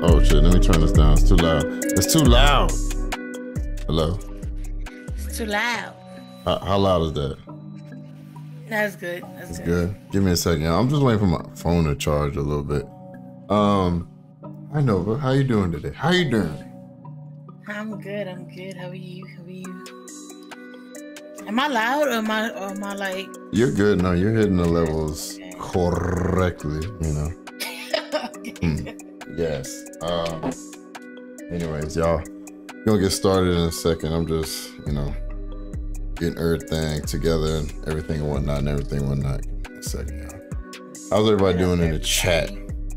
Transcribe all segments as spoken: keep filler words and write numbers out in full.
Oh shit, let me turn this down. It's too loud. It's too loud. Hello? It's too loud. How, how loud is that? That's good. That's it's good. good. Give me a second. I'm just waiting for my phone to charge a little bit. Um, hi Nova. How you doing today? How you doing? I'm good. I'm good. How are you? How are you? Am I loud or am I, or am I like... You're good. No, you're hitting the levels okay. correctly, you know. Okay. Hmm. Yes. Um, anyways, y'all, gonna get started in a second. I'm just, you know, getting everything together and everything and whatnot and everything and whatnot. Give me a second, y'all. How's everybody doing in the chat?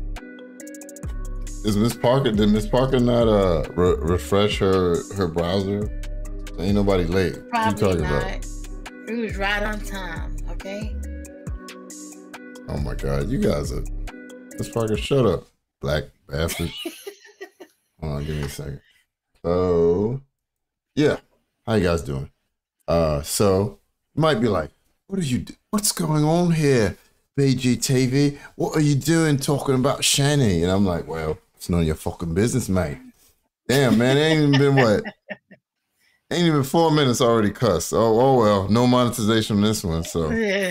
Is Miss Parker, did Miss Parker not uh, re refresh her, her browser? Ain't nobody late. Probably what you talking not. About? It was right on time, okay? Oh my God, you guys are, Miss Parker, shut up, black bastard. Hold on, give me a second. So, yeah, how you guys doing? Uh, so, you might be like, what are you, do what's going on here, B G T V? What are you doing talking about Shanny? And I'm like, well, it's none of your fucking business, mate. Damn, man, it ain't even been what? Ain't even four minutes already cussed. Oh, oh well, no monetization on this one, so.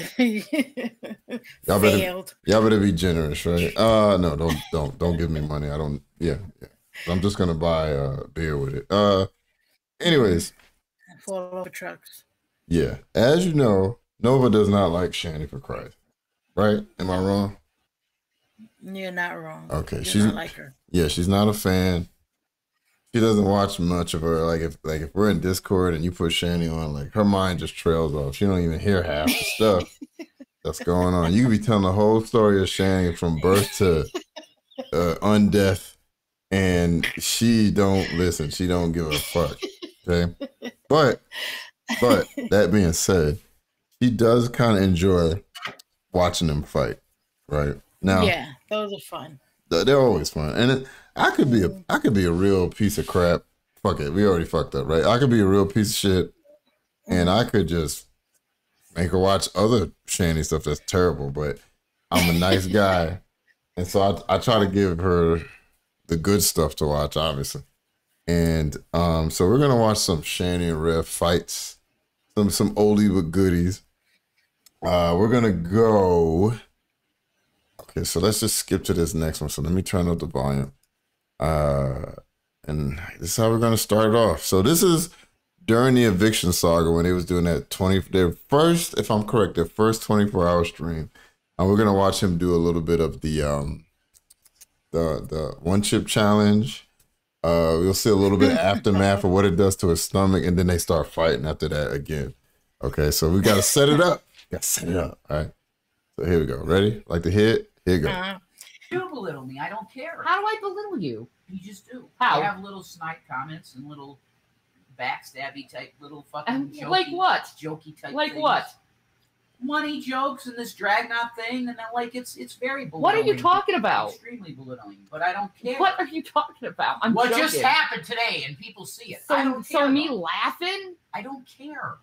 Y'all better, y'all better be generous, right? Uh, no, don't, don't, don't give me money. I don't, yeah, yeah. I'm just gonna buy a uh, beer with it. Uh, anyways. Fall over trucks. Yeah, as you know, Nova does not like Shanny for Christ, right? Am I wrong? You're not wrong. Okay, You're she's not like her. Yeah, she's not a fan. She doesn't watch much of her. Like if like if we're in Discord and you put Shanny on, like her mind just trails off. She don't even hear half the stuff that's going on. You could be telling the whole story of Shanny from birth to uh, undeath, and she don't listen. She don't give a fuck. Okay, but but that being said, she does kind of enjoy watching them fight. Right now, yeah, those are fun. They're always fun, and it, I could be a I could be a real piece of crap. Fuck it, we already fucked up, right? I could be a real piece of shit, and I could just make her watch other Shanny stuff that's terrible. But I'm a nice guy, and so I I try to give her the good stuff to watch, obviously. And um, so we're gonna watch some Shanny and Rev fights, some some oldie but goodies. Uh, we're gonna go. Okay, so let's just skip to this next one. So let me turn up the volume. Uh, and this is how we're going to start it off. So this is during the eviction saga when they was doing that twenty, their first, if I'm correct, their first twenty-four hour stream. And we're going to watch him do a little bit of the, um, the, the one chip challenge. Uh, we'll see a little bit of aftermath of what it does to his stomach. And then they start fighting after that again. Okay, so we got to set it up. Got to set it up. All right. So here we go. Ready? Like the hit? Here you go. Uh, you belittle me. I don't care. How do I belittle you? You just do. How? You have little snide comments and little backstabby type little fucking um, jokey, like what? Jokey type. Like things. what? Money jokes and this Dragknot thing, and then like it's it's very belittling. What are you talking about? Extremely belittling, but I don't care. What are you talking about? I'm what joking. just happened today, and people see it. So, I don't care. So me though. laughing? I don't care.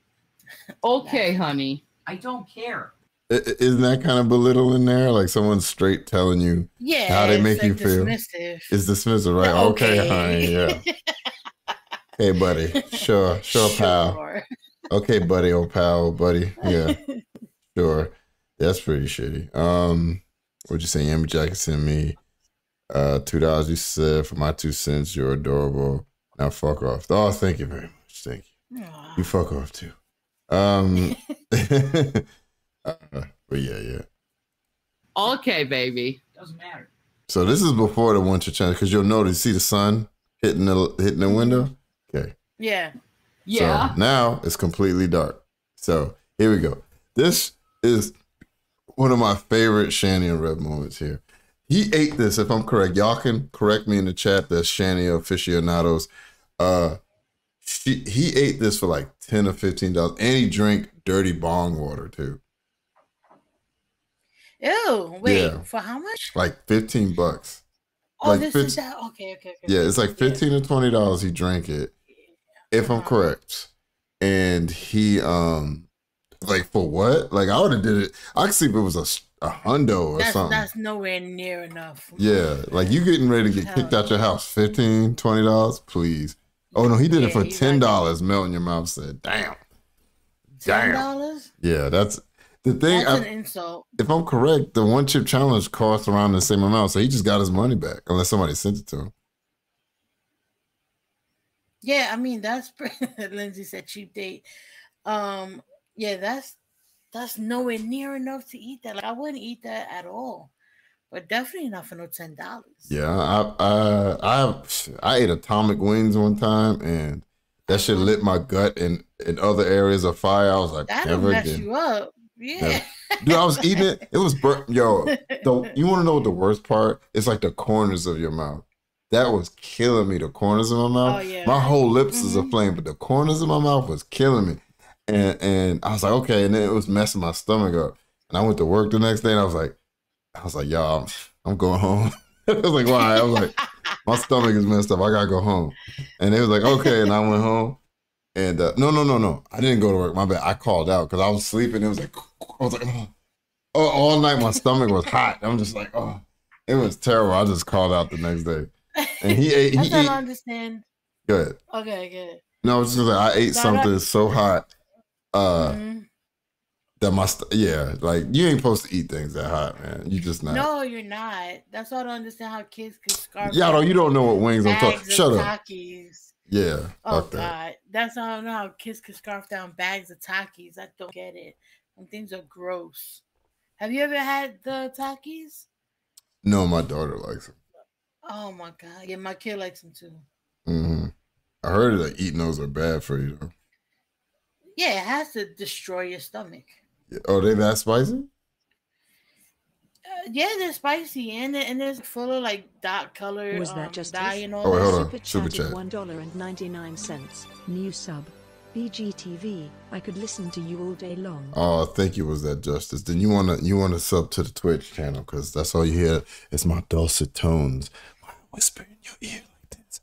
Okay, honey. I don't care. Isn't that kind of belittling there? Like someone's straight telling you yeah, how they make like you feel. Dismissive. It's dismissive, right? Okay, okay honey, yeah. Hey, buddy. Sure, sure, sure. pal. Okay, buddy, old pal, buddy. Yeah, sure. That's pretty shitty. Um, what'd you say? Yami Jacket sent me uh, two dollars. You said for my two cents, you're adorable. Now fuck off. Oh, thank you very much. Thank you. Aww. You fuck off too. Um. Uh, but yeah, yeah. Okay, baby. Doesn't matter. So this is before the winter challenge because you'll notice, see the sun hitting the hitting the window. Okay. Yeah. Yeah. So now it's completely dark. So here we go. This is one of my favorite Shanny and Rev moments here. He ate this, if I'm correct. Y'all can correct me in the chat. That's Shanny aficionados. Uh, she he ate this for like ten or fifteen dollars, and he drank dirty bong water too. Ew, wait, yeah. For how much? Like fifteen bucks. Oh, like this fifteen, is that. Okay, okay, okay. Yeah, it's like fifteen yeah. or twenty dollars he drank it, if I'm correct. And he, um, like for what? Like I would have did it. I could see if it was a hundo or that's, something. That's nowhere near enough. Yeah, like you getting ready to get Hell kicked no. out your house. fifteen, twenty dollars, please. Oh no, he did Yeah, it for he's ten like- dollars. Melt in your mouth. Said, damn, Ten damn. dollars? Yeah, that's the thing. That's I, an insult. if I'm correct, the one chip challenge cost around the same amount, so he just got his money back, unless somebody sent it to him. Yeah, I mean that's pretty, Lindsay said cheap date. Um, yeah, that's that's nowhere near enough to eat that. Like I wouldn't eat that at all, but definitely not for no ten dollars. Yeah, I I I I ate atomic wings one time, and that shit lit my gut in in other areas of fire. I was like, That'll never mess again. you up. Yeah. Never. Dude, I was eating it. It was burnt. Yo, the, you want to know what the worst part? It's like the corners of your mouth. That was killing me. The corners of my mouth. Oh, yeah. My whole lips Mm-hmm. is aflame, but the corners of my mouth was killing me. And and I was like, okay. And then it was messing my stomach up. And I went to work the next day, and I was like, I was like, y'all, I'm, I'm going home. I was like, why? I was like, my stomach is messed up. I gotta go home. And they was like, okay. And I went home. And uh, no, no, no, no. I didn't go to work. My bad. I called out because I was sleeping. It was like, I was like, oh. oh, all night my stomach was hot. I'm just like, oh, it was terrible. I just called out the next day. And he ate. That's He what ate. I understand. Go ahead. Okay, good. No, I was just like, I ate No, something that- so hot uh, Mhm. that my st- yeah, like you ain't supposed to eat things that hot, man. You just not. No, you're not. That's why I don't understand how kids could scarf. Y'all don't. down You don't know what wings I'm talking. bags of Shut up. Takis. Yeah. Oh fuck that. God, that's how I don't know how kids could scarf down bags of Takis. I don't get it. Them things are gross. Have you ever had the Takis? No, my daughter likes it. Oh my God, yeah, my kid likes them too. hmm I heard that eating those are bad for you though. Yeah, it has to destroy your stomach. Yeah. Oh, they that spicy? Uh, yeah, they're spicy and they- and it's full of like dark color. Was that um, just dye this? and all Oh, wait, that. hold on. Super Super chatted chat. one dollar and ninety-nine cents. New sub. B G T V. I could listen to you all day long. Oh, thank you. Was that justice? Then you wanna you wanna sub to the Twitch channel because that's all you hear is my dulcet tones. Why whisper in your ear like this?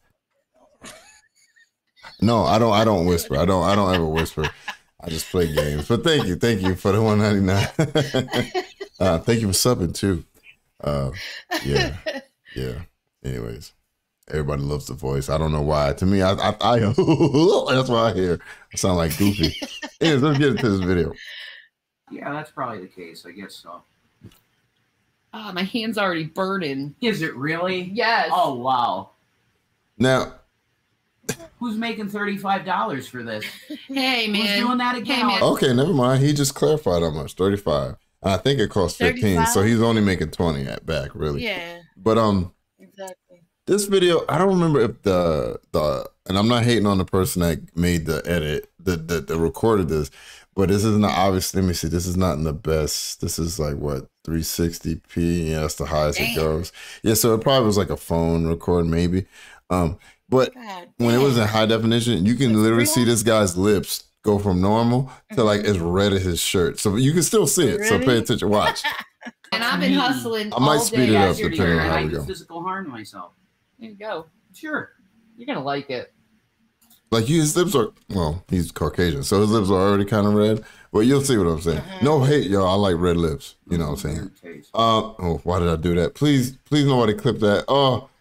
No, I don't. I don't whisper. I don't. I don't ever whisper. I just play games. But thank you, thank you for the one ninety nine. uh, thank you for subbing too. Uh, yeah, yeah. Anyways, everybody loves the voice. I don't know why. To me, I, I, I that's why I hear. I sound like Goofy. Anyways, let's get into this video. Yeah, that's probably the case. I guess so. Ah, my hand's already burning. Is it really? Yes. Oh, wow. Now, Who's making thirty-five dollars for this? Hey, Who's man. doing that again? Hey, man. okay, never mind. He just clarified how much. thirty-five. And I think it cost fifteen, so thirty-five? he's only making twenty at back, really. Yeah, But um, exactly. this video, I don't remember if the the and I'm not hating on the person that made the edit, that that, that recorded this, but this isn't obviously. Let me see. This is not in the best. This is like what three sixty p. Yeah, that's the highest Damn. it goes. Yeah, so it probably was like a phone record, maybe. Um, but God when it was in damn. high definition, you can literally see this guy's lips go from normal to like as red as his shirt. So you can still see it. So pay Really? attention. Watch. And I've been hustling I might all speed day. it up As you're depending here. on how I we do go. physical harm to myself. There you go. Sure. You're gonna like it. Like his lips are, well, he's Caucasian, so his lips are already kind of red. But you'll see what I'm saying. Uh-huh. No hate, y'all. I like red lips. You know what I'm saying? Weird taste. Uh, oh, why did I do that? Please, please nobody clip that. Oh,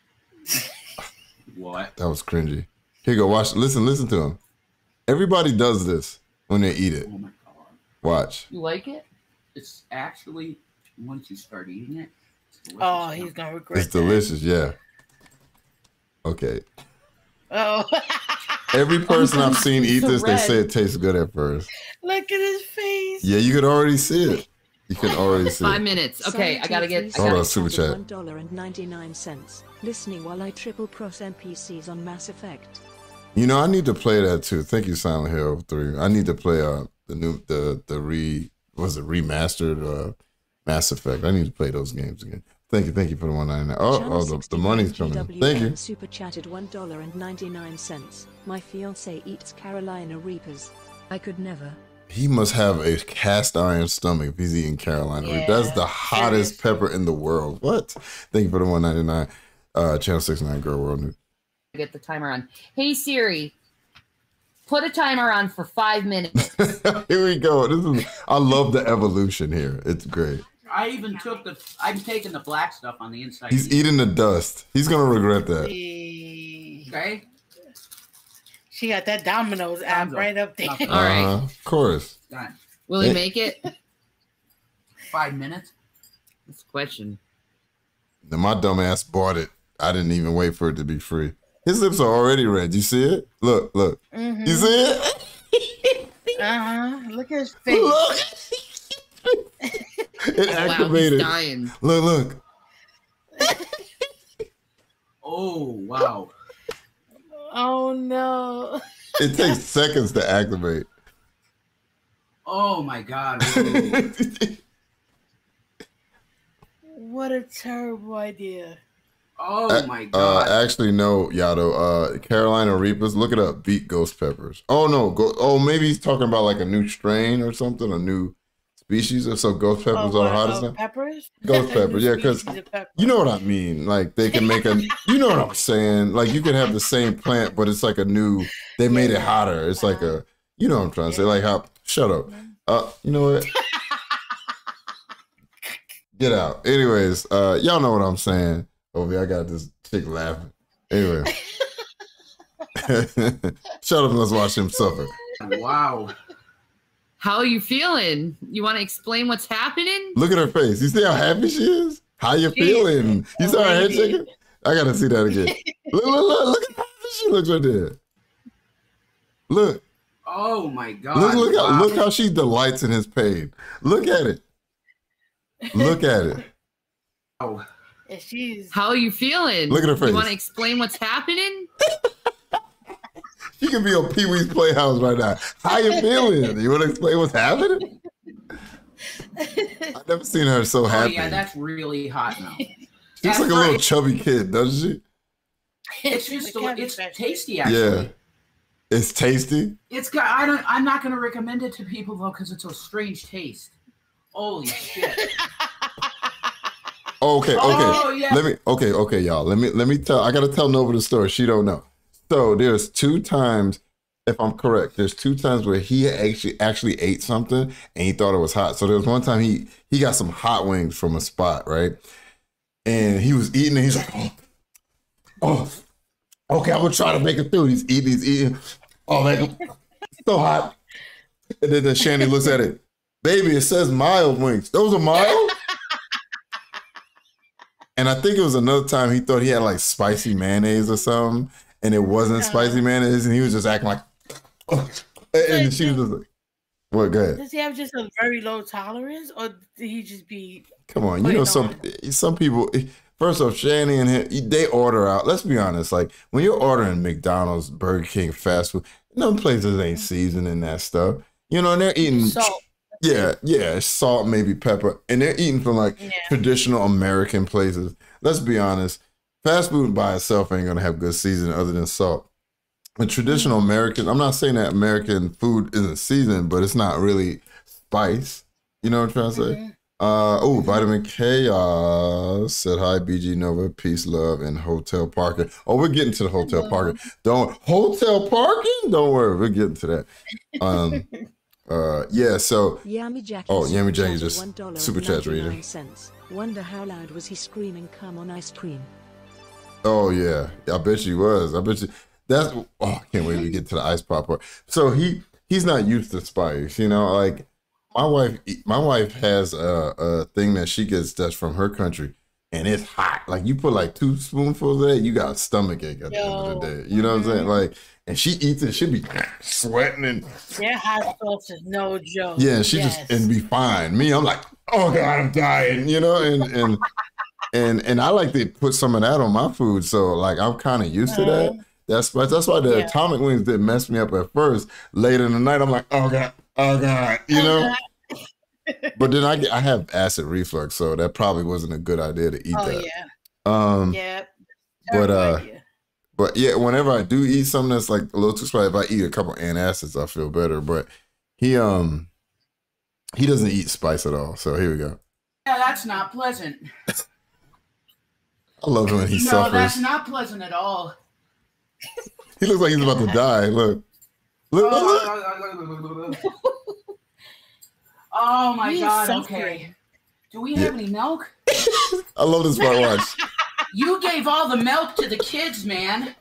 What? that was cringy. Here you go. Watch. Listen, listen to him. Everybody does this when they eat it. Oh my god. Watch. You like it? It's actually, once you start eating it, it's delicious. Oh, he's gonna regret. It's delicious. Yeah. Okay. That. Oh, Every person I've seen eat So this, they red. say it tastes good at first. look at his face. Yeah, you could already see it. You can already see Five it. minutes. Okay, I gotta get. I Hold gotta, on, super chat. One dollar and ninety-nine cents. Listening while I triple cross N P Cs on Mass Effect. You know, I need to play that too. Thank you, Silent Hill three. I need to play uh the new the the re was it remastered uh Mass Effect. I need to play those games again. Thank you, thank you for the one ninety-nine. Oh, Channel oh the, the money's coming in. G W Thank you. M Super chatted one dollar and ninety-nine cents. My fiance eats Carolina Reapers. I could never. He must have a cast iron stomach if he's eating Carolina. Reaper. That's Yeah, the hottest pepper in the world. What? Thank you for the one ninety-nine. Uh Channel sixty-nine Girl World News. get the timer on. Hey Siri, put a timer on for five minutes. Here we go. This is I love the evolution here. It's great. I even took the. I'm taking the black stuff on the inside. He's eating the dust. He's gonna regret that. Okay. She got that Domino's app Domino. right up there. All right. Uh, of course. Done. Will he make it? Five minutes. That's the question. Then my dumb ass bought it. I didn't even wait for it to be free. His lips are already red. You see it? Look, look. Mm-hmm. You see it? Uh-huh. Look at his face. Look. It activated. Wow, he's dying. Look, look. Oh wow. Oh no. It takes seconds to activate. Oh my God. What a terrible idea. Oh my Uh, God. actually, no, Yado. Uh, Carolina Reapers. Look it up. Beat ghost peppers. Oh no. Go. Oh, maybe he's talking about like a new strain or something, a new species. Or so ghost peppers Oh, are what, hottest uh, now. peppers? Ghost peppers. Yeah, because Species of pepper. you know what I mean. Like they can make a. You know what I'm saying. Like you could have the same plant, but it's like a new. They made it hotter. It's like a. You know what I'm trying to say. Like how. Shut up. Uh, you know what? Get out. Anyways, uh, y'all know what I'm saying. Over here, I got this chick laughing. Anyway. Shut up and let's watch him suffer. Wow. How are you feeling? You want to explain what's happening? Look at her face. You see how happy she is? How you feeling? You saw her head shaking? I gotta see that again. Look, look, look, look at how happy she looks right there. Look. Oh my God. Look, look, wow. how, look how she delights in his pain. Look at it. Look at it. Oh. And she's How are you feeling? Look at her face. You want to explain what's happening? She could be on Pee Wee's Playhouse right now. How you feeling? You want to explain what's happening? I've never seen her so Oh happy. yeah, that's really hot now. She looks like a little chubby kid, doesn't she? It's just The it's cabbage tasty actually. Yeah. It's tasty. It's got. I don't. I'm not going to recommend it to people though because it's a strange taste. Holy shit. Okay, okay. Oh, yeah. Let me okay, okay, y'all. Let me let me tell I gotta tell Nova the story. She don't know. So there's two times, if I'm correct, there's two times where he actually actually ate something and he thought it was hot. So there was one time he he got some hot wings from a spot, right? And he was eating and he's like, oh, oh okay, I'm gonna try to make it through. He's eating, he's eating. Oh man, so hot. And then the Shanny looks at it. Baby, it says mild wings. Those are mild? And I think it was another time he thought he had like spicy mayonnaise or something, and it wasn't Uh, spicy mayonnaise, and he was just acting like, oh. and she was just like, what, go ahead. Does he have just a very low tolerance, or did he just be? Come on, you Put know, it some on. some people, first off, Shanny and him, they order out. Let's be honest, like when you're ordering McDonald's, Burger King, fast food, no places ain't seasoning that stuff. You know, and they're eating. Salt. Yeah, yeah, salt, maybe pepper. And they're eating from like Yeah. traditional American places. Let's be honest, fast food by itself ain't gonna have good seasoning other than salt. And traditional American, I'm not saying that American food isn't seasoned, but it's not really spice. You know what I'm trying to say? Mhm. Uh, oh, Vitamin Chaos said hi, B G Nova, peace, love, and hotel parking. Oh, we're getting to the hotel parking. Don't hotel parking? Don't worry, we're getting to that. Um, uh, yeah. So, Yummy Jackie. oh, super Yummy Jackie chatted just one dollar super and chat reader. ninety-nine cents. Wonder how loud was he screaming, "Come on, ice cream"? Oh yeah, I bet she was. I bet you. That's. Oh, I can't wait to get to the ice pop part. So he he's not used to spice. You know, like. My wife, my wife has a, a thing that she gets that's from her country, and it's hot. Like you put like two spoonfuls of that, you got a stomach ache at the end of the day. You know what I'm saying? Like, and she eats it, she'll be sweating and Their hot sauce is no joke. yeah, and she Yes. just and be fine. Me, I'm like, oh god, I'm dying. You know, and and and and I like to put some of that on my food, so like I'm kind of used to that. That's that's why the Yeah. atomic wings didn't mess me up at first. Later in the night, I'm like, oh god. Oh God, you know. But then I get, I have acid reflux, so that probably wasn't a good idea to eat Oh that. yeah. Um, Yeah. but Terrible uh, idea. but yeah, whenever I do eat something that's like a little too spicy, if I eat a couple antacids, I feel better. But he um he doesn't eat spice at all. So here we go. Yeah, that's not pleasant. I love when he no, suffers. that's not pleasant at all. He looks like he's about to die. Look, look, look, look. Oh my He is god, suffering. okay. Do we have Yeah. any milk? I love this smartwatch. You gave all the milk to the kids, man.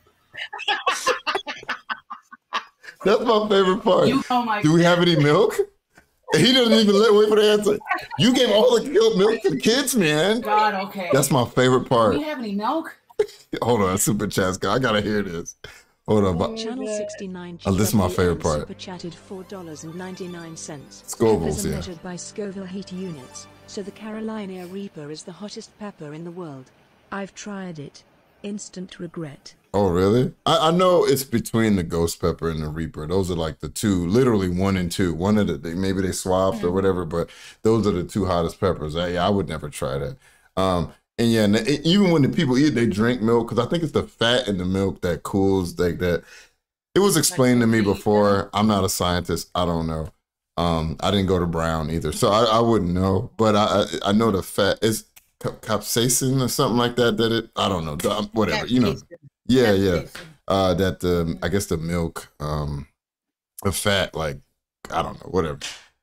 That's my favorite part. You, oh my Do we have any milk? He doesn't even let wait for the answer. You gave all the milk to the kids, man. God, okay. That's my favorite part. Do we have any milk? Hold on, super chat, guy. I gotta hear this. Hold on. But, Channel sixty-nine. oh, this is my favorite part. Super chatted four dollars and ninety-nine cents. Scovilles, Peppers are yeah. measured by Scoville heat units, so the Carolina Reaper is the hottest pepper in the world. I've tried it. Instant regret. Oh, really? I, I know it's between the ghost pepper and the reaper. Those are like the two, literally one and two. One of the, they, maybe they swapped mm-hmm. or whatever, but those are the two hottest peppers. I, I would never try that. Um, and yeah, and it, even when the people eat, they drink milk because I think it's the fat in the milk that cools like that. It was explained to me before. I'm not a scientist. I don't know. Um, I didn't go to Brown either, so I, I wouldn't know. But I, I, I know the fat is capsaicin or something like that. That it, I don't know. Whatever, you know. Yeah, yeah. Uh, that the I guess the milk, um, the fat, like I don't know, whatever.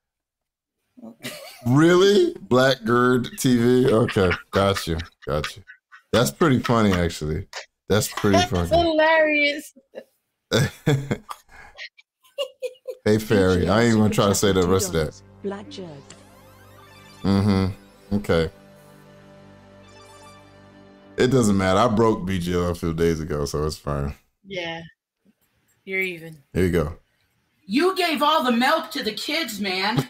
Really, BlackGuyTv? Okay, got you, got you. That's pretty funny, actually. That's pretty That's funny. hilarious. Hey, Fairy, I ain't gonna try to say the rest of that. Black Jerk. Mm-hmm. Okay. It doesn't matter. I broke B G L a few days ago, so it's fine. Yeah. You're even. Here you go. You gave all the milk to the kids, man.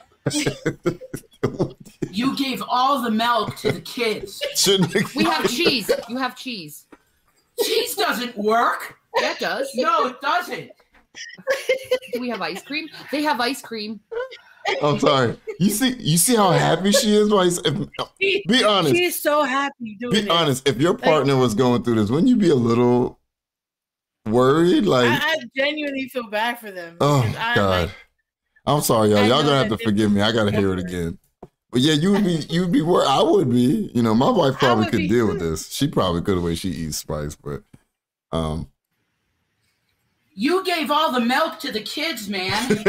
You gave all the milk to the kids. Shouldn't We have cheese. You have cheese. Cheese doesn't work. Yeah, it does. No, it doesn't. Do we have ice cream? They have ice cream. I'm sorry. You see, you see how happy she is. While if, be honest. She's so happy doing it. Be honest. If your partner was going through this, wouldn't you be a little worried? Like, I, I genuinely feel bad for them. oh I'm God, like, I'm sorry, y'all. I Y'all know gonna have that to forgive me. I gotta hear it again. But yeah, you would be, you would be worried. I would be. You know, my wife probably would could be deal too. with this. She probably could the way she eats spice, but um. You gave all the milk to the kids, man.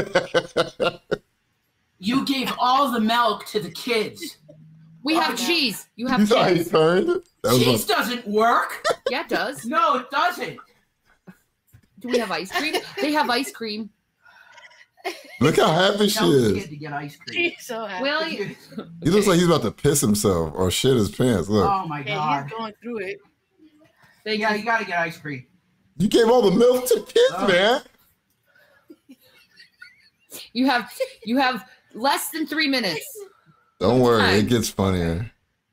You gave all the milk to the kids. We have cheese. You have You saw how he cheese. turned? That was Cheese my- doesn't work. Yeah, it does. No, it doesn't. Do we have ice cream? They have ice cream. Look how happy she Tell the is. kid to get ice cream. she's so happy. Well, you, He looks like he's about to piss himself or shit his pants. Look, Oh my Yeah, God. he's going through it. they Yeah, you gotta get ice cream. you gave all the milk to kids, Oh. man. you have you have less than three minutes. Don't worry, Time. it gets funnier.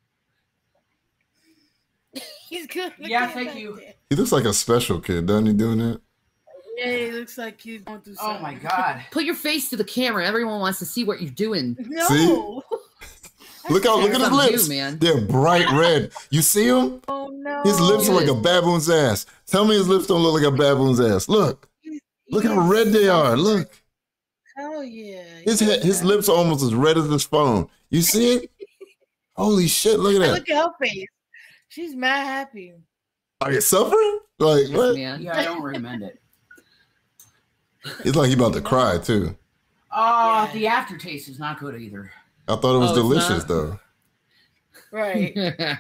He's good. Look Yeah, at him thank back you. there. He looks like a special kid, doesn't he? Doing that. Yeah, he looks like he's going through Oh something. my God. Put your face to the camera. Everyone wants to see what you're doing. No. See? Look how look at his That's on you, lips. man. They're bright red. You see him? Oh no. His lips are like a Good. baboon's ass. Tell me his lips don't look like a baboon's ass. Look, look how red they are. Look, Hell yeah. his head, his lips are almost as red as his phone. You see it? Holy shit! Look at that. Look at her face. She's mad happy. Are you suffering? Like what? Man. Yeah, I don't recommend it. It's like he about to cry too. Uh, Yeah. the aftertaste is not good either. I thought it was Oh, it's delicious not? though. Right.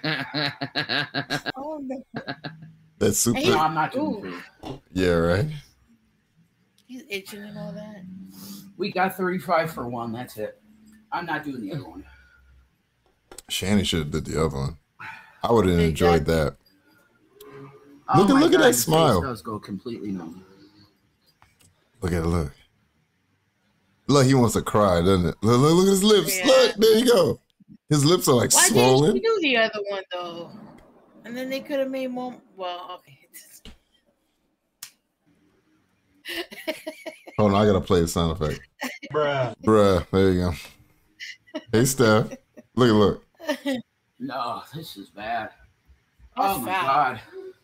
Oh no. That's super. Hey. No, I'm not doing Ooh. food. Yeah, right. He's itching and all that. We got thirty-five for one. That's it. I'm not doing the other one. Shanny should have did the other one. I would have enjoyed that. Oh Look at- my look at God, that his face smile. does go completely numb. Look at it. Look. Look, he wants to cry, doesn't it? Look, look, look at his lips. Yeah. Look, there you go. His lips are like Why swollen. didn't she do the other one though? And then they could have made more. Well, okay. Hold on, I gotta play the sound effect. Bruh. Bruh, there you go. Hey, Steph. Look, look. No, this is bad. That's Oh my foul. God.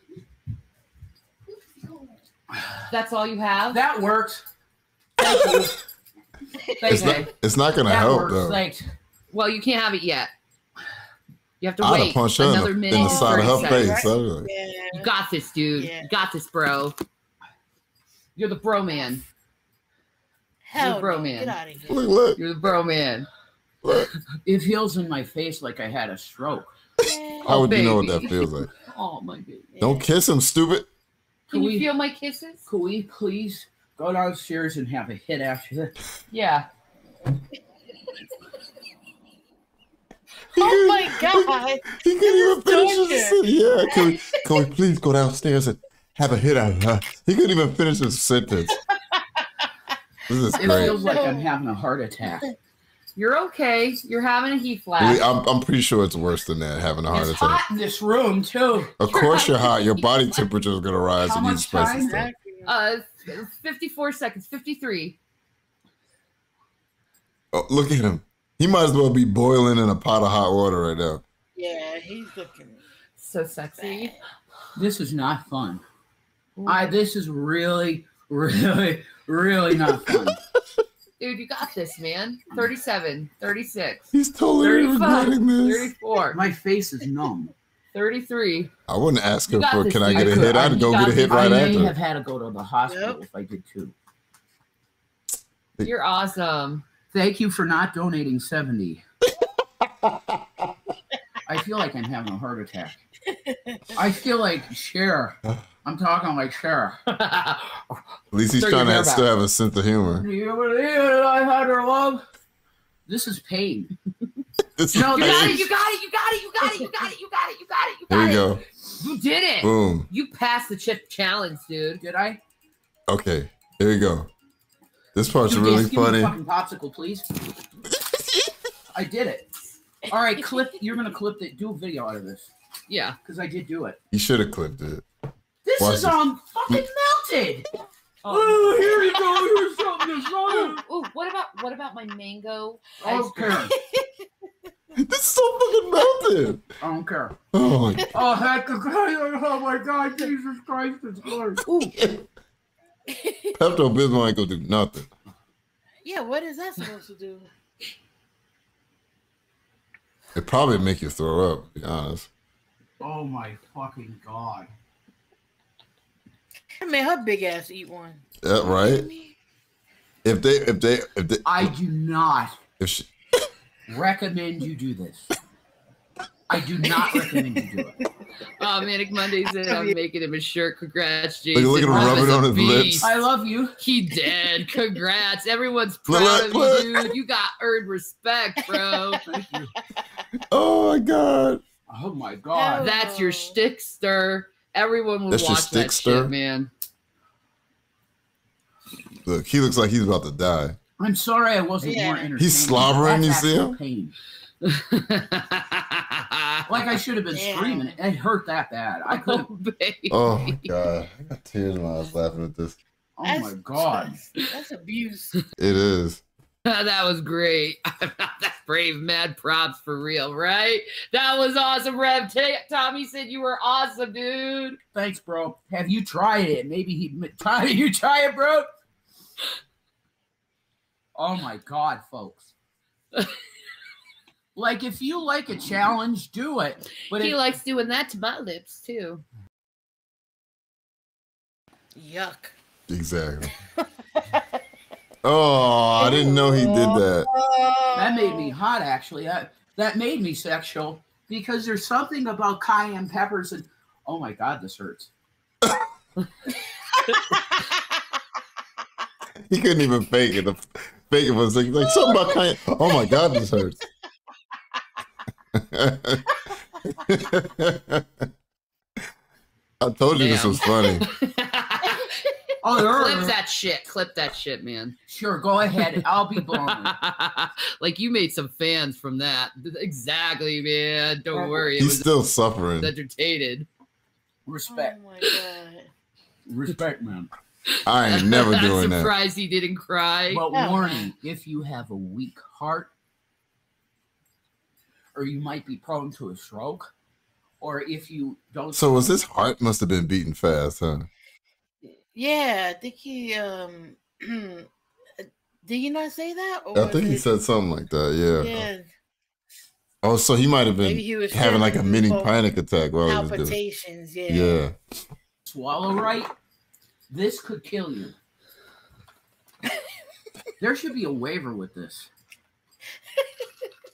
That's all you have? That worked. Thank you. Thank It's you. not, it's not gonna That help works. though. Thanks. Well, you can't have it yet. You have to I'd have wait punched her in another the, minute in the and side of thirty her seconds. face. I'd be like, Yeah. You got this, dude. Yeah. You got this, bro. You're the bro man. Hell bro no. man. Get out of here. look, look, You're the bro man. It feels in my face like I had a stroke. How would baby. you know what that feels like? Oh my baby. Don't kiss him, stupid. Can you we, feel my kisses? Could we please go downstairs and have a hit after this? Yeah. Oh my God! He couldn't even finish torture. his sentence. Yeah, can we, can we please go downstairs and have a hit out of her? He couldn't even finish his sentence. This is It great. feels like I'm having a heart attack. You're okay. You're having a heat flash. Really, I'm, I'm pretty sure it's worse than that, having a heart It's attack. hot in this room too. Of course you're hot. Your body temperature is going to rise How when you much express time? stuff. Uh, fifty-four seconds. fifty-three. Oh, look at him. He might as well be boiling in a pot of hot water right now. Yeah, he's looking So sexy. This is not fun. I. This is really, really, really not fun. Dude, you got this, man. thirty-seven. thirty-six. He's totally thirty-five. regretting this. thirty-four. My face is numb. thirty-three. I wouldn't ask You him got for, this, can I dude. get a I could- hit? I- I'd you go got get a hit this. I right may after. have had to go to the hospital Yep. if I did too. You're awesome. Thank you for not donating seventy. I feel like I'm having a heart attack. I feel like Cher. I'm talking like Cher. At least he's Throw trying your to hair still back. have a sense of humor. Do you believe that I had her love? This is pain. It's No, You got pain. it. You got it. You got it. You got it. You got it. You got it. You got it. You got Here we it. go. You did it. Boom. You passed the chip challenge, dude. Did I? Okay, here we go. This part's Dude, really yes, give me a funny. fucking popsicle, please. I did it. All right, clip. You're gonna clip it. Do a video out of this Yeah. because I did do it. You should have clipped it. This Watch is this. um fucking melted. Oh, Oh, here you go. Here's something to oh, show. oh, what about what about my mango? ice I don't cream? care. This is so fucking melted. I don't care. Oh my god. Oh heck! Oh my God! Jesus Christ! It's Lord. Pepto Bismol ain't gonna do nothing. Yeah, what is that supposed to do? It probably make you throw up, to be honest. Oh my fucking God! I made her big ass eat one. Yeah, right? If they, if they, if they, I do not if she, recommend you do this. I do not recommend you do it. Oh, Manic Monday said I'm making him a shirt. Congrats, Jason. look at him Rob rubbing is a on his beast. lips. I love you. He did. Congrats. Everyone's Look, proud look, of you, dude. You got earned respect, bro. Thank you. oh my god. Oh my God! That's your shtickster. Everyone will That's your watch that stickster? shit, man. Look, he looks like he's about to die. I'm sorry I wasn't Yeah. more entertaining. He's slobbering, That's you see actual him? pain. Like I should have been Damn. screaming. It hurt that bad. I could have. Oh, baby. Oh my god. I got tears in my eyes laughing at this. Oh my God! That's, that's abuse. It is. That was great. That's brave, mad props for real, right? That was awesome, Rev. T- Tommy said you were awesome, dude. Thanks, bro. Have you tried it? Maybe he try you try it, bro. Oh my God, folks! Like if you like a challenge, do it. But He if, likes doing that to my lips, too. Yuck. Exactly. Oh, I didn't know he did that. that made me hot. Actually, that that made me sexual because there's something about cayenne peppers and oh my God, this hurts. He couldn't even fake it. The fake it was like, like something about kind. Oh my god, this hurts. I told you this Damn. was funny. Oh, there Clip are- that shit. Clip that shit, man. Sure, go ahead. I'll be blown. Like you made some fans from that. Exactly, man. Don't worry. It He's was still suffering. entertained. Respect, Oh my God. respect, man. I ain't never I'm doing that. surprised he didn't cry. But Oh, warning: if you have a weak heart, or you might be prone to a stroke, or if you don't. So was his heart must have been beating fast, huh? Yeah, I think he um did he not say that? Or I was think he it- said something like that. Yeah. Yeah, Oh, so he might have been maybe he was having like a feeling mini pul- panic attack while he was doing it. palpitations. Yeah. Yeah. swallow right, this could kill you. There should be a waiver with this.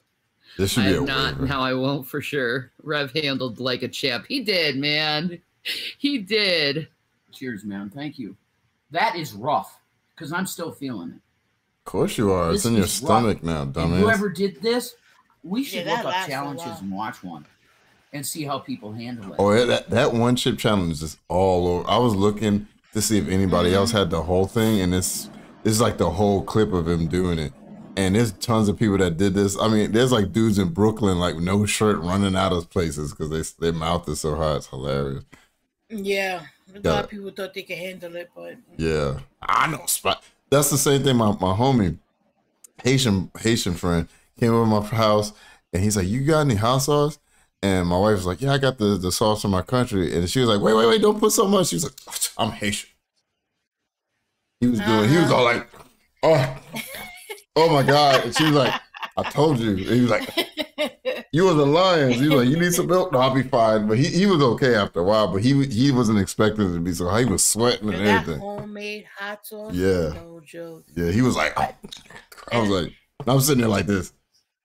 This should be I'm a not. waiver. Now I won't for sure. Rev handled like a champ. He did, man. He did. Cheers, man. Thank you. That is rough because I'm still feeling it. Of course you are. This It's in your is stomach rough. now, And dumbass. whoever did this, we should Yeah, that look up lasts a challenges while. and watch one and see how people handle it. Oh, yeah, that, that one chip challenge is all over. I was looking to see if anybody Mm-hmm. else had the whole thing, and it's it's like the whole clip of him doing it. And there's tons of people that did this. I mean, there's like dudes in Brooklyn, like no shirt, running out of places because they their mouth is so high. It's hilarious. Yeah, a lot Yeah. of people thought they could handle it, but Yeah, I know. Spot. That's the same thing. My my homie, Haitian Haitian friend, came over my house, and he's like, "You got any hot sauce?" And my wife was like, "Yeah, I got the the sauce from my country." And she was like, "Wait, wait, wait! Don't put so much." She was like, "I'm Haitian." He was doing. He was all like, "Oh, oh my god!" And she was like, "I told you." And he was like, "You was a lion." He was like, "You need some milk?" No, I'll be fine. But he, he was okay after a while. But he he wasn't expecting it to be so high. He was sweating and that everything. homemade hot sauce, Yeah. no joke. Yeah, he was like, oh. I was like, I'm sitting there like this,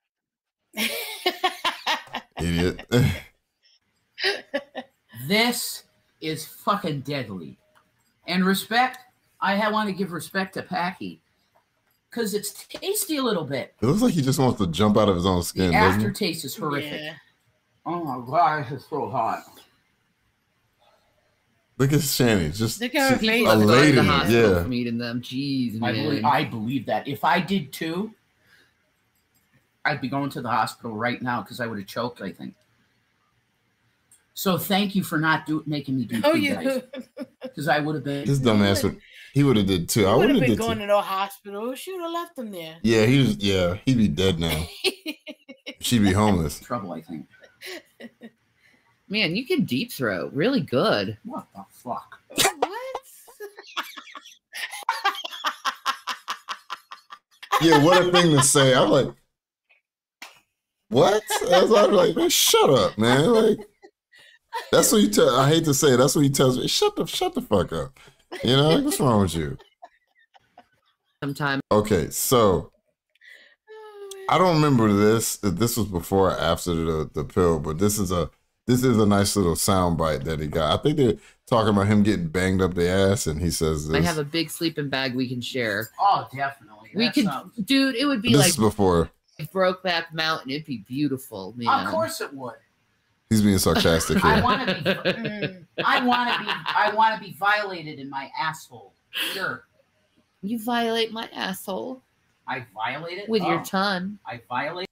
idiot. This is fucking deadly. And respect, I want to give respect to Packy because it's tasty a little bit. It looks like he just wants to jump out of his own skin. The doesn't it? aftertaste is horrific. Yeah. Oh my god, it's so hot. Look at Shanny, just Look at her she- face. a People have gone to lady. the hospital Yeah, from eating them. Jeez, I man. believe, I believe that. If I did too, I'd be going to the hospital right now because I would have choked, I think. So thank you for not do, making me do Oh, two you guys. Because I would have been. this dumbass would he would have did too. I would would have have been did going too. to no hospital. She would have left him there. Yeah, he was. Yeah, he'd be dead now. She'd be homeless. Trouble, I think. Man, you can deep throat really good. What the fuck? What? Yeah, what a thing to say. I'm like, what? I was like, man, shut up, man. Like, that's what you tell. I hate to say it. That's what he tells me. Shut the shut the fuck up. You know, like, what's wrong with you? Sometimes Okay, so I don't remember this. If this was before or after the, the pill, but this is a this is a nice little sound bite that he got. I think they're talking about him getting banged up the ass, and he says this. I have a big sleeping bag we can share. Oh, definitely. We That could, sounds- dude. It would be this like is before. Brokeback Mountain. It'd be beautiful, man. Of course it would. He's being sarcastic I here. want to be. Mm. I want to be. I want to be violated in my asshole. Sure, You violate my asshole I violate it with your Oh, tongue. I violate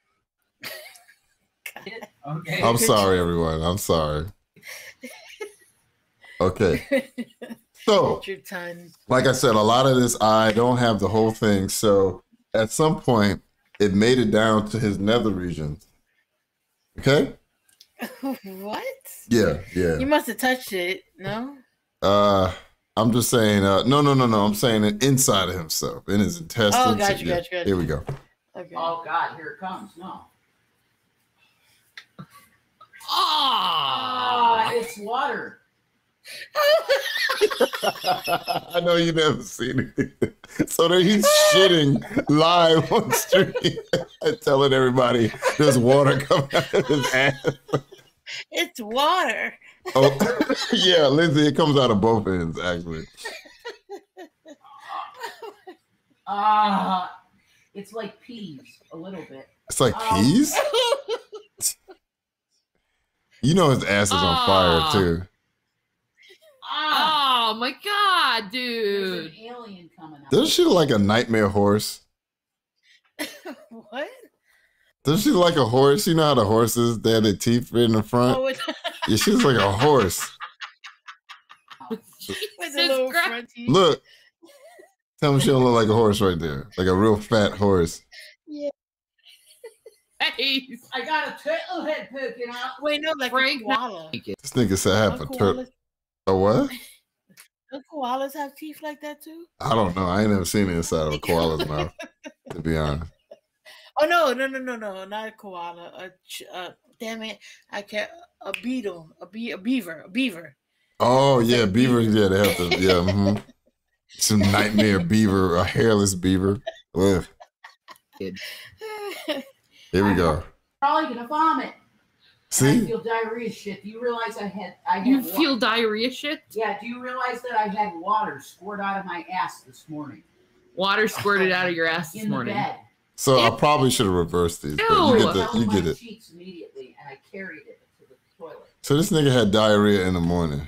it. Okay. I'm sorry, everyone. I'm sorry. Okay. So, Your tongue. like I said, a lot of this, I don't have the whole thing. So, at some point, it made it down to his nether regions. Okay? What? Yeah, yeah. You must have touched it, no? Uh, I'm just saying, uh, no, no, no, no. I'm saying it inside of himself, in his intestines. Oh, gotcha, Yeah. gotcha, gotcha. Here we go. Okay. Oh God, here it comes. No. Ah, Ah, it's water. I know you never seen it. So there he's shitting live on stream and telling everybody there's water coming out of his ass. It's water. Oh, yeah, Lindsay, it comes out of both ends, actually. Ah, it's like peas a little bit. It's like Oh. peas? You know his ass is on Ah. fire, too. Ah, oh my god, there's dude. an alien coming out. Doesn't she look like a nightmare horse? What? Doesn't she look like a horse? You know how the horses, they have their teeth right in the front? Oh, with, Yeah, she looks like a horse. with the Jesus little Christ. front teeth. Look. Tell me she don't look like a horse right there. Like a real fat horse. Face. I got a turtle head poking out. Wait, no, like Frank, a koala. This nigga said I have a Don't turtle. koalas, A what? don't koalas have teeth like that too? I don't know. I ain't never seen the inside of a koala's mouth, to be honest. Oh no, no, no, no, no, not a koala. A ch- uh, damn it, I can't. A beetle, a bee, a beaver, a beaver. Oh, It's yeah, like a beavers, beaver. yeah, they have to, yeah. Mm-hmm. Some nightmare beaver, a hairless beaver. Ugh. Kid. Here we I'm go. Probably gonna vomit. See? And I feel diarrhea shit. Do you realize I had I had You wa- feel diarrhea shit? Yeah, do you realize that I had water squirt out of my ass this morning? Water squirted out of your ass this In morning. the bed. So I Ew. probably should have reversed these. But you Ew. get the, Fell you in get my it. cheeks immediately, and I carried it to the toilet. So this nigga had diarrhea in the morning.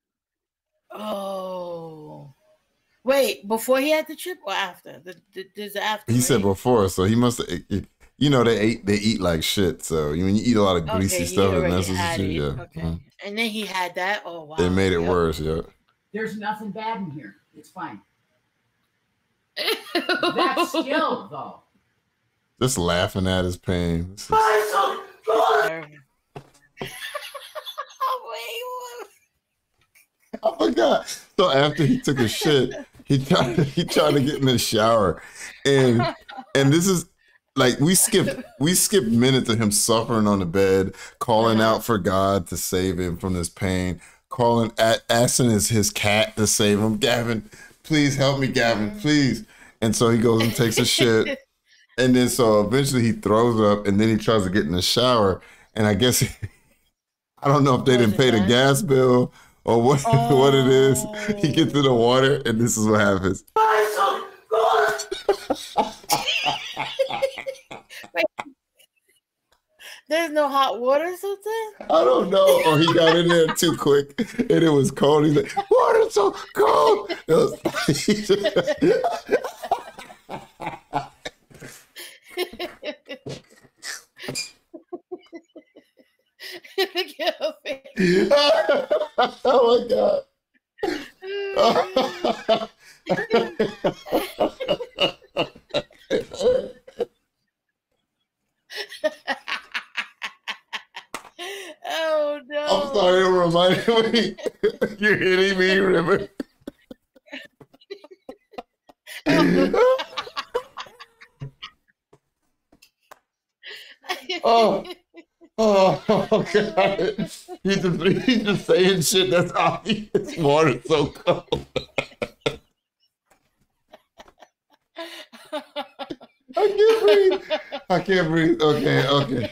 Oh. Wait, before he had the chip or after? The, the, there's the after. He right? said before, so he must have. You know they ate. They eat like shit. So when you eat a lot of greasy Okay, he stuff, and already that's had what you, it. yeah. Okay. Mhm. And then he had that. Oh, wow. They made it Yep. worse. Yeah. There's nothing bad in here. It's fine. Ew. That's skill, though. Just laughing at his pain. This is- Oh, wait, I forgot. So after he took a shit, he tried he tried to get in the shower, and and this is like we skipped we skipped minutes of him suffering on the bed, calling out for God to save him from this pain, calling at asking his his cat to save him. Gavin, please help me, Gavin, please. And so he goes and takes a shit, and then so eventually he throws up, and then he tries to get in the shower, and I guess he, I don't know if they Was didn't it pay the done? gas bill. Or what, what it is. He gets in the water, and this is what happens. There's no hot water or something? I don't know. Or he got in there too quick, and it was cold. He's like, water's so cold. It was- oh my God. Oh no. I'm sorry, it reminded me. You're hitting me, remember? oh, oh, oh, God. He's just, he's just saying shit that's obvious. Water's so cold. I can't breathe. I can't breathe. Okay, okay.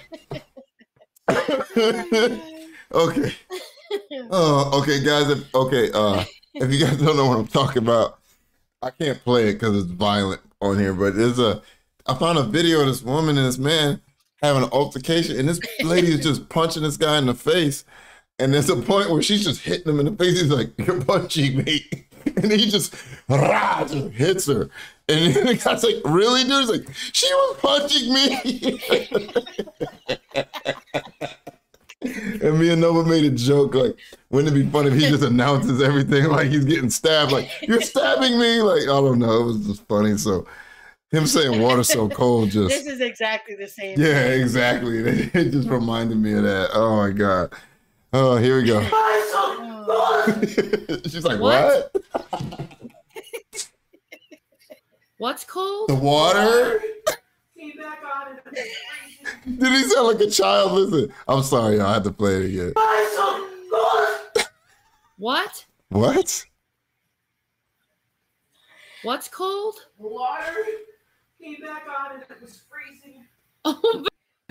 okay. Oh, okay, guys. If, okay, uh, if you guys don't know what I'm talking about, I can't play it because it's violent on here. But there's a, I found a video of this woman and this man having an altercation, and this lady is just punching this guy in the face. And there's a point where she's just hitting him in the face. He's like, "You're punching me," and he just, rah, just hits her. And the guy's like, "Really, dude?" He's like, "She was punching me." And me and Nova made a joke, like, wouldn't it be funny if he just announces everything like he's getting stabbed? Like, "You're stabbing me." Like, I don't know. It was just funny. So him saying water's so cold just. This is exactly the same. Yeah, thing. exactly. It just reminded me of that. Oh, my God. Oh, here we go. She's like, What? what? What's cold? The water? Came back on it. Did he sound like a child? Listen, I'm sorry, I had to play it again. What? What? What's cold? The water came back on and it was freezing. Oh,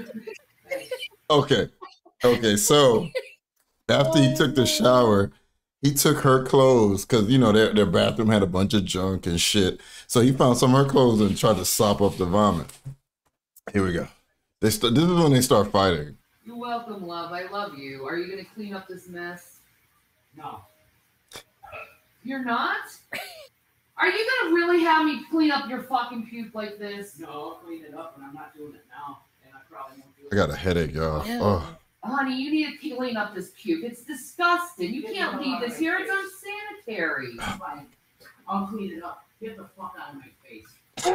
Okay. Okay, so after he took the shower, he took her clothes because, you know, their, their bathroom had a bunch of junk and shit. So he found some of her clothes and tried to sop up the vomit. Here we go. They st- this is when they start fighting. you're welcome, love. I love you. Are you going to clean up this mess? No. You're not? Are you going to really have me clean up your fucking puke like this? No, I'll clean it up, and I'm not doing it now. And I probably won't do it. I got a headache, y'all. Ew. Oh. Honey, you need to clean up this puke. It's disgusting. You can't leave this here. It's unsanitary. Fine. I'll clean it up. Get the fuck out of my face.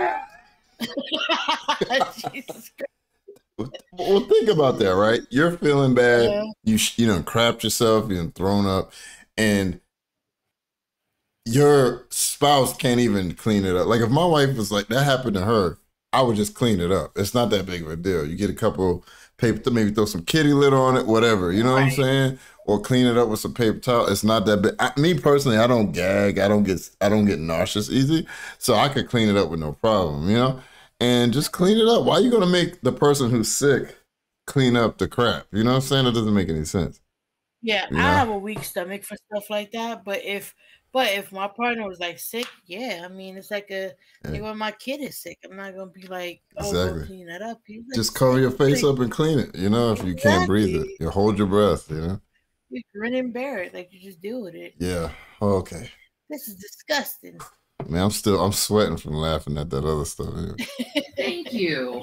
Jesus Well, well, think about that, right? You're feeling bad. Yeah. You sh- you done crapped yourself. You done thrown up, and your spouse can't even clean it up. Like if my wife was like that happened to her, I would just clean it up. It's not that big of a deal. You get a couple paper, maybe throw some kitty litter on it, whatever. You know what I'm saying? Or clean it up with some paper towel. It's not that big. I, me personally, I don't gag. I don't get I don't get nauseous easy, so I could clean it up with no problem. You know. and just clean it up. Why are you gonna make the person who's sick clean up the crap? You know what I'm saying? It doesn't make any sense. Yeah, You I know? have a weak stomach for stuff like that. But if but if my partner was like sick, yeah, I mean it's like a Yeah. like when my kid is sick, I'm not gonna be like, oh, Exactly. go clean that up. He's like, Just cover your face like, up and clean it. You know, if you can't breathe it, Exactly. you hold your breath. You know. You grin and bear it, like you just deal with it. Yeah. Okay. This is disgusting. Man, I'm still I'm sweating from laughing at that other stuff. Anyway. Thank you.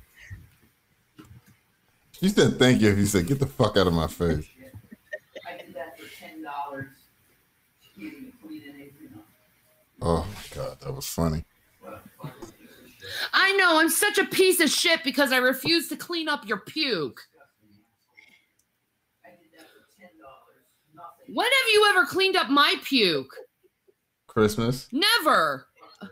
You said thank you if you said get the fuck out of my face. I did that for ten dollars. Oh my god, that was funny. I know, I'm such a piece of shit because I refuse to clean up your puke. When have you ever cleaned up my puke? Christmas? Never.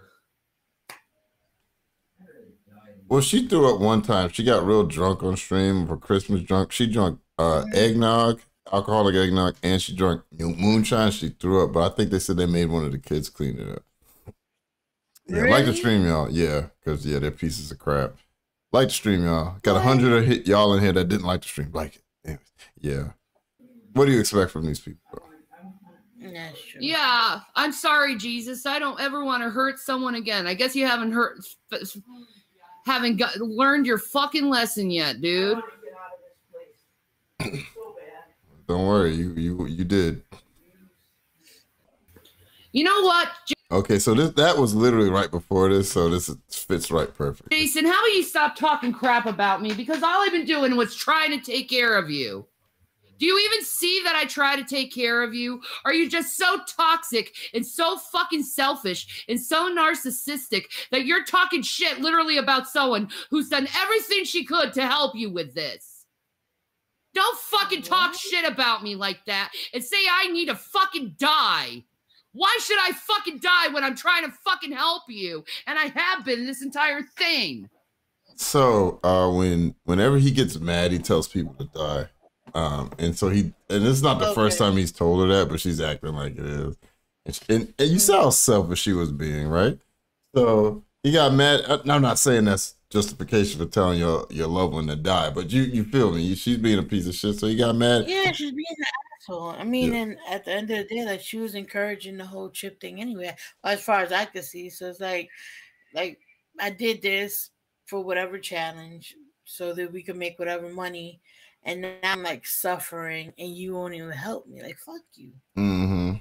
Well, she threw up one time. She got real drunk on stream for Christmas drunk. She drank uh, eggnog, alcoholic eggnog, and she drank moonshine. She threw up, but I think they said they made one of the kids clean it up. Yeah, Really? like the stream, y'all. Yeah, because, yeah, they're pieces of crap. Like the stream, y'all. Got a hundred of hit y'all in here that didn't like the stream. Like it. Anyways, yeah. What do you expect from these people, bro? That's true. Yeah, I'm sorry, Jesus. I don't ever want to hurt someone again. I guess you haven't hurt, haven't got, learned your fucking lesson yet, dude. Don't worry, you you you did. You know what, Okay, so this that was literally right before this, so this fits right perfect. Jason? How about you stop talking crap about me? Because all I've been doing was trying to take care of you. Do you even see that I try to take care of you? Are you just so toxic and so fucking selfish and so narcissistic that you're talking shit literally about someone who's done everything she could to help you with this? Don't fucking talk shit about me like that and say I need to fucking die. Why should I fucking die when I'm trying to fucking help you? And I have been this entire thing. So uh, when whenever he gets mad, he tells people to die. Um, and so he, and it's not the Okay. first time he's told her that, but she's acting like it is. And, she, and, and you saw how selfish she was being, right? So he got mad. I'm not saying that's justification for telling your, your loved one to die, but you you feel me? She's being a piece of shit, so he got mad. Yeah, she's being an asshole. I mean, Yeah. and at the end of the day, like she was encouraging the whole chip thing anyway, as far as I could see. So it's like, like I did this for whatever challenge so that we could make whatever money, and now I'm like suffering, and you won't even help me. Like, fuck you. Mm-hmm.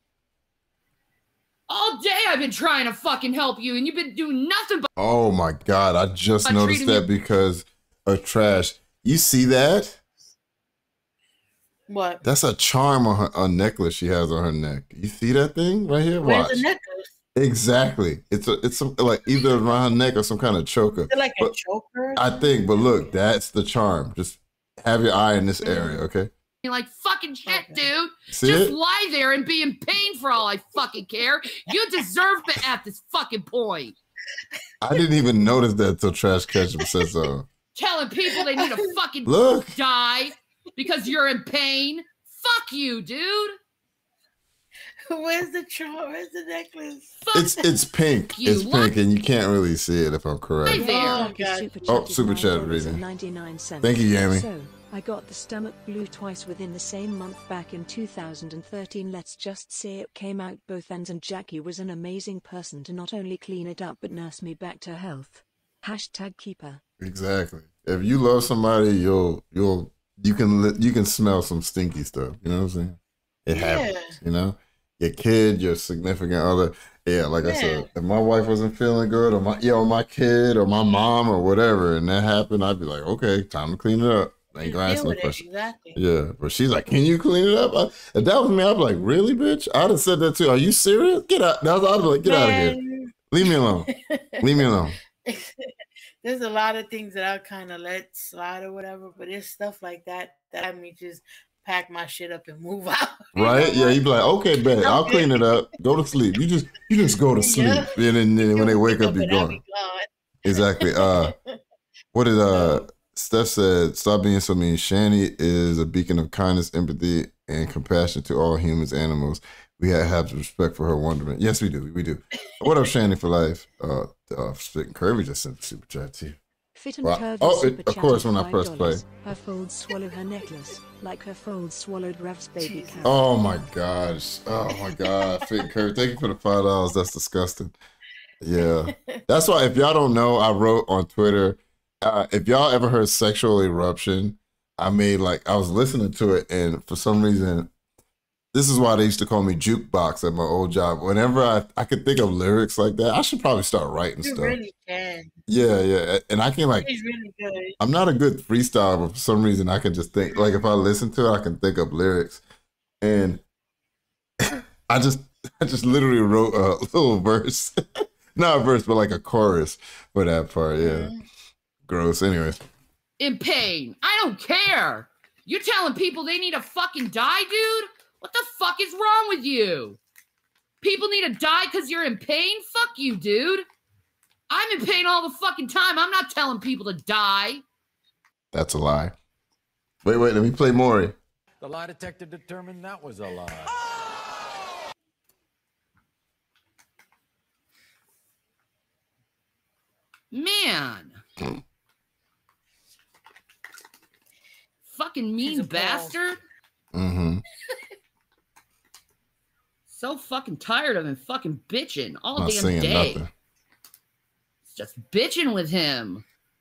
All day I've been trying to fucking help you, and you've been doing nothing but Oh my God, I just I'm noticed treating that because of trash. You see that? What? That's a charm on her a necklace she has on her neck. You see that thing right here? Where's Watch. the necklace? Exactly. It's a it's some, like either around her neck or some kind of choker. Is it like a But choker? I think, but look, that's the charm. Just have your eye in this area, okay? like fucking shit, Okay. dude. See Just it? lie there and be in pain for all I fucking care. You deserve it at this fucking point. I didn't even notice that until Trash Ketchup said so. Telling people they need to fucking Look. die because you're in pain. Fuck you, dude. Where's the charm? Where's the necklace? Fuck It's it's pink. You It's pink, and you can't really see it if I'm correct. Right there. Oh, Lucky God. super Oh, chat is super nine chat dollars reading. and ninety-nine cents. Thank you, Yami. So, I got the stomach flu twice within the same month back in two thousand thirteen. Let's just say it came out both ends, and Jackie was an amazing person to not only clean it up but nurse me back to health. Hashtag keeper. Exactly. If you love somebody, you'll you'll you can li- you can smell some stinky stuff. You know what I'm saying? It Yeah. happens. You know, your kid, your significant other. Yeah, like I Yeah. said, if my wife wasn't feeling good, or my yeah, or my kid, or my mom, or whatever, and that happened, I'd be like, okay, time to clean it up. Ain't gonna ask Deal no with it, question. exactly. Yeah, but she's like, "Can you clean it up?" I, if that was me, I'd be like, "Really, bitch?" I'd have said that too. Are you serious? Get out! That was, I'd be like, "Get out of here! Man, Leave me alone! Leave me alone!" There's a lot of things that I'll kind of let slide or whatever, but it's stuff like that that I mean just pack my shit up and move out. You know Right? Yeah, what? you'd be like, "Okay, bet. I'll Okay. clean it up. Go to sleep. You just, you just go to sleep, Yeah. and then, then when they You'll wake up, and you're I'll gone." be gone. Exactly. Uh, what did uh Steph said? Stop being so mean. Shanny is a beacon of kindness, empathy, and compassion to all humans, animals. we have, have respect for her wonderment. Yes, we do. We do. What up, Shanny for life? Uh, uh Spitting Curvy just sent the super chat to you. Fit and Wow. Curvy Oh, super it, of course, when I five press play. Her folds swallow her necklace, like her folds swallowed Rev's baby cat. Oh my gosh. Oh my God. Fit and Curvy. Thank you for the five dollars. That's disgusting. Yeah. That's why, if y'all don't know, I wrote on Twitter, uh, if y'all ever heard Sexual Eruption, I made like, I was listening to it, and for some reason, this is why they used to call me Jukebox at my old job. Whenever I, I could think of lyrics like that, I should probably start writing You stuff. really can. Yeah, yeah. And I can like, He's really good. I'm not a good freestyler, but for some reason I can just think, like if I listen to it, I can think of lyrics. And I just, I just literally wrote a little verse. Not a verse, but like a chorus for that part. Yeah. Mm-hmm. Gross. Anyways. In pain. I don't care. You're telling people they need to fucking die, dude? What the fuck is wrong with you? People need to die because you're in pain? Fuck you, dude. I'm in pain all the fucking time. I'm not telling people to die. That's a lie. Wait, wait, let me play Maury. The lie detector determined that was a lie. Man. Fucking mean bastard. Mm-hmm. So fucking tired of him fucking bitching all Not damn day. Nothing. It's just bitching with him.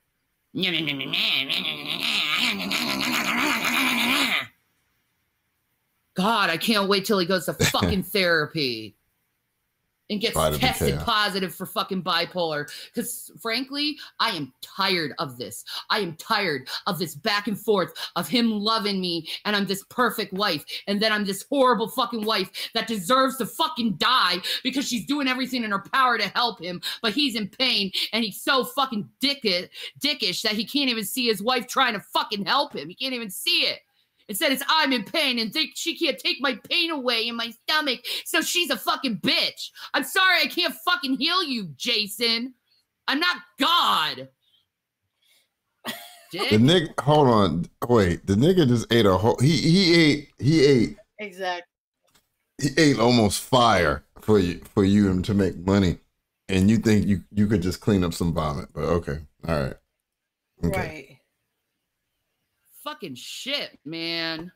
God, I can't wait till he goes to fucking therapy and gets tested positive for fucking bipolar. Because frankly, I am tired of this. I am tired of this back and forth of him loving me and I'm this perfect wife. And then I'm this horrible fucking wife that deserves to fucking die because she's doing everything in her power to help him. But he's in pain and he's so fucking dickish, dickish that he can't even see his wife trying to fucking help him. He can't even see it. Instead, it's I'm in pain and think she can't take my pain away in my stomach, so she's a fucking bitch. I'm sorry I can't fucking heal you, Jason. I'm not God. Dick. The nigga, hold on, wait. The nigga just ate a whole. He he ate he ate exactly. He ate almost fire for you for you to make money, and you think you you could just clean up some vomit? But okay, all right, okay. Right. Fucking shit, man.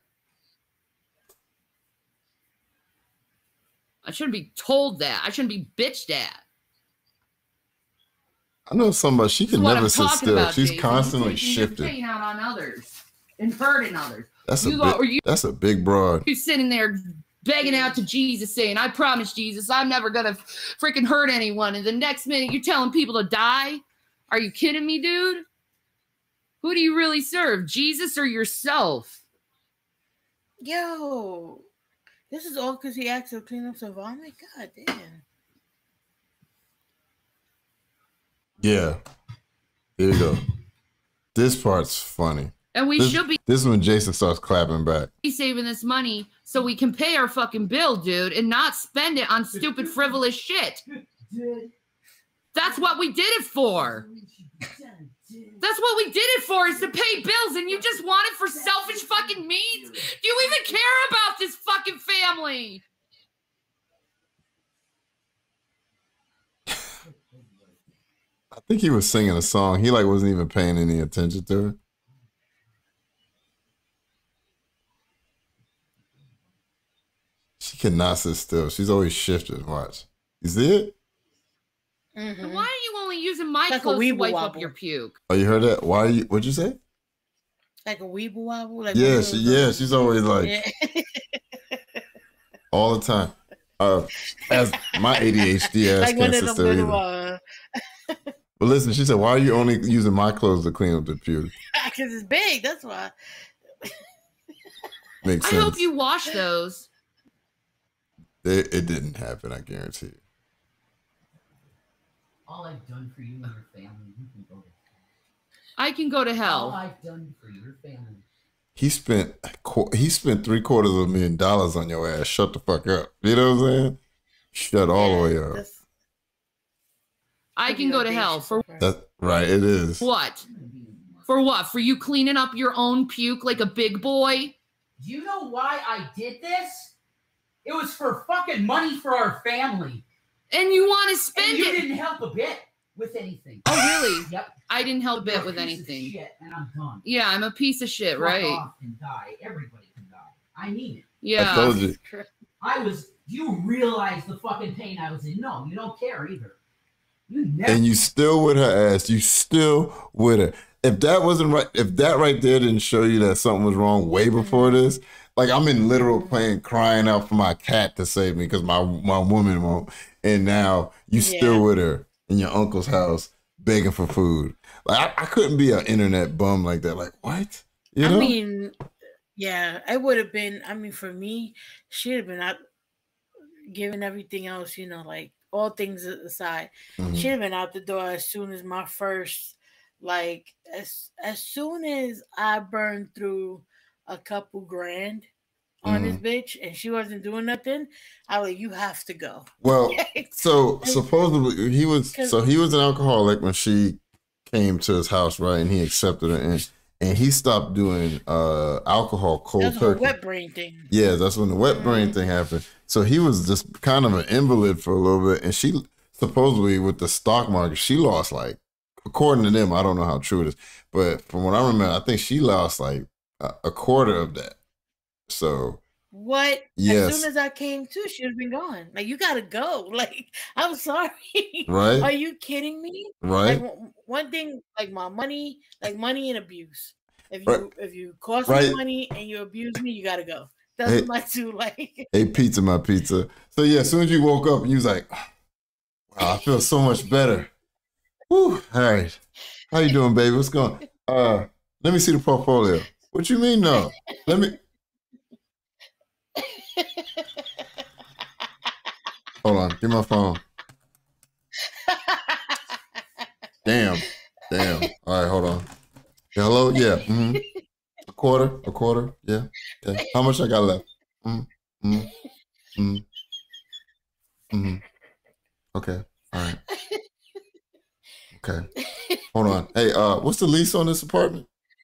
I shouldn't be told that. I shouldn't be bitched at. I know somebody, she can never sit still. About, She's Jason. constantly You're shifting. Pain out on others and hurting others. That's you a go, big, you, that's a big broad. You sitting there begging out to Jesus saying, I promise Jesus, I'm never going to freaking hurt anyone. And the next minute you're telling people to die? Are you kidding me, dude? Who do you really serve, Jesus or yourself? Yo, this is all because he asked to clean up some vomit? God damn. Yeah. Here you go. This part's funny. And we this, should be. This is when Jason starts clapping back. Be saving this money so we can pay our fucking bill, dude, and not spend it on stupid, frivolous shit. That's what we did it for. That's what we did it for, is to pay bills, and you just want it for selfish fucking means? Do you even care about this fucking family? I think he was singing a song. He like wasn't even paying any attention to it. She cannot sit still. She's always shifting. Watch. You see it? Mm-hmm. And why are you only using my like clothes to wipe wobble. Up your puke? Oh, you heard that? Why are you? What'd you say? Like a weeble wobble? Like yeah, she, yeah, she's always like, yeah. all the time. Uh, as my A D H D ass like can't sit still either. Uh... But listen, she said, why are you only using my clothes to clean up the puke? Because it's big, that's why. Makes I sense. hope you wash those. It, it didn't happen, I guarantee you. All I've done for you and your family, you can go to hell. I can go to hell. All I've done for your family. He spent he spent three quarters of a million dollars on your ass. Shut the fuck up. You know what I'm saying? Shut yeah, all the way up. I can go to hell for that. Right, it is. What? For what? For you cleaning up your own puke like a big boy? Do you know why I did this? It was for fucking money for our family. And you want to spend and you it. You didn't help a bit with anything. Oh, really? Yep. I didn't help a bit You're with a piece anything. Of shit, and I'm done. Yeah, I'm a piece of shit, Fuck right? Off and die. Everybody can die. I mean it. Yeah. I told you. I was. You realize the fucking pain I was in? No, you don't care either. You never. And you still with her ass. You still with her. If that wasn't right, if that right there didn't show you that something was wrong way before this, like I'm in literal pain, crying out for my cat to save me because my my woman won't. And now you Yeah. still with her in your uncle's house begging for food. Like I, I couldn't be an internet bum like that. Like what? You know? I mean, yeah, it would have been. I mean, for me, she'd have been out giving everything else. You know, like all things aside, Mhm. she'd have been out the door as soon as my first, like as as soon as I burned through a couple grand on this bitch, and she wasn't doing nothing. I was like, you have to go. Well, so supposedly he was. 'Cause- So he was an alcoholic when she came to his house, right? And he accepted her, and and he stopped doing uh alcohol cold That's a turkey. wet brain thing. Yeah, that's when the wet brain thing happened. So he was just kind of an invalid for a little bit, and she supposedly with the stock market, she lost like, according to them, I don't know how true it is, but from what I remember, I think she lost like a, a quarter of that. So What? yes, As soon as I came to, she would have been gone. Like, you gotta go. Like, I'm sorry. Right. Are you kidding me? right, Like, w- one thing, like my money, like money and abuse. If you Right. if you cost Right. me money and you abuse me, you gotta go. That's Hey. my two. Like, hey, pizza, my pizza. So yeah, as soon as you woke up, you was like, wow, I feel so much better. Whew. All right, how you doing, baby? What's going? Uh, let me see the portfolio. What you mean, no? Let me. Hold on, give my phone. Damn, damn. All right, hold on. Yeah, hello, yeah. Mm-hmm. A quarter, a quarter. Yeah, yeah. How much I got left? Mm-hmm. Mm-hmm. Mm-hmm. Okay. All right. Okay. Hold on. Hey, uh, what's the lease on this apartment?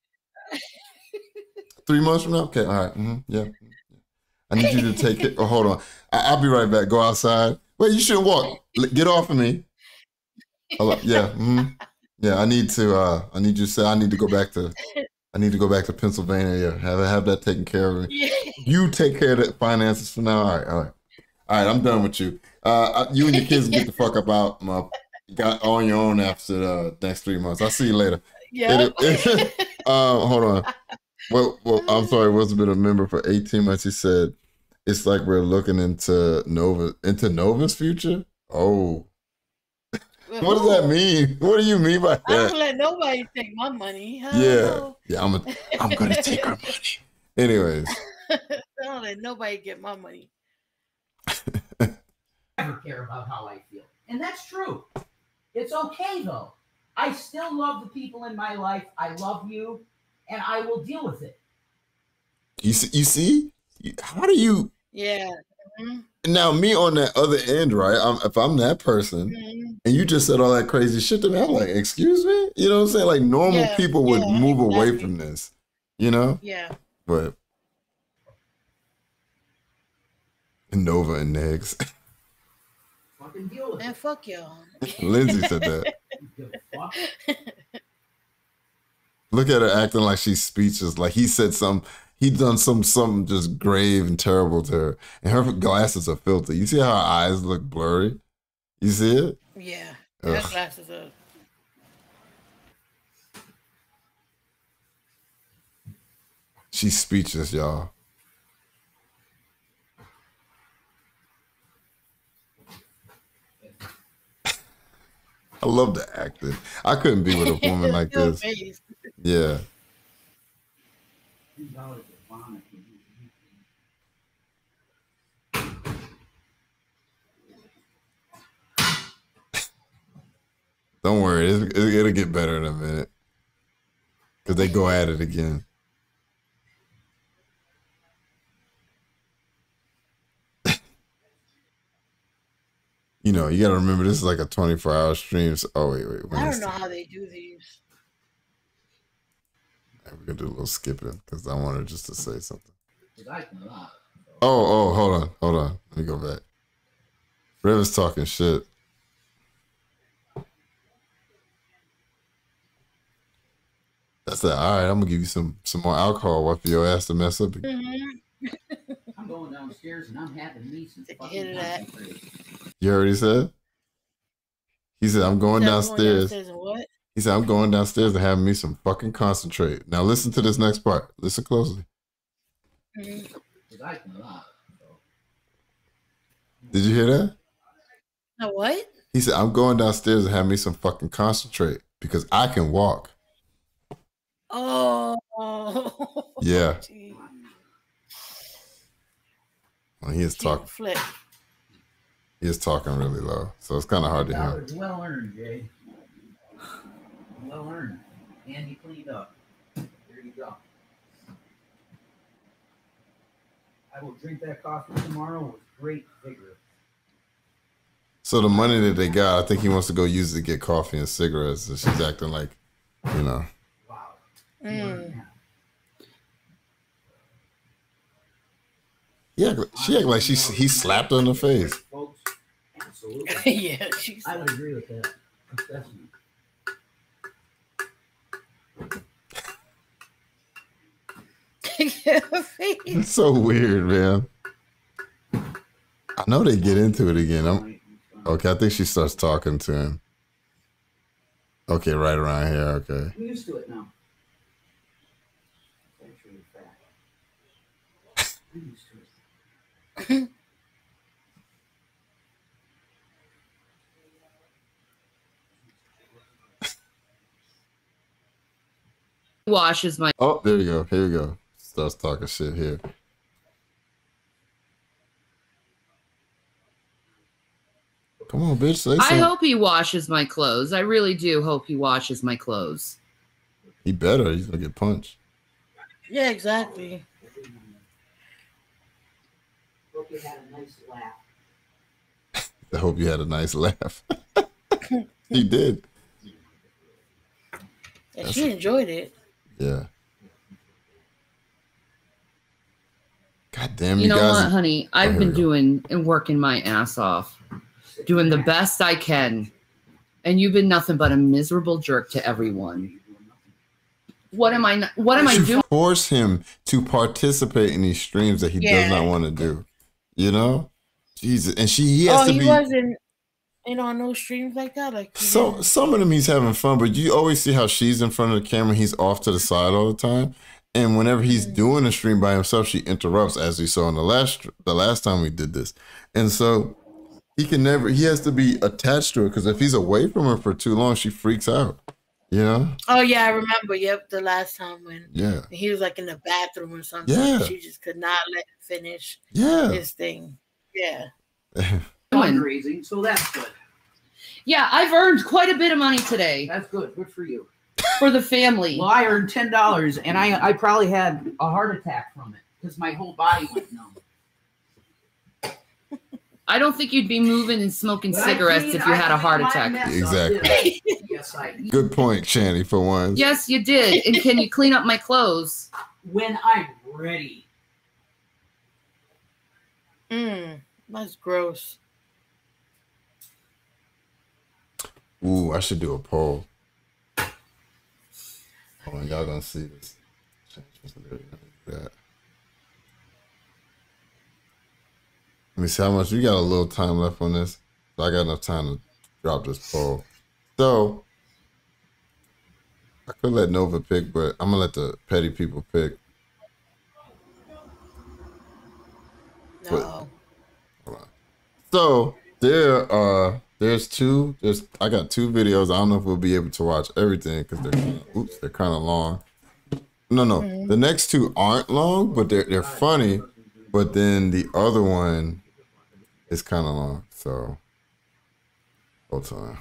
Three months from now? Okay. All right. Mm-hmm. Yeah. I need you to take it. Oh, hold on. I- I'll be right back. Go outside. Wait, you shouldn't walk. L- Get off of me. Hello? Yeah. Mm-hmm. Yeah. I need to. Uh, I need you to say. I need to go back to. I need to go back to Pennsylvania. Yeah. Have have that taken care of me. yeah. You take care of the finances for now. All right. All right. All right. I'm done with you. Uh, you and your kids get the fuck up out. My, you got on your own after the next three months. I'll see you later. Yeah. uh, hold on. Well, well, I'm sorry. Wasn't been a member for eighteen months. He said it's like we're looking into Nova, into Nova's future. Oh, what does that mean? What do you mean by I don't that? let nobody take my money. Hell Yeah, no. yeah. I'm a, I'm gonna take her money. Anyways, I don't let nobody get my money. Never care about how I feel. And that's true. It's okay though. I still love the people in my life. I love you, and I will deal with it. you see, you see, how do you? Yeah. Mhm. Now, me on that other end, right? I'm, if I'm that person, Mhm. and you just said all that crazy shit to me, I'm like, excuse me? You know what I'm saying? Like, normal Yeah, people would yeah, move away exactly. from this, you know? Yeah. But Nova and Negs. Fucking deal with Man, it. fuck y'all. Lindsay said that. Give a fuck. Look at her acting like she's speechless. Like he said some, he done some something just grave and terrible to her. And her glasses are filthy. You see how her eyes look blurry? You see it? Yeah. That Ugh. glasses are. She's speechless, y'all. I love the acting. I couldn't be with a woman like Your this. face. Yeah. Two dollars a vomit. Don't worry. It, it, it'll get better in a minute. Because they go at it again. You know, you got to remember this is like a twenty-four hour stream. So, oh, wait, wait. when I is don't know it? how they do these. We're going to do a little skipping because I wanted just to say something. Because I can laugh. So. Oh, oh, hold on, hold on. Let me go back. Rev is talking shit. That's that. All right, I'm gonna give you some some more alcohol. Wipe your ass to mess up. Mm-hmm. I'm going downstairs and I'm having me some Did you fucking hear that? concentrate. You already said? He said, I'm going Said I'm downstairs. going downstairs and what? He said, I'm going downstairs and having me some fucking concentrate. Now listen to this next part. Listen closely. Mm-hmm. Did you hear that? Now what? He said, I'm going downstairs and having me some fucking concentrate because I can walk. Oh. Yeah. Geez. Well, he is talking. Flip. He is talking really low, so it's kind of hard to hear. Well earned, Jay. Well earned. And you cleaned up. There you go. I will drink that coffee tomorrow with great vigor. So the money that they got, I think he wants to go use it to get coffee and cigarettes. And she's acting like, you know. Wow. Mm. Yeah, she act like she he slapped her in the face. Folks, absolutely. Yeah, she's. I would agree with that. Definitely. It's so weird, man. I know they get into it again. I'm, okay, I think she starts talking to him. Okay, right around here. Okay. I'm used to it now. I'm used to it. Washes my. Oh, there you go. Here we go. Starts talking shit here. Come on, bitch. Say I something. hope he washes my clothes. I really do hope he washes my clothes. He better. He's gonna get punched. Yeah, exactly. Hope you had a nice laugh. I hope you had a nice laugh. He did. And she enjoyed it. Yeah. God damn, you, You know guys. what, honey? I've here been we go. doing and working my ass off, doing the best I can, and you've been nothing but a miserable jerk to everyone. What am I? What am I You doing? force him to participate in these streams that he Yeah. does not want to do. You know, Jesus, and she he has Oh, to he be. wasn't, you know, on no streams like that. Like he So didn't- some of them he's having fun, but you always see how she's in front of the camera, he's off to the side all the time. And whenever he's doing a stream by himself, she interrupts, as we saw in the last the last time we did this. And so he can never he has to be attached to her, because if he's away from her for too long, she freaks out. You know? Oh yeah, I remember. Yep, the last time when Yeah. he was like in the bathroom or something. Yeah. She just could not let him finish Yeah. his thing. Yeah. Fundraising, so that's good. Yeah, I've earned quite a bit of money today That's good. Good for you. for the family. Well, I earned ten dollars, and I I probably had a heart attack from it because my whole body went numb. I don't think you'd be moving and smoking But I cigarettes cleaned- if you I had a heart cleaned my attack. mess up, Exactly. didn't I? Yes, I did. Good point, Shanny, for once. Yes, you did. And can you clean up my clothes? When I'm ready. Mm, that's gross. Ooh, I should do a poll. Hold on, y'all gonna see this. That. Let me see how much. We got a little time left on this. So I got enough time to drop this poll. So I could let Nova pick, but I'm gonna let the petty people pick. No. Hold on. So there are there's two. There's I got two videos. I don't know if we'll be able to watch everything because they're kinda, oops they're kind of long. No, no, Mm-hmm. the next two aren't long, but they're they're funny. But then the other one is kind of long. So hold on.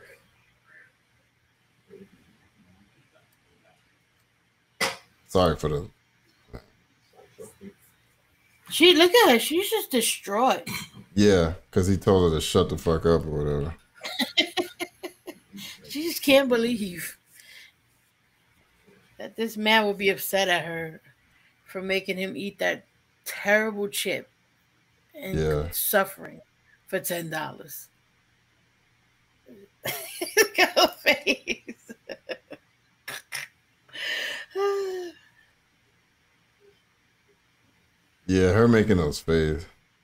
Sorry for the. She look at her. She's just distraught. Yeah, because he told her to shut the fuck up or whatever. She just can't believe that this man will be upset at her for making him eat that terrible chip and Yeah. suffering for ten dollars. Look at her face. Yeah, her making those faces.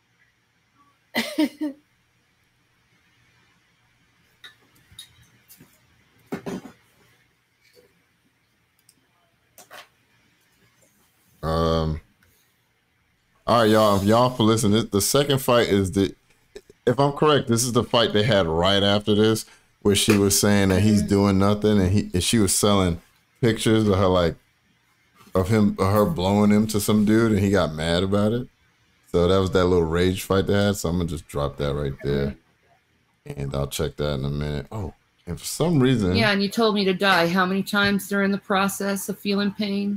um. All right, y'all. Y'all for listening. The second fight is the. If I'm correct, this is the fight they had right after this, where she was saying that he's doing nothing, and he and she was selling pictures of her like, of him, of her blowing him to some dude, and he got mad about it. So that was that little rage fight they had. So I'm gonna just drop that right there, and I'll check that in a minute. Oh, and for some reason, Yeah, and you told me to die how many times during the process of feeling pain?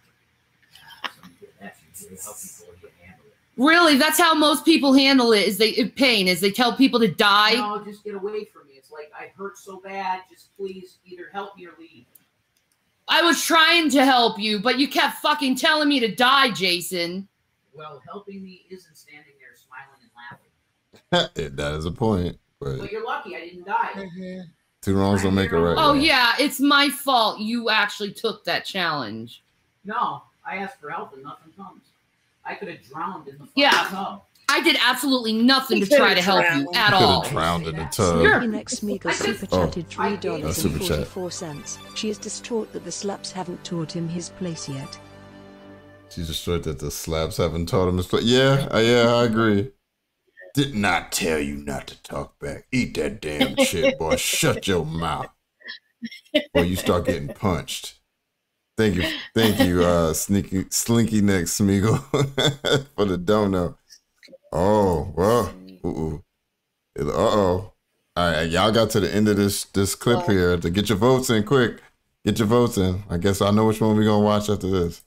Really, that's how most people handle it. Is they pain? Is they tell people to die? No, just get away from me. It's like I hurt so bad. Just please either help me or leave. I was trying to help you, but you kept fucking telling me to die, Jason. Well, helping me isn't standing there smiling and laughing. that is a point. But Well, you're lucky I didn't die. Mm-hmm. two wrongs don't make a right. Oh yeah, it's my fault. You actually took that challenge. No, I asked for help and nothing comes. I could have drowned in the fucking Yeah. tub. I did absolutely nothing You to try could've to help drowned. you at Could all. have drowned in the tub. You're- Next Smeagol I just- super Oh. chatted three dollars That's and super chat. forty-four cents. She is distraught that the slaps haven't taught him his place yet. She's destroyed that the slaps haven't taught him his place. Yeah, uh, yeah, I agree. Did not tell you not to talk back. Eat that damn shit, boy. Shut your mouth. Or you start getting punched. Thank you, thank you, uh, sneaky, slinky neck Smeagol for the dono. Oh well, ooh, uh oh. All right, y'all got to the end of this this clip here to get your votes in quick. Get your votes in. I guess I know which one we're gonna watch after this.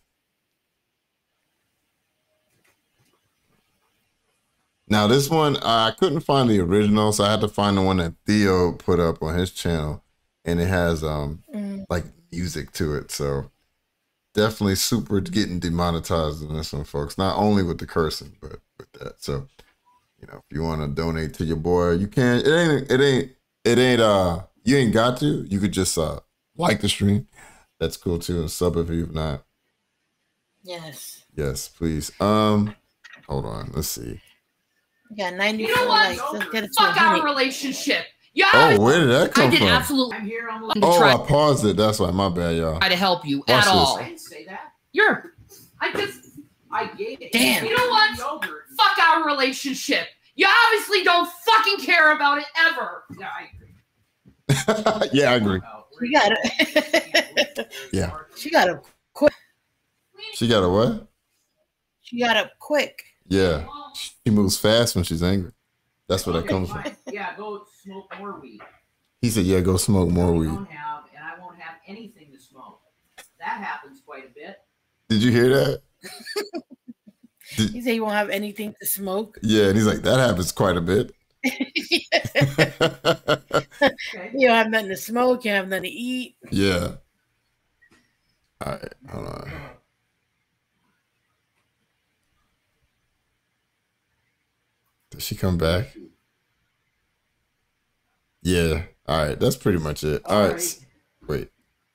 Now this one, uh, I couldn't find the original, so I had to find the one that Theo put up on his channel, and it has um Mm. like music to it. So definitely super getting demonetized in this one, folks. Not only with the cursing, but with that. So you know, if you want to donate to your boy, you can. It ain't. It ain't. It ain't. Uh, you ain't got to. You could just uh like the stream. That's cool too, and sub if you've not. Yes. Yes, please. Um, hold on. Let's see. We got ninety-four You know what? likes. Let's get it to Fuck a our hundred. relationship. Yeah. Oh, where did that come I did from? absolutely I'm here. I'm to looking. Oh, try, I paused it. That's why. My bad, y'all. try to help you Watch at this. all. I didn't say that. You're. I just. I gave it. Damn. You know what? Yogurt. Fuck our relationship. You obviously don't fucking care about it ever. Yeah, I agree. Yeah, I agree. We got it. Yeah. She got up quick. She got a what? She got up quick. Yeah. She moves fast when she's angry. That's where that Okay, comes from. fine. Yeah, go smoke more weed. He said, "Yeah, go smoke more I weed." don't have, and I won't have anything to smoke. That happens quite a bit. Did you hear that? He said he won't have anything to smoke. Yeah, and he's like, "That happens quite a bit." Okay. You don't have nothing to smoke. You don't have nothing to eat. Yeah. All right, hold on. Did she come back? Yeah. All right, that's pretty much it. All right. Alright. Wait.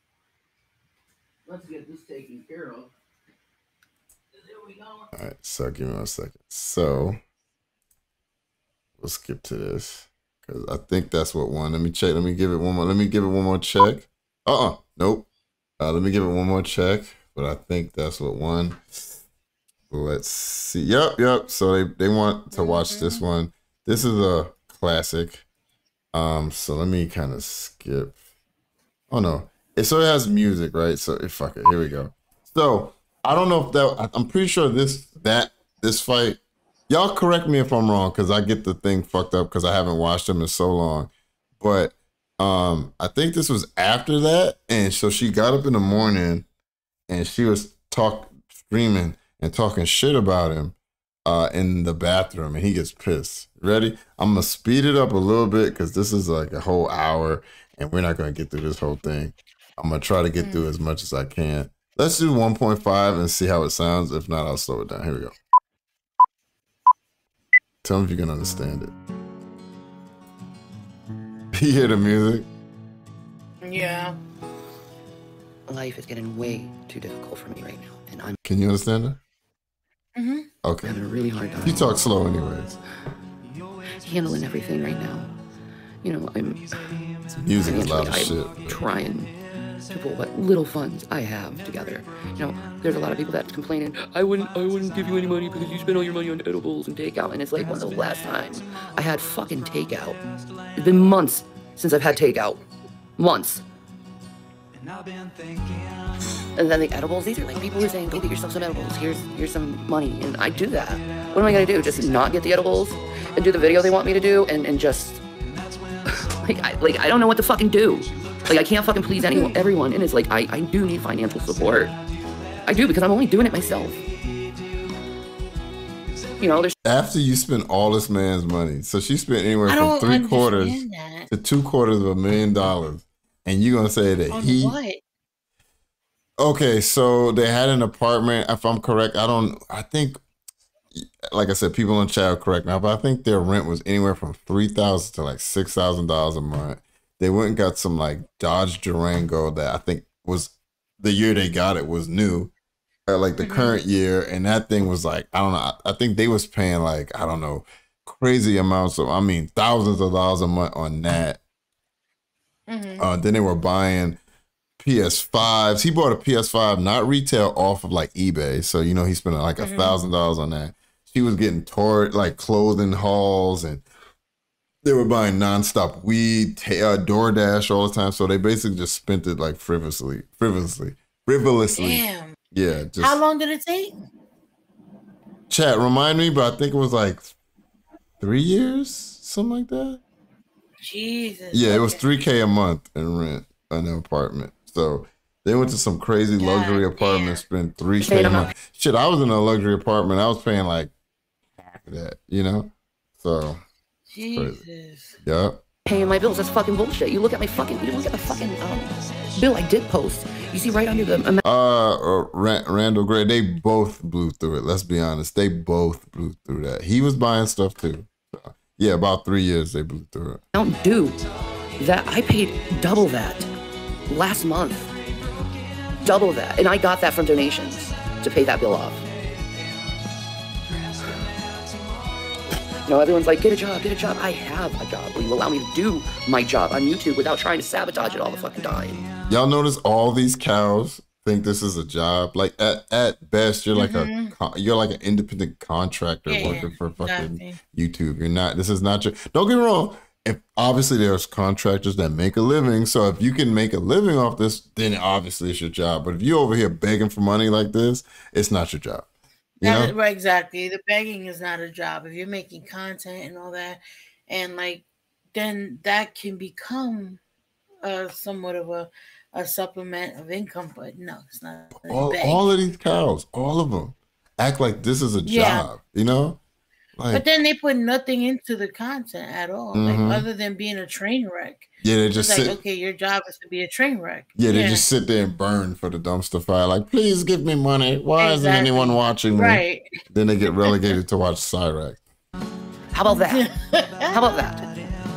Let's get this taken care of. There we go. All right. So give me one second. So we'll skip to this because I think that's what won. Let me check. Let me give it one more. Let me give it one more check. Uh uh Nope. Uh, let me give it one more check. But I think that's what won. Let's see. Yep, yep. So they, they want to watch Mm-hmm. this one. This is a classic. Um, so let me kind of skip. Oh no. It so it has music, right? So if fuck it, here we go. So I don't know if that I'm pretty sure this that this fight. Y'all correct me if I'm wrong, because I get the thing fucked up because I haven't watched them in so long. But um, I think this was after that, and so she got up in the morning, and she was talk screaming and talking shit about him uh, in the bathroom, and he gets pissed. Ready? I'm gonna speed it up a little bit because this is like a whole hour, and we're not gonna get through this whole thing. I'm gonna try to get through as much as I can. Let's do one point five and see how it sounds. If not, I'll slow it down. Here we go. Tell me if you can understand it. You hear the music? Yeah. Life is getting way too difficult for me right now, and I'm. Can you understand it? Mm-hmm. Okay. Having a really hard time. You talk slow, anyways. Handling everything right now. You know, I'm. Music is loud I'm as shit. trying to pull what little funds I have together. You know, there's a lot of people that's complaining. I wouldn't, I wouldn't give you any money because you spend all your money on edibles and takeout. And it's like, when's the last time I had fucking takeout? It's been months since I've had takeout. Months. And then the edibles, these are like people who are saying, go get yourself some edibles. Here's here's some money. And I do that. What am I gonna do? Just not get the edibles and do the video they want me to do and, and just like I like I don't know what to fucking do. Like I can't fucking please anyone everyone. And it's like I, I do need financial support. I do because I'm only doing it myself. You know, there's after you spend all this man's money, so she spent anywhere I from don't three quarters understand that. to two quarters of a million dollars. And you're gonna say that On he what? okay, so they had an apartment, if I'm correct. I don't I think like I said, people in the chat are correct now, but I think their rent was anywhere from three thousand to like six thousand dollars a month. They went and got some like Dodge Durango that I think was the year they got it was new. Or like the mm-hmm. current year, and that thing was like, I don't know, I, I think they was paying like, I don't know, crazy amounts of, I mean, thousands of dollars a month on that. Mm-hmm. Uh, then they were buying P S fives. He bought a P S five, not retail, off of like eBay. So, you know, he spent like a thousand dollars on that. She was getting tore like clothing hauls, and they were buying nonstop weed, t- uh, DoorDash all the time. So they basically just spent it like frivolously, frivolously, frivolously. Damn. Yeah. Just, how long did it take? Chat, remind me, but I think it was like three years, something like that. Jesus. Yeah, okay. it was three K a month in rent in an apartment. So they went to some crazy God luxury apartment, spent three K a month. Shit, I was in a luxury apartment. I was paying like half of that, you know? So Jesus. Crazy. Yeah. Paying my bills, that's fucking bullshit. You look at my fucking, you look at the fucking um, bill I did post. You see right under the... Uh, uh Rand- Randall Gray, they both blew through it. Let's be honest. They both blew through that. He was buying stuff too. So, yeah, about three years they blew through it. Don't do that. I paid double that last month. Double that. And I got that from donations to pay that bill off. You know, everyone's like, get a job, get a job. I have a job. Will you allow me to do my job on YouTube without trying to sabotage it all the fucking time? Y'all notice all these cows think this is a job? Like at, at best, you're like mm-hmm. a you're like an independent contractor yeah, working for fucking exactly. YouTube. You're not. This is not your. Don't get me wrong. If obviously there's contractors that make a living, so if you can make a living off this, then obviously it's your job. But if you're over here begging for money like this, it's not your job. You know? That, right, exactly. The begging is not a job. If you're making content and all that, and like, then that can become uh, somewhat of a, a supplement of income. But no, it's not. All, all of these cows, all of them, act like this is a yeah. job. You know. Like, but then they put nothing into the content at all, mm-hmm. like other than being a train wreck. Yeah, they just it's sit, like, okay, your job is to be a train wreck. Yeah, they yeah. just sit there and burn for the dumpster fire. Like, please give me money. Why exactly. isn't anyone watching me? Right. Then they get relegated to watch Cyrac. How about that? How about that?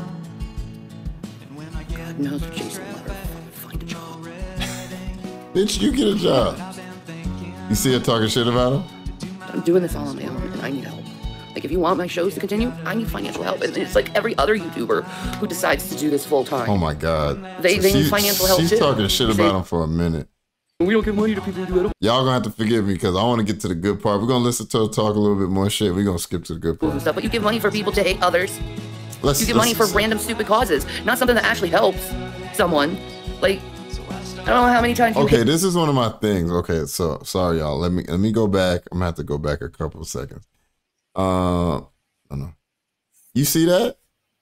God knows Jason will never find a job. Bitch, you get a job. You see her talking shit about him? I'm doing this all on my own, and I need help. Like, if you want my shows to continue, I need financial help. And it's like every other YouTuber who decides to do this full time. Oh my God. They, so they she, need financial help she's too. She's talking shit about they, him for a minute. We don't give money to people who do it. Y'all gonna have to forgive me because I want to get to the good part. We're gonna listen to her talk a little bit more shit. We're gonna skip to the good part. Stuff, but you give money for people to hate others. Let's, you give money for random stupid causes, not something that actually helps someone. Like, I don't know how many times you Okay, hate- this is one of my things. Okay, so sorry y'all. Let me let me go back. I'm gonna have to go back a couple of seconds. Uh I don't know. You see that?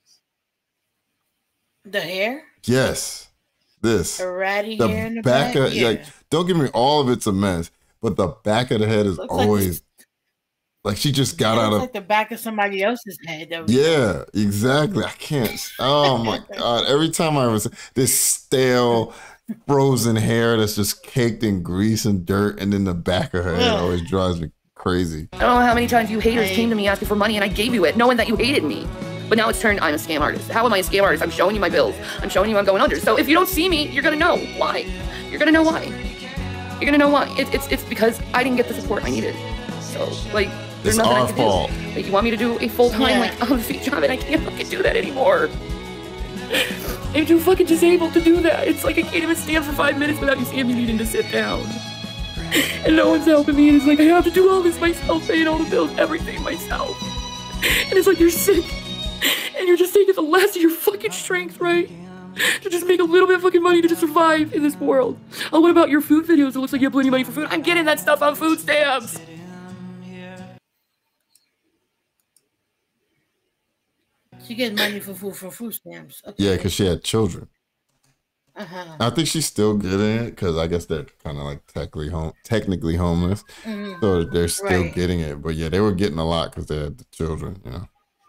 The hair? Yes. This. The ratty the hair in the back. back? Of, yeah. Like, don't get me, all of it's a mess, but the back of the head is looks always like, like she just got out of like the back of somebody else's head. That was yeah, exactly. I can't. Oh my God. Every time I was this stale frozen hair that's just caked in grease and dirt, and then the back of her head always drives me crazy. I don't know how many times you haters came to me asking for money and I gave you it, knowing that you hated me. But now it's turned, I'm a scam artist. How am I a scam artist? I'm showing you my bills. I'm showing you I'm going under. So if you don't see me, you're gonna know why. You're gonna know why. You're gonna know why. It, it's it's because I didn't get the support I needed. So, like, there's It's nothing our I can fault. do. Like, you want me to do a full-time, Yeah. like, on-the-feet job, and I can't fucking do that anymore. I'm too fucking disabled to do that. It's like I can't even stand for five minutes without you seeing me needing to sit down. And no one's helping me, and it's like I have to do all this myself, paying all the bills, everything myself. And it's like you're sick, and you're just taking the last of your fucking strength, right? To just make a little bit of fucking money to just survive in this world. Oh, what about your food videos? It looks like you have plenty of money for food. I'm getting that stuff on food stamps. She gets money for food from food stamps. Okay. Yeah, because she had children. Uh-huh. I think she's still getting it because I guess they're kind of like technically home, technically homeless, Mhm. so they're still Right. getting it. But yeah, they were getting a lot because they had the children, you know.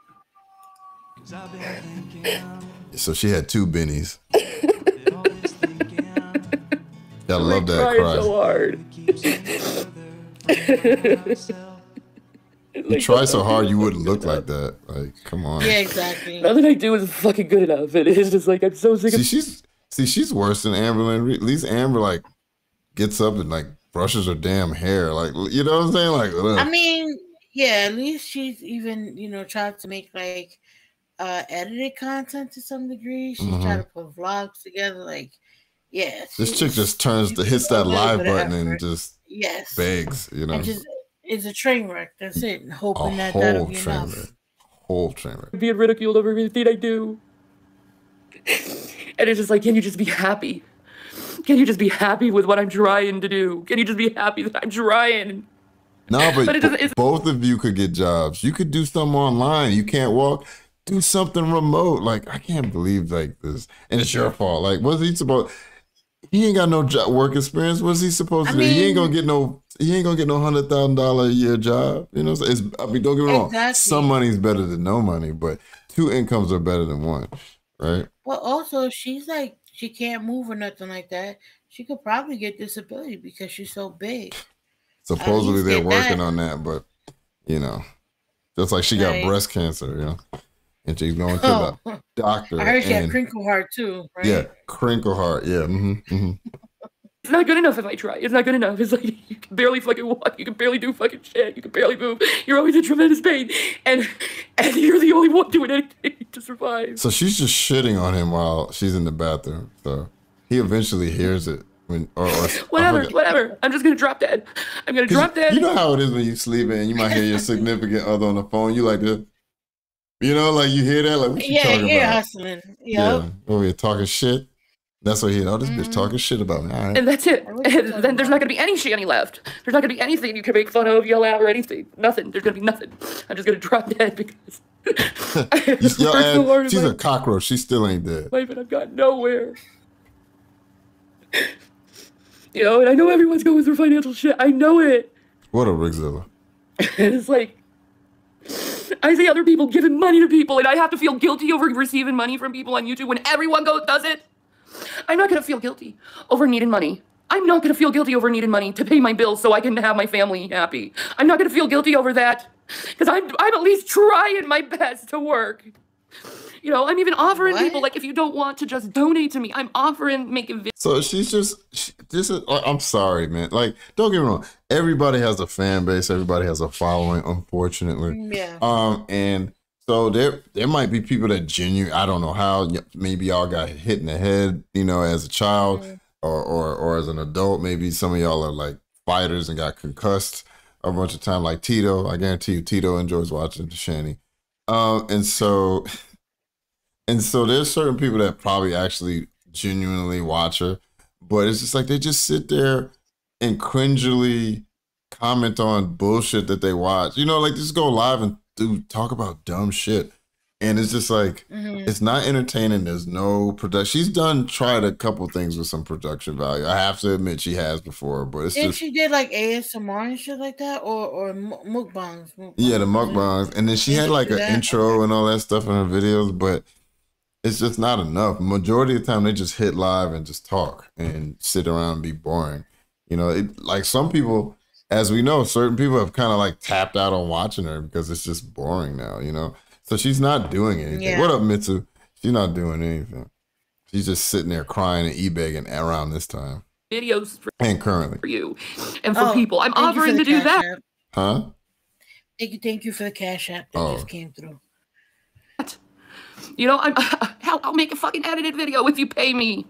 So she had two bennies. Gotta love that Crying cry. so hard. You try so hard, you wouldn't look like that. Like, come on. Yeah, exactly. Nothing I do is fucking good enough. It is just like I'm so sick See, of. she's see, she's worse than Amber Lynn Reed. At least Amber like gets up and like brushes her damn hair. Like, you know what I'm saying? Like, ugh. I mean, yeah, at least she's even, you know, tried to make like uh edited content to some degree. She's Mhm. tried to put vlogs together. Like, yeah. This she- chick just turns she to puts hits a that little live bit of button and effort. just Yes. begs, you know. And just it's a train wreck. That's it. And A hoping that that'll whole be train enough. wreck. Whole train wreck. Being ridiculed over everything I do. And it's just like, can you just be happy? Can you just be happy with what I'm trying to do? Can you just be happy that I'm trying? No, but, But it doesn't- b- it's- both of you could get jobs. You could do something online. You can't walk. Do something remote. Like, I can't believe like this. And it's your fault. Like, what's he supposed? He ain't got no job, work experience. What's he supposed to I do? He ain't mean- gonna get no. He ain't gonna get no hundred thousand dollar a year job. You know, so it's. I mean, don't get me wrong. Exactly. Some money's better than no money, but two incomes are better than one, right? But also, she's like, she can't move or nothing like that. She could probably get disability because she's so big. Supposedly least they're get working that. on that, but you know, just like she Right. got breast cancer, you know, and she's going to Oh, the doctor. I heard she had and- crinkle heart too, right? Yeah, crinkle heart. Yeah. Mm-hmm, mm-hmm. It's not good enough if I try. It's not good enough. It's like you can barely fucking walk. You can barely do fucking shit. You can barely move. You're always in tremendous pain, and and you're the only one doing anything to survive. So she's just shitting on him while she's in the bathroom. So he eventually hears it when, or, or I Whatever, forget. whatever. I'm just gonna drop dead. I'm gonna 'Cause drop dead. You know how it is when you sleeping and you might hear your significant other on the phone. You like this, you know, like you hear that, like what you Yeah, talking yeah, about? hustling. Yep. Yeah, over here talking shit. That's what he. Oh, this Mhm. bitch talking shit about me. All right. And that's it. What are you And talking then there's about? not gonna be any Shanny left. There's not gonna be anything you can make fun of, yell at, or anything. Nothing. There's gonna be nothing. I'm just gonna drop dead because I have You- worked yo, so hard and in she's my a cockroach. She still ain't dead. life and I've got nowhere. You know, and I know everyone's going through financial shit. I know it. What a Rigzilla. And it's like I see other people giving money to people, and I have to feel guilty over receiving money from people on YouTube when everyone goes does it. I'm not gonna feel guilty over needing money. I'm not gonna feel guilty over needing money to pay my bills so I can have my family happy. I'm not gonna feel guilty over that because I'm I'm at least trying my best to work. You know, I'm even offering What? people like if you don't want to just donate to me, I'm offering making videos. So she's just, she, this is, I'm sorry, man. Like, don't get me wrong. Everybody has a fan base. Everybody has a following, unfortunately. Yeah. Um, and so there, there might be people that genuine. I don't know how. Maybe y'all got hit in the head, you know, as a child, Mhm. or or or as an adult. Maybe some of y'all are like fighters and got concussed a bunch of time, like Tito. I guarantee you, Tito enjoys watching the Shanny. Um, and so, and so there's certain people that probably actually genuinely watch her, but it's just like they just sit there and cringily comment on bullshit that they watch. You know, like just go live and do talk about dumb shit. And it's just like, Mhm. it's not entertaining. There's no production. She's done tried a couple things with some production value. I have to admit she has before, but it's Then just, she did like A S M R and shit like that, or or mu- mukbangs. mukbangs. yeah, the mukbangs. And then she Did had she like do an that? intro and all that stuff in her videos, but it's just not enough. Majority of the time they just hit live and just talk and sit around and be boring. You know, it, like some people as we know, certain people have kind of like tapped out on watching her because it's just boring now, you know? So she's not doing anything. Yeah. What up, Mitsu? She's not doing anything. She's just sitting there crying and e-begging around this time. Videos for, and currently. for you and for Oh, people. I'm thank you for offering the to do Cash that. App. Huh? Thank you, thank you for the Cash App that Oh. just came through. You know, I'm, hell, I'll make a fucking edited video if you pay me.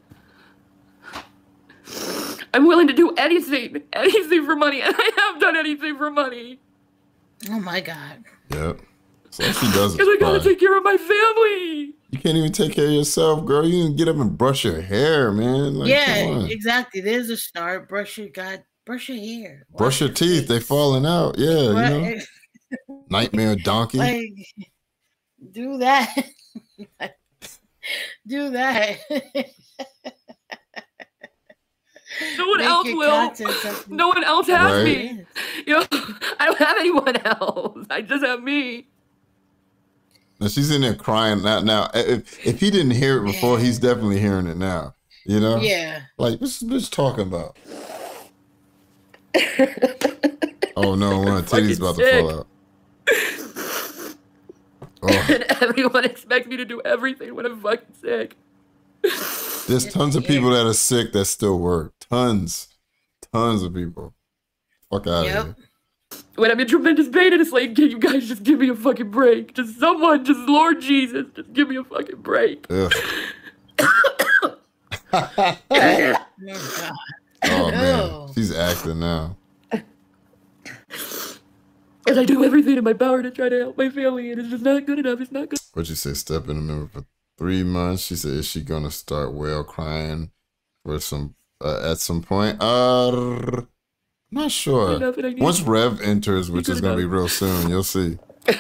I'm willing to do anything, anything for money, and I have done anything for money. Oh my God. Yep. So she does it. Because I gotta Right. take care of my family. You can't even take care of yourself, girl. You can get up and brush your hair, man. Like, come Yeah, on. exactly. There's a start. Brush your God, brush your hair. Brush your teeth. They falling out. Yeah, you know. Right. Nightmare donkey. Like, do that. do that. No one Make else your will. content something- No one else has Right. me. You know, I don't have anyone else. I just have me. Now she's in there crying now. Now, if, if he didn't hear it before, he's definitely hearing it now. You know? Yeah. Like, what's this bitch talking about? Oh no, one of the titties about to fall out. Oh, And everyone expects me to do everything when I'm fucking sick. there's tons of people that are sick that still work. Tons. Tons of people. Fuck out Yep. of here. When I'm in tremendous pain and it's like, can you guys just give me a fucking break? Just someone, just Lord Jesus, just give me a fucking break. Ugh. Oh, God. Oh man, No. she's acting now. And I do everything in my power to try to help my family, and it's just not good enough. It's not good. What'd you say? Step in the member for three months. She said, is she gonna start wail crying for some uh, at some point? Uh, I'm not sure. Enough, and I need- Once Rev enters, which is gonna be real soon, you'll see.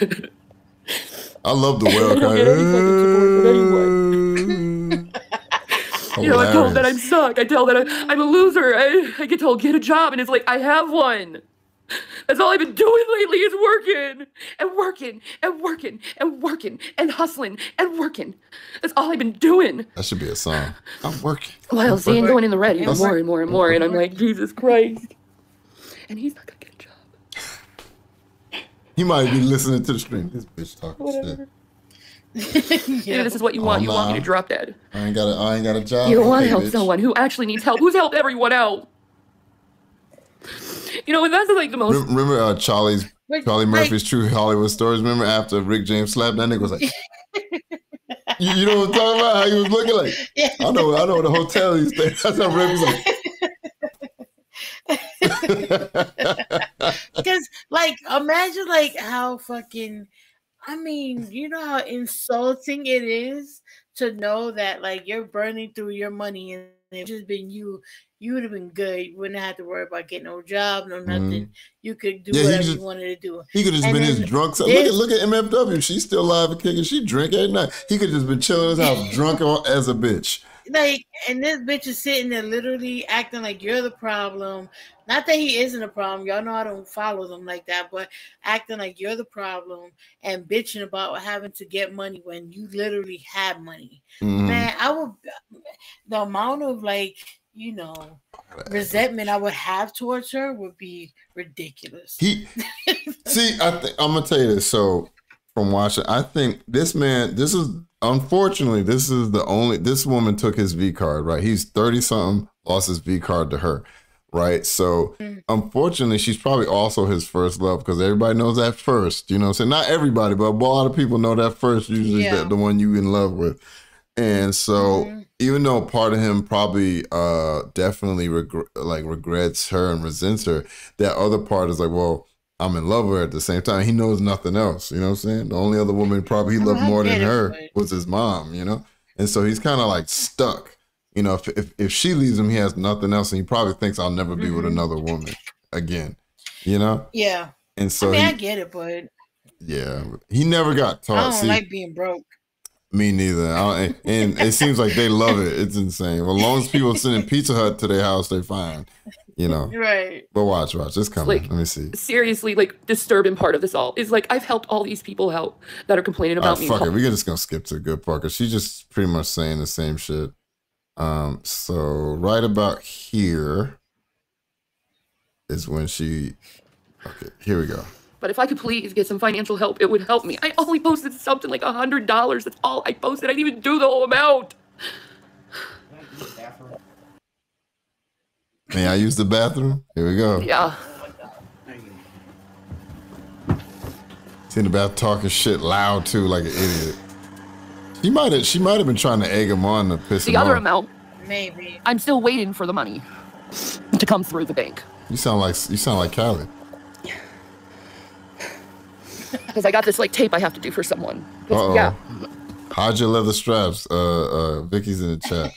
I love the wail I don't get any fucking cry. You know, I'm told that I'm Hilarious. stuck. I tell that I, I'm a loser. I, I get told, get a job, and it's like, I have one. That's all I've been doing lately is working and working and working and working and hustling and working. That's all I've been doing. That should be a song. I'm working. While seeing going in the red even And more work- and more and more, and I'm like, Jesus Christ. And he's not gonna get a job. He might be listening to the stream. This bitch talking Whatever. shit. Maybe this is what you want. Oh, You want me nah. to drop dead. I ain't got a, I ain't got a job. You don't want to Okay, help bitch. someone who actually needs help. Who's helped everyone out? You know, and that's like the most. Rem- Remember uh, Charlie's Wait, Charlie like- Murphy's True Hollywood Stories? Remember after Rick James slapped that nigga was like, you, you know what I'm talking about? How he was looking like, Yeah. I know, I know the hotel he stayed. That's how Rick was like. Because, like, imagine, like, how fucking, I mean, you know how insulting it is to know that, like, you're burning through your money and it's just been you. You would have been good. You wouldn't have to worry about getting no job, no nothing. You could do Yeah, he whatever just- you wanted to do. He could have just And been then his drunk self. Look this- at look at M F W. She's still alive and kicking. She drink every night. He could have just been chilling in his house, drunk as a bitch. Like, and this bitch is sitting there literally acting like you're the problem. Not that he isn't a problem. Y'all know I don't follow them like that, but acting like you're the problem and bitching about having to get money when you literally have money. Mhm. Man, I would, the amount of, like, you know, resentment I would have towards her would be ridiculous. He see, I think I'm gonna tell you this. So from watching, I think this man, this is unfortunately, this is the only this woman took his V card, right? He's thirty something, lost his V card to her, right? So Mm. unfortunately, she's probably also his first love because everybody knows that first, you know what I'm saying? Not everybody, but a lot of people know that first, usually Yeah. the, the one you in love with. And so Mhm. even though part of him probably uh definitely regr- like regrets her and resents her, that other part is like, well, I'm in love with her at the same time. He knows nothing else, you know what I'm saying? The only other woman probably he I loved mean, I more get than it, her but- was his mom, you know? And so he's kind of like stuck. You know, if, if if she leaves him, he has nothing else, and he probably thinks I'll never be with Mhm. another woman again, you know? Yeah. And so I mean, he, I get it, but yeah, he never got I taught. don't See, like being broke. me neither. I don't, and it seems like they love it. It's insane. Well, as long as people sending Pizza Hut to their house, they're fine. You know. Right. But watch, watch. It's coming. like- Let me see. Seriously, like, disturbing part of this all is like, I've helped all these people out that are complaining All about right, me. fuck it. We're just gonna skip to the good part because she's just pretty much saying the same shit. Um. So right about here is when she. Okay, here we go. But if I could please get some financial help, it would help me. I only posted something like a hundred dollars. That's all I posted. I didn't even do the whole amount. May I use the bathroom? Here we go. Yeah. She's in the bath talking shit loud too, like an idiot. She might have. She might have been trying to egg him on to piss him The other off. amount. Maybe. I'm still waiting for the money to come through the bank. You sound like you sound like Callie. Because I got this like tape I have to do for someone. Uh oh. Yeah. Hide your leather straps. Uh, uh, Vicky's in the chat.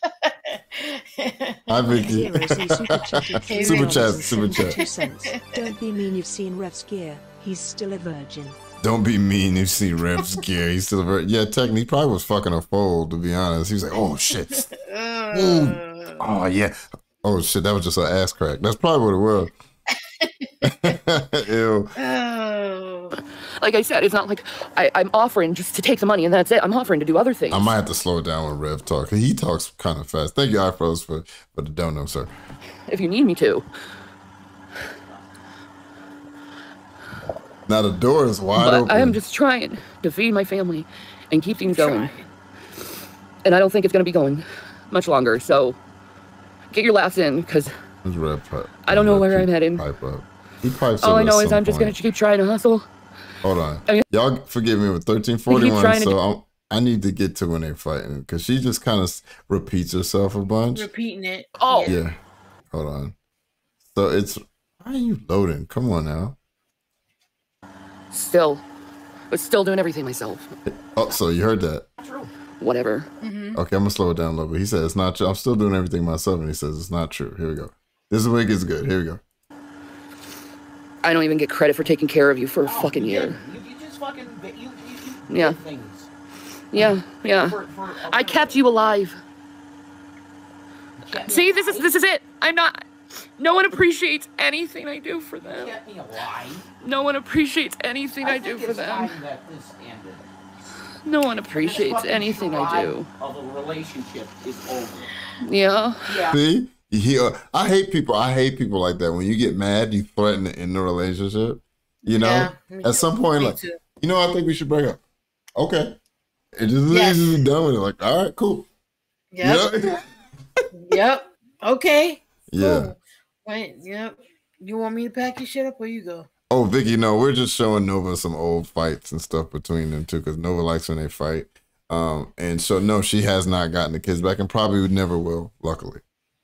Hi, Vicky. Super chat, super chat. Don't be mean. You've seen Rev's gear. He's still a virgin. Don't be mean. You see Rev's gear. He's still a virgin. Yeah, technically, he probably was fucking a fold. To be honest, he was like, "Oh shit." Ooh. Oh yeah. Oh shit. That was just an ass crack. That's probably what it was. Ew. Oh. Like I said, it's not like I, I'm offering just to take the money and that's it. I'm offering to do other things. I might have to slow it down when Rev talks. He talks kind of fast. Thank you, iPros, for, for the dono, sir. If you need me to. Now the door is wide but open. I am just trying to feed my family and keep things going. And I don't think it's going to be going much longer. So get your laughs in because I don't know where I'm heading. Pipe up. He pipes All I know at is some I'm just going point. to keep trying to hustle. Hold on. I mean, Y'all forgive me with thirteen forty-one, trying to so do- I'm, I need to get to when they're fighting because she just kind of repeats herself a bunch. Repeating it. Oh. Yeah. Hold on. So it's, why are you loading? Come on now. Still. But still doing everything myself. Oh, so you heard that. Whatever. Mm-hmm. Okay, I'm going to slow it down a little bit. He said it's not true. I'm still doing everything myself, and he says it's not true. Here we go. This is where it gets good. Here we go. I don't even get credit for taking care of you for a Oh, fucking you year. did. You, you just fucking you, you, you Yeah. did things. Yeah, yeah. For, for, I kept you alive. kept me See, this is alive. this is it. I'm not. No one appreciates anything I do for them. Kept me alive. No one appreciates anything I, do think for it's them. time that this ended. No one This appreciates fucking anything I do. Of a relationship is over. Yeah. Yeah. See? He, uh, I hate people. I hate people like that. When you get mad, you threaten to end the relationship. You know? Yeah, me At some point, Me like, too. you know, I think we should break up. Okay. It just Yes. leaves you done with it. Like, all right, cool. Yep. You know? Yep. Okay. Yeah. Cool. Wait. Yep. You want me to pack your shit up or you go? Oh, Vicky, no, we're just showing Nova some old fights and stuff between them too, because Nova likes when they fight. Um, and so no, she has not gotten the kids back, and probably never will. Luckily.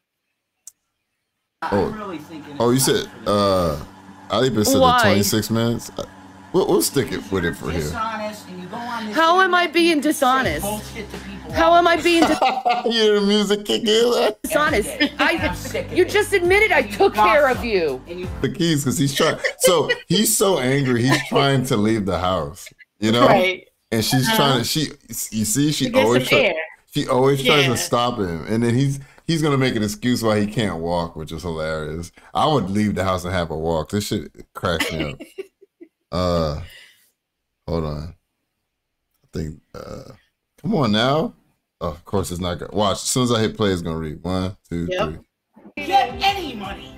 Oh, I'm really thinking oh, you it's said time for uh, Alibis said the Why? twenty-six minutes. We'll, we'll stick it with it for here. dishonest and you go on this How am I internet being and say dishonest? bullshit to people How all am the I time. being dis- You hear the music kick in? dishonest? Every day. I. I'm sick of You it. just admitted I And you took care of gossip. you. And you The keys, because he's trying. So he's so angry, he's trying to leave the house. You know, Right. and she's Uh-huh. trying to. She, you see, she To get always some try, air. she always tries Yeah. to stop him, and then he's he's gonna make an excuse why he can't walk, which is hilarious. I would leave the house and have a walk. This shit cracks me up. Uh, hold on. I think. Uh, come on now. Oh, of course it's not gonna watch. As soon as I hit play, it's gonna read one, two, Yep. three. get any money.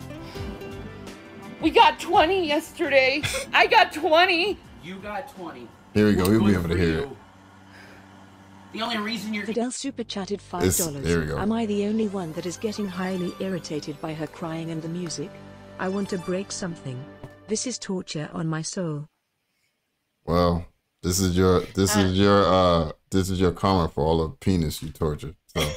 We got twenty yesterday. I got twenty. You got twenty. Here we go. We'll be Good able to for hear you. it. The only reason you're Fidel super chatted five It's- dollars. here we go. Am I the only one that is getting highly irritated by her crying and the music? I want to break something. This is torture on my soul. Well, this is your this is your uh this is your karma for all the penis you tortured. So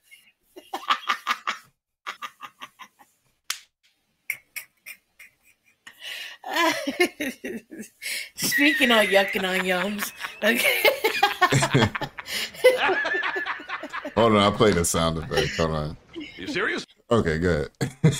Speaking of yucking on yums. Okay. hold on, I'll play the sound effect. Hold on. You serious? Okay, good.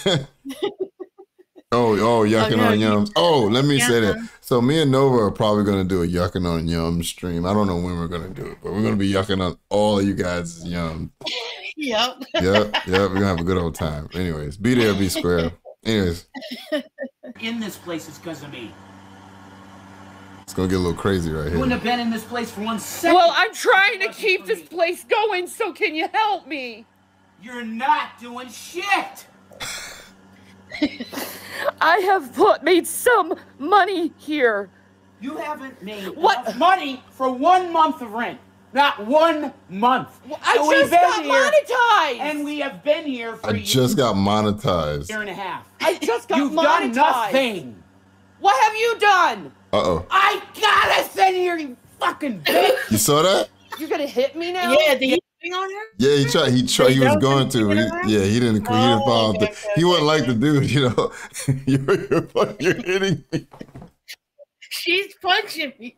oh, oh, yucking no, on you- yums. Oh, let me say that. Yeah. So me and Nova are probably gonna do a yucking on yums stream. I don't know when we're gonna do it, but we're gonna be yucking on all of you guys' yums. Yep. Yep, yep, we're gonna have a good old time. Anyways, be there, be square. Anyways, in this place, it's because of me. it's gonna get a little crazy right You wouldn't here. have been in this place for one second. Well, I'm trying to Wasn't keep for this me. place going, so can you help me? You're not doing shit. I have put, made some money here. You haven't made What? enough money for one month of rent. Not one month. I So we've just been got here, monetized. and we have been here for I a just got monetized. year and a half. I just got You've monetized. done nothing. What have you done? Uh-oh. I gotta send here, you fucking bitch. You saw that? You're gonna hit me now? Yeah, did he swing on her? Yeah, he tried. He tried. He was going to. He, Around? yeah, he didn't. He didn't Oh, follow. okay, through. okay, He wasn't okay. like the dude. You know, you're, you're, you're hitting me. She's punching me.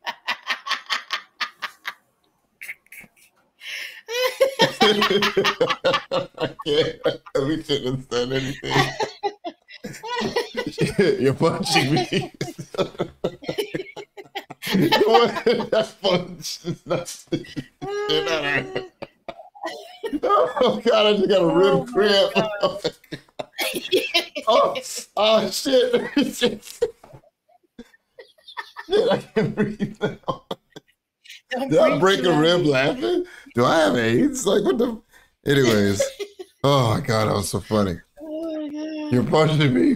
I can't. We shouldn't have said anything. You're punching me. That punch is not. Oh God! I just got a Oh, rib cramp. oh, oh shit! shit! I can't breathe now. Don't Did I breathe break too a rib heavy. laughing? Do I have AIDS? Like what the? Anyways, oh my God, that was so funny. Oh my God. You're punching me.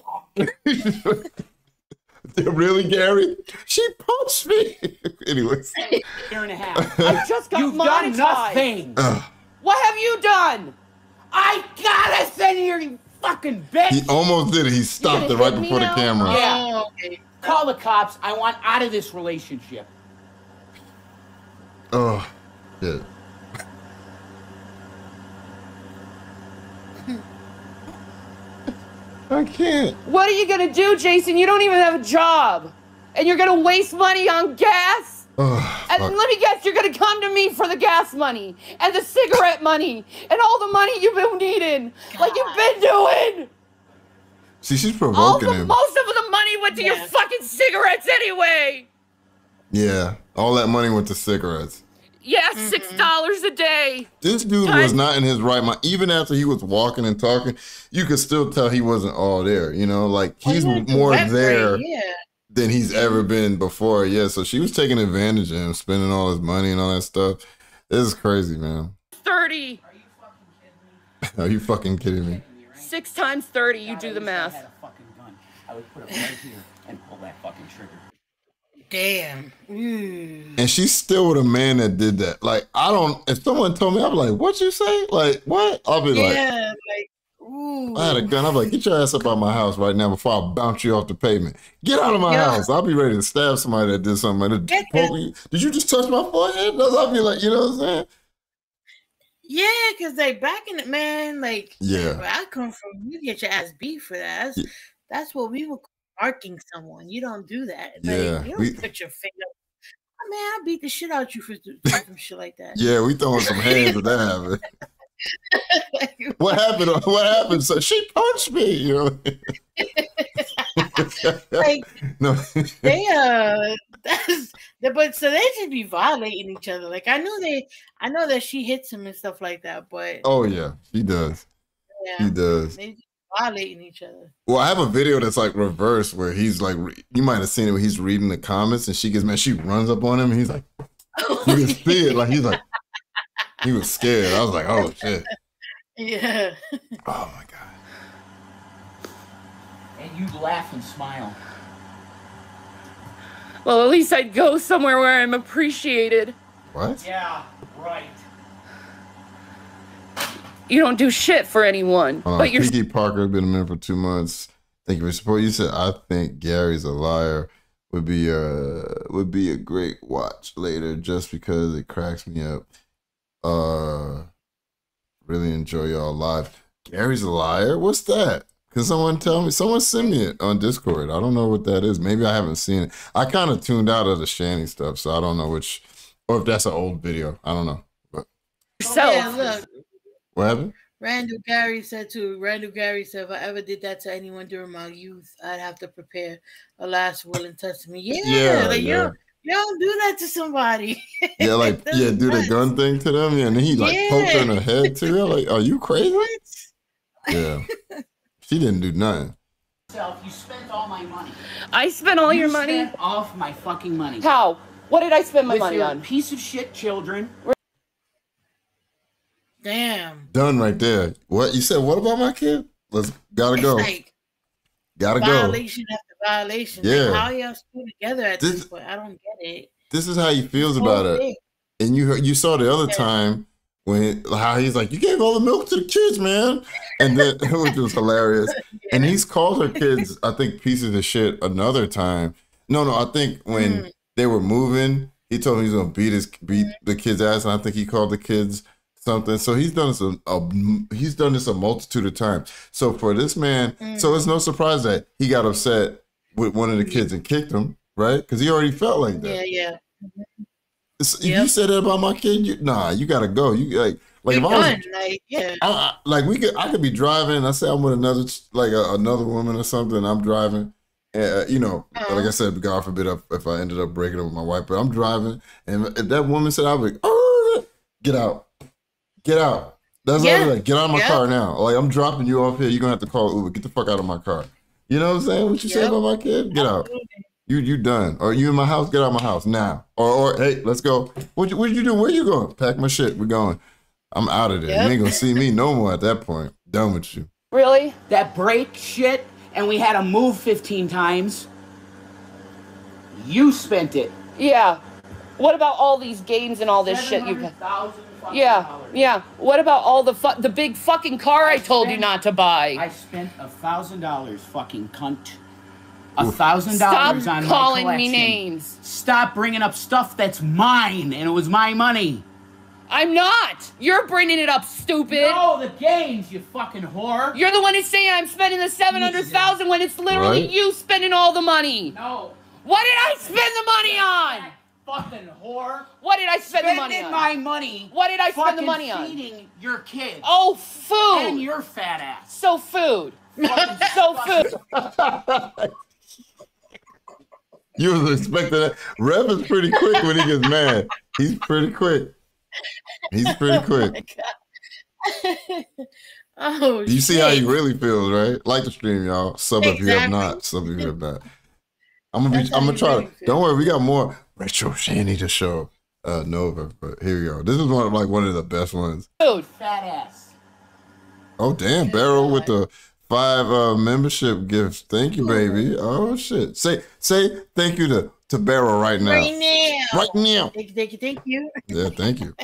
Really, Gary? She punched me. Anyways, Year and a half. I just got You've monetized. done nothing. uh, What have you done? I gotta send here, you fucking bitch. he almost did it. He stopped it right hit me before the now? camera. Yeah. Oh, okay. Call the cops. I want out of this relationship. Oh, shit. I can't. What are you gonna do, Jason? You don't even have a job. And you're gonna waste money on gas? Oh, And fuck. let me guess, you're gonna come to me for the gas money and the cigarette money and all the money you've been needing, like you've been doing. See, she's All provoking the, him. most of the money went to your Yeah. fucking cigarettes anyway. Yeah, all that money went to cigarettes. Yeah, six dollars a day. This dude Time- was not in his right mind. Even after he was walking and talking, you could still tell he wasn't all there. You know, like Oh, he's yeah, the more wet there brain, yeah. than he's ever been before. Yeah, so she was taking advantage of him, spending all his money and all that stuff. This is crazy, man. Thirty. Are you fucking kidding me? Six times thirty. You do the I math. had a fucking gun. I would put it right here and pull that fucking trigger. Damn. Ooh. And she's still with a man that did that. Like, I don't, if someone told me, I'd be like, what you say? Like, what? I'll be like, Yeah, like, ooh. I had a gun. I'm like, get your ass up out of my house right now before I bounce you off the pavement. Get out of my Yeah. house. I'll be ready to stab somebody that did something. That Get poke me. Did you just touch my forehead? I'll be like, you know what I'm saying? Yeah, because they backing it, man. Like, Yeah. where I come from, you get your ass beat for that. That's, Yeah. that's what we would call marking someone. You don't do that. Like, Yeah, you don't we- put your finger. I mean, I beat the shit out you for for some shit like that. Yeah, we throwing some hands at that happened. Like, What happened? What happened? So she punched me, you know? like No. they uh that's but so they just be violating each other. Like I know they I know that she hits him and stuff like that, but Oh, yeah, she does. yeah, He does. they just violating each other. Well, I have a video that's like reverse where he's like, re- you might have seen it where he's reading the comments and she gets mad. She runs up on him and he's like, you can see it. Like, he's like, he was scared. I was like, oh, shit. Yeah. Oh, my God. And you laugh and smile. Well, at least I'd go somewhere where I'm appreciated. What? Yeah, right. You don't do shit for anyone, Hold on. but you're Kiki Parker been a minute for two months. Thank you for support. You said, I think Gary's a liar would be uh would be a great watch later just because it cracks me up. Uh, really enjoy y'all live. Gary's a liar? What's that? Can someone tell me? Someone send me it on Discord. I don't know what that is. Maybe I haven't seen it. I kind of tuned out of the Shanny stuff, so I don't know which, or if that's an old video. I don't know. But yourself. Yeah, look. what happened? Randall Gary said too. Randall Gary said, if I ever did that to anyone during my youth, I'd have to prepare a last will and testament. Yeah, Yeah, like you yeah. don't, you don't do that to somebody. Yeah, like That's yeah, do the nuts. gun thing to them. Yeah, and then he like poked her in the Yeah. head too. I'm like, are you crazy? What? Yeah, she didn't do nothing. Self, you spent all my money. I spent all you your money. spent all of my fucking money. How? What did I spend my With money your on? piece of shit children. Damn. Done right there. What you said? What about my kid? let's gotta go. Like gotta violation go. after violation. Yeah. Like, how y'all still together at this, This- point? I don't get it. This is how he feels This about whole it. thing. And you heard, you saw the other Yeah. time when how he's like, you gave all the milk to the kids, man. And then which was hilarious. Yeah. And he's called her kids, I think, pieces of shit another time. No, no, I think when Mm. they were moving, he told me he's gonna beat his beat the kids' ass, and I think he called the kids something. So he's done this a, a he's done this a multitude of times. So for this man, Mm. so it's no surprise that he got upset with one of the kids and kicked him, right? Because he already felt like that. Yeah, yeah. It's- If Yep. you said that about my kid, you, nah, you gotta go. You like, like You're if I was, done. Like, yeah. I, I- like we could, I could be driving. And I say I'm with another, ch- like a, another woman or something. And I'm driving, uh, you know, Uh-huh. like I said, God forbid if, if I ended up breaking up with my wife, but I'm driving, and if that woman said, I'll be, like, oh, get out, get out. That's Yeah. all like, get out of my Yep. car now. Like I'm dropping you off here. You're gonna have to call Uber. Get the fuck out of my car. You know what I'm saying? What you say Yep. about my kid? Get out. Absolutely. You you done. Or you in my house, get out of my house now. Or or hey, let's go. What you what you do? Where you going? Pack my shit. We're going. I'm out of there. Yep. You ain't gonna see me no more at that point. Done with you. Really? That brake shit, and we had to move fifteen times. You spent it. Yeah. What about all these games and all this shit you've seven hundred thousand fucking Yeah, dollars. yeah. What about all the fu- the big fucking car I told you spent- not to buy? I spent a thousand dollars, fucking cunt. A thousand dollars Stop on my calling me collection. names. Stop bringing up stuff that's mine, and it was my money. I'm not. You're bringing it up, stupid. No, the games, you fucking whore. You're the one who's saying I'm spending the seven hundred thousand when it's literally Right. you spending all the money. No. What did I spend the money on? Fucking whore. What did I spend the money Spending on? my money. What did I spend the fucking money on? feeding your kids. Oh, food. And your fat ass. So food. Fucking So food. You was expecting that. Rev is pretty quick when he gets mad. He's pretty quick. He's pretty quick. Oh, You see shit. how he really feels, right? Like the stream, y'all. Sub if you have Exactly. not. Sub if you have not. I'm gonna That's be. I'm how gonna he try really to. feels. Don't worry, we got more retro Shanny to show. Uh, Nova, but here we go. This is one of like one of the best ones. Food. fat ass. Oh damn, Barrel with the five uh, membership gifts. Thank you, baby. Oh shit. Say say thank you to to Barrel right now. Right now. Right now. Thank you, thank you, thank you. Yeah, thank you.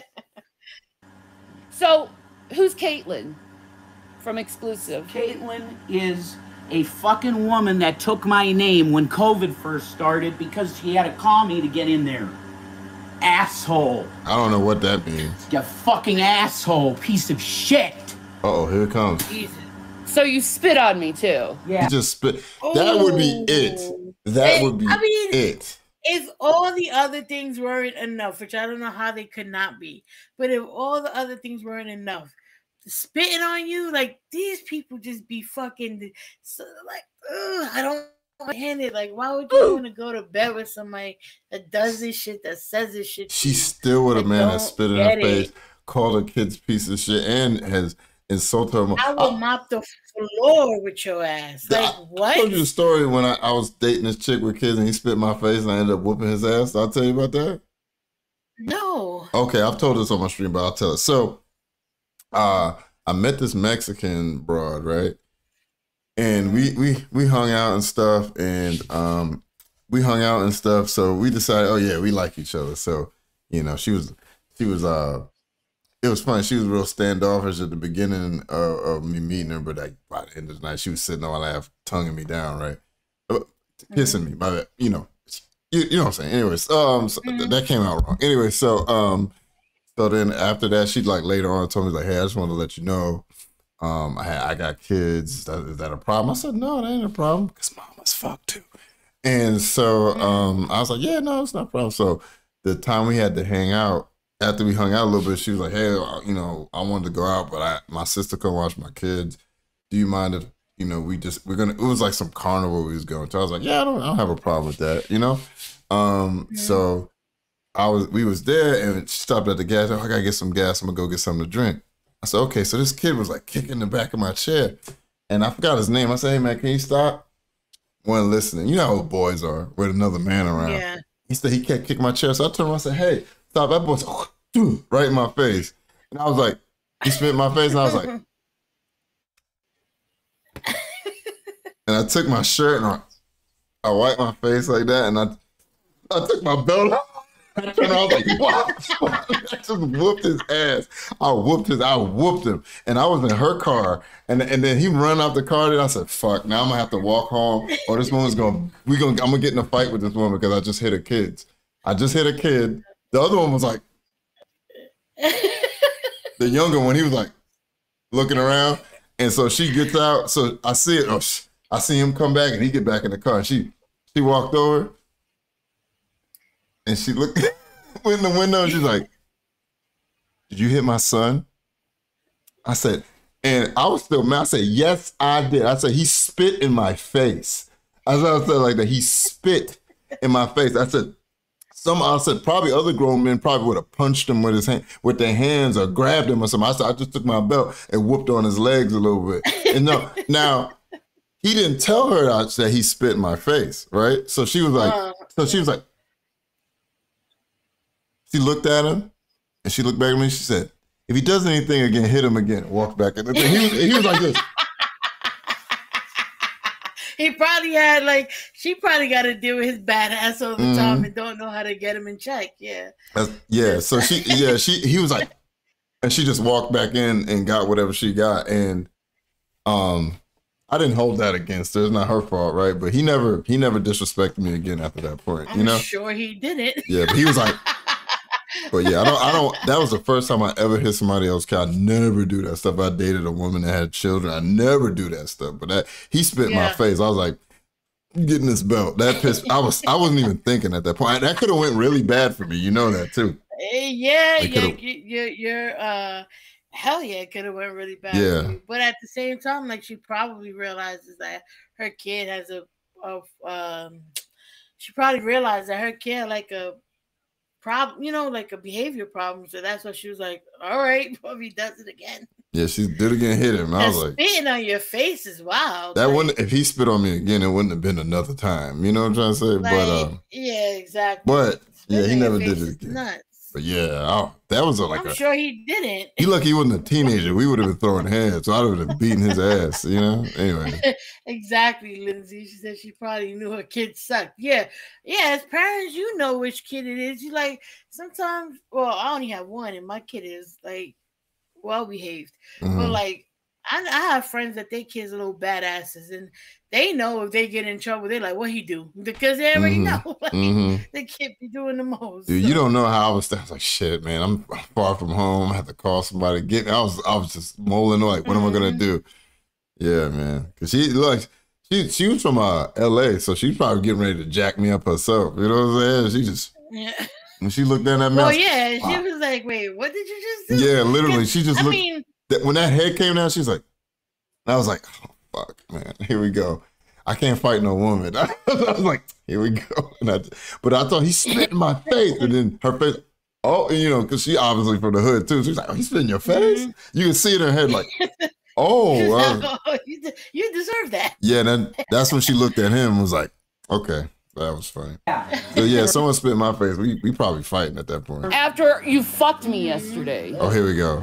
So, who's Caitlin from Exclusive? Caitlin is a fucking woman that took my name when COVID first started because she had to call me to get in there. Asshole. I don't know what that means. You fucking asshole. Piece of shit. Uh oh, here it comes. Jesus. So you spit on me too. Yeah. He just spit. That would be it. That It- would be I mean- it. If all the other things weren't enough, which I don't know how they could not be, but if all the other things weren't enough, spitting on you, like these people just be fucking so, like, ugh, I don't understand it. Like, why would you want to go to bed with somebody that does this shit, that says this shit? to She's you? still with a I man that don't spit in her get face, it. called her kids piece of shit, and has insulted her. I will mop the floor with your ass. Like, I what? told you the story when I, I was dating this chick with kids and he spit in my face and I ended up whooping his ass. I'll tell you about that. No. Okay, I've told this on my stream, but I'll tell it. So, uh, I met this Mexican broad, right? And we we we hung out and stuff, and um, we hung out and stuff. So we decided, oh yeah, we like each other. So, you know, she was she was uh, it was funny. She was real standoffish at the beginning of, of me meeting her, but like by the end of the night, she was sitting on my lap, tonguing me down, right, uh, kissing me. By that, you know, you, you know what I'm saying. Anyways, um, so th- that came out wrong. Anyway, so um. So then after that, she like later on told me like, hey, I just want to let you know, um, I I got kids. Is that, is that a problem? I said, no, that ain't a problem because mama's fucked too. And so um, I was like, yeah, no, it's not a problem. So the time we had to hang out, after we hung out a little bit, she was like, hey, you know, I wanted to go out, but I my sister couldn't watch my kids. Do you mind if, you know, we just, we're going to, it was like some carnival we was going to. I was like, yeah, I don't, I don't have a problem with that, you know? Um, Mhm. So I was, we was there and she stopped at the gas. Oh, I gotta get some gas. I'm gonna go get something to drink. I said, okay. So this kid was like kicking the back of my chair, and I forgot his name. I said, hey man, can you stop? Wasn't listening. You know how boys are with another man around. Yeah. He said he kept kicking my chair. So I turned around and said, hey, stop. That boy's right in my face, and I was like, he spit in my face, and I was like, and I took my shirt and I, I wiped my face like that, and I I took my belt off. I turned around, I was like, what? I just whooped his ass. I whooped his, I whooped him. And I was in her car. And, and then he run out the car, and I said, fuck, now I'm gonna have to walk home, or this woman's gonna, we gonna, I'm gonna get in a fight with this woman because I just hit her kids. I just hit a kid. The other one was like, the younger one, he was like, looking around. And so she gets out. So I see it, oh, I see him come back, and he get back in the car. And she, she walked over. And she looked in the window and she's like, did you hit my son? I said, and I was still mad. I said, yes, I did. I said, he spit in my face. I said, I said like that. He spit in my face. I said, some, I said, probably other grown men probably would have punched him with his hand, with their hands or grabbed him or something. I said, I just took my belt and whooped on his legs a little bit. And no, now, he didn't tell her that he spit in my face, right? So she was like, so she was like, she looked at him, and she looked back at me, and she said, if he does anything again, hit him again. Walk back. And he was, he was like this. He probably had, like, she probably got to deal with his badass all the mm-hmm. time and don't know how to get him in check. Yeah. That's, yeah, so she, yeah, she, he was like, and she just walked back in and got whatever she got. And um, I didn't hold that against her. It's not her fault, right? But he never, he never disrespected me again after that point, I'm you know? sure he didn't. Yeah, but he was like, but yeah, I don't, I don't, that was the first time I ever hit somebody else. I never do that stuff. I dated a woman that had children. I never do that stuff. But that, he spit in yeah. my face. I was like, I'm getting this belt. That pissed, I was, I wasn't even thinking at that point. That could have went really bad for me. You know that too. Yeah, yeah, you're, you're, uh, hell yeah, it could have went really bad yeah. for you. But at the same time, like, she probably realizes that her kid has a, a um, she probably realized that her kid like a, problem, you know, like a behavior problem. So that's why she was like, all right, if he does it again. Yeah, she did again, hit him. I was like, spitting on your face is wild. That like, wouldn't, if he spit on me again, it wouldn't have been another time. You know what I'm trying to say? Like, but uh, yeah, exactly. But spitting yeah, he never did it again. Nuts. But yeah, I, that was a, like I'm a, sure he didn't. He lucky he wasn't a teenager. We would have been throwing hands, so I would have been beating his ass. You know. Anyway. Exactly, Lindsay. She said she probably knew her kid sucked. Yeah, yeah. As parents, you know which kid it is. You like sometimes. Well, I only have one, and my kid is like well behaved. Mm-hmm. But like, I, I have friends that their kids are little badasses, and they know if they get in trouble, they're like, "What he do?" Because they already mm-hmm. know. Like, mm-hmm. the kid be doing the most. Dude, so. You don't know how I was. I was like, "Shit, man, I'm far from home. I have to call somebody to get me." I was, I was just mulling like, "What mm-hmm. am I gonna do?" Yeah, man, because she like she she was from uh, L A, so she's probably getting ready to jack me up herself. You know what I'm saying? She just yeah. When she looked down at me, well, was, yeah, she wow. was like, "Wait, what did you just do?" Yeah, literally, she just I looked. Mean, that, when that head came down, she's like, and I was like, "Oh fuck, man, here we go." I can't fight no woman. I was like, here we go. And I, but I thought he spit in my face, and then her face. Oh, you know, because she obviously from the hood too. She's like, "Oh, he spit in your face." Mm-hmm. You can see it in her head, like. Oh, uh, oh you, de- you deserve that. Yeah, then that's when she looked at him and was like, okay, that was funny. So yeah, someone spit in my face. We we probably fighting at that point. After you fucked me yesterday. Oh, here we go.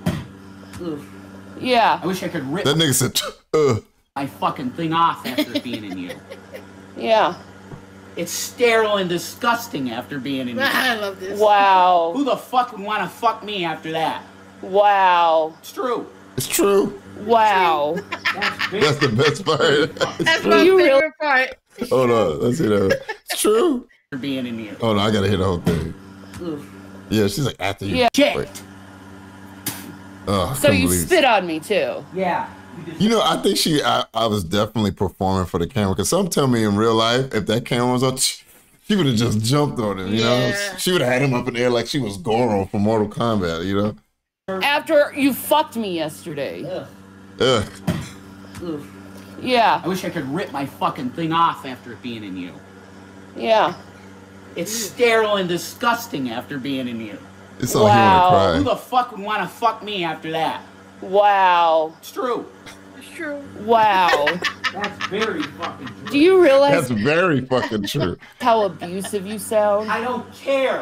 Yeah. I wish I could rip that nigga said, uh. my fucking thing off after being in you. Yeah. It's sterile and disgusting after being in you. I love this. Wow. Who the fuck would want to fuck me after that? Wow. It's true. It's true. Wow. That's, That's the best part. That's my favorite really... part. Hold on. Let's hear that. It's true. For being in here. Oh no, I gotta hear the whole thing. Ugh. Yeah, she's like, after you. Yeah. Shit. Oh, so you spit on me too. Yeah. You know, I think she, I, I was definitely performing for the camera, because some tell me in real life, if that camera was on, she would have just jumped on him, you yeah. know? She would have had him up in the air like she was Goro from Mortal Kombat, you know? After you fucked me yesterday. Ugh. Ugh. Ugh. Yeah. I wish I could rip my fucking thing off after it being in you. Yeah. It's sterile and disgusting after being in you. It's all wow. Cry. Who the fuck would want to fuck me after that? Wow. It's true. It's true. Wow. That's very fucking true. Do you realize that's very fucking true? How abusive you sound? I don't care.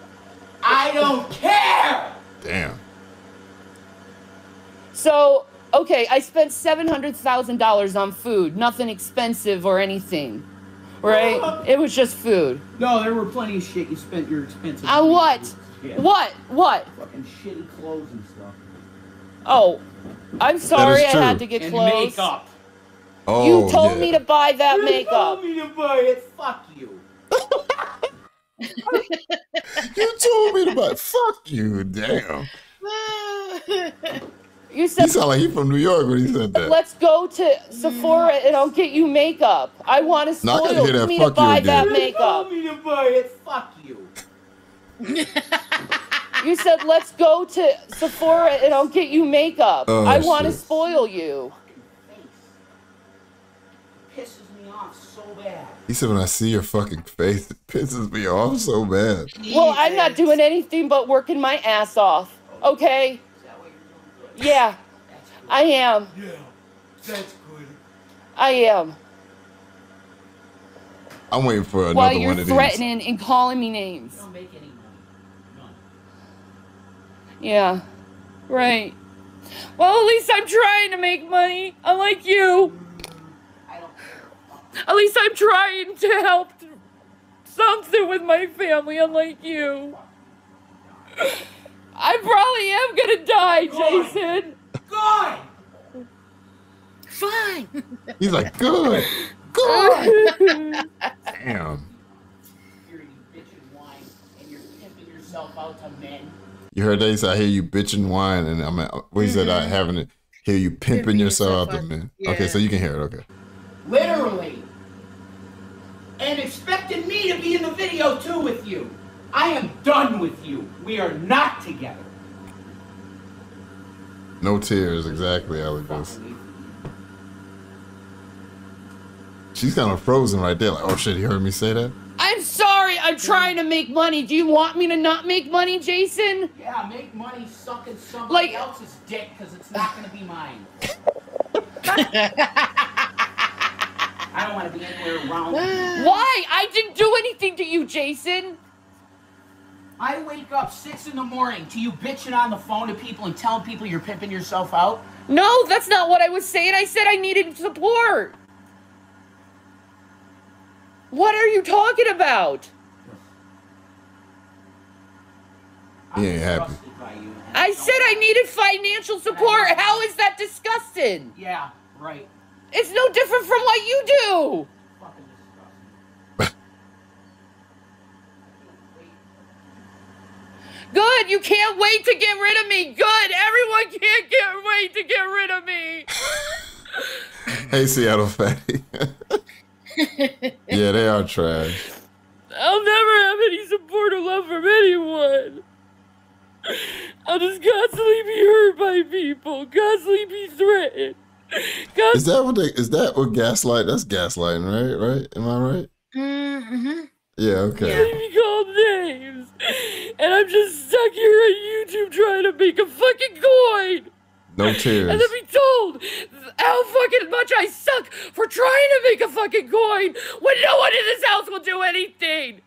I don't care. Damn. So, okay, I spent seven hundred thousand dollars on food. Nothing expensive or anything. Right? It was just food. No, there were plenty of shit you spent your expensive On money what? on. Yeah. What? What? Fucking shitty clothes and stuff. Oh, I'm sorry I had to get and clothes. makeup. Oh, you told yeah. me to buy that you makeup. You told me to buy it. Fuck you. You told me to buy. Fuck you, damn. You said. He sound like he from New York when he said that. Let's go to Sephora and I'll get you makeup. I want to No, I spoil gotta hear that me fuck to buy you that again. makeup. You told me to buy it. Fuck you. You said let's go to Sephora and I'll get you makeup. Oh, I want to shit. spoil you. Pisses me off so bad. He said, when I see your fucking face, it pisses me off so bad. Well, I'm not doing anything but working my ass off. Okay? Is that what you're doing? Yeah, I am. Yeah, that's good. I am. I'm waiting for another While you're one of these. threatening and calling me names. Don't make any money. None. Yeah, right. Well, at least I'm trying to make money, unlike you. I don't care. At least I'm trying to help something with my family, unlike you. I probably am gonna die, Jason. Good. Fine. He's like, good. Good. Damn. You're eating bitch and wine, and you're pimping yourself out to men. You heard that? He said, I hear you bitching wine. And I'm like, what he said, I having it. Hear you pimping, Pimping yourself out yourself there, out. man. Yeah. Okay, so you can hear it. Okay. Literally. And expecting me to be in the video too with you. I am done with you. We are not together. No tears, exactly how it goes. She's kind of frozen right there. Like, oh shit, he heard me say that? I'm sorry, I'm trying to make money. Do you want me to not make money, Jason? Yeah, make money sucking somebody Like- else's dick because it's not going to be mine. I don't want to be anywhere around you. Why? I didn't do anything to you, Jason. I wake up six in the morning to you bitching on the phone to people and telling people you're pimping yourself out. No, that's not what I was saying. I said I needed support. What are you talking about? He ain't happy. disgusted by you, and I don't- said I needed financial support. How is that disgusting? Yeah, right. It's no different from what you do. Fucking disgusting. Good, you can't wait to get rid of me. Good, everyone can't get wait to get rid of me. Hey, Seattle fatty. Yeah, they are trash. I'll never have any support or love from anyone. I'll just constantly be hurt by people, constantly be threatened. Constantly Is that what they, is that what gaslight? That's gaslighting, right? Right? Am I right? Mm-hmm. Yeah, okay. be called names. And I'm just stuck here on YouTube trying to make a fucking coin. No tears. And then be told how fucking much I suck for trying to make a fucking coin when no one in this house will do anything.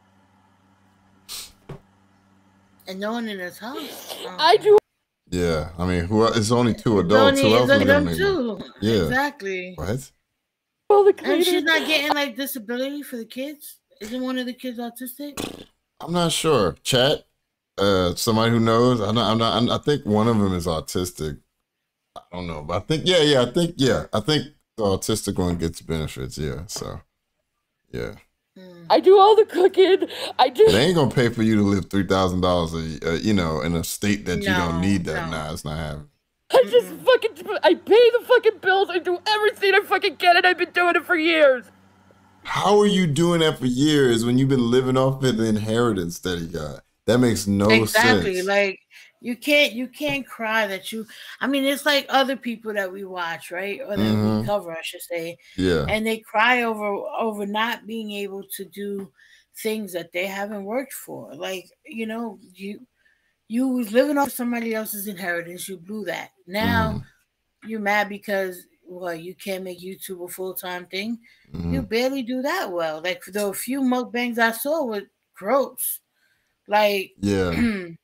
And no one in this house. Oh. I do. Yeah, I mean, who? It's only two It's adults. only Who else it's is only gonna them make too. money? Yeah. Exactly. What? All the And she's cleaners. not getting like disability for the kids. Isn't one of the kids autistic? I'm not sure. Chat. Uh, somebody who knows. I'm not. I'm not. I'm, I think one of them is autistic. I don't know, but I think yeah, yeah. I think yeah. I think the autistic one gets benefits. Yeah. So, yeah. I do all the cooking. I do. They ain't gonna pay for you to live three thousand dollars, uh, you know, in a state that you don't No, need that. no. Nah, it's not happening. I just fucking. I pay the fucking bills. I do everything I fucking can, and I've been doing it for years. How are you doing that for years when you've been living off of the inheritance that he got? That makes no Exactly. sense. Like you can't you can't cry that you I mean it's like other people that we watch, right? Or that Mhm. we cover, I should say. Yeah. And they cry over over not being able to do things that they haven't worked for. Like, you know, you you was living off somebody else's inheritance, you blew that. Now you're mad because well, you can't make YouTube a full-time thing. Mhm. You barely do that well. Like the few mukbangs I saw were gross. Like Yeah.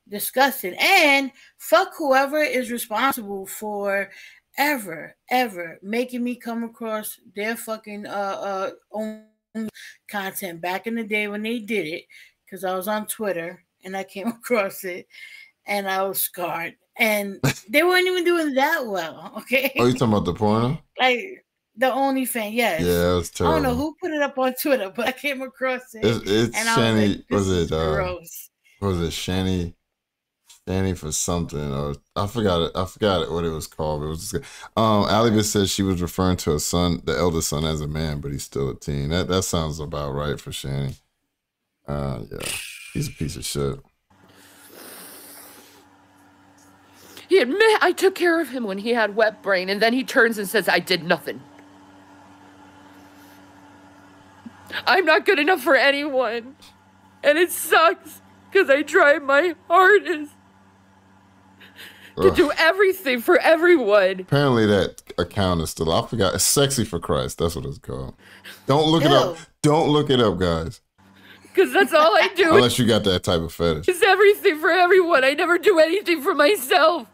disgusting. And fuck whoever is responsible for ever, ever making me come across their fucking uh uh own content back in the day when they did it, because I was on Twitter and I came across it and I was scarred. And they weren't even doing that well, okay? Oh, you talking about the porno? Like the OnlyFans, yes. Yeah, it was terrible. I don't know who put it up on Twitter, but I came across it. It's, it's and Shanny. I was, like, was this it? Uh, gross. was it Shanny? Shanny for something, or I forgot it. I forgot it, what it was called. It was just, um. Alibis said she was referring to her son, the eldest son, as a man, but he's still a teen. That that sounds about right for Shanny. Uh, yeah, he's a piece of shit. He admit I took care of him when he had wet brain, and then he turns and says I did nothing. I'm not good enough for anyone, and it sucks because I tried my hardest to Ugh. do everything for everyone. Apparently that account is still, I forgot, it's Sexy for Christ. That's what it's called. Don't look Ew. it up. Don't look it up, guys. Because that's all I do. Unless you got that type of fetish. It's everything for everyone. I never do anything for myself.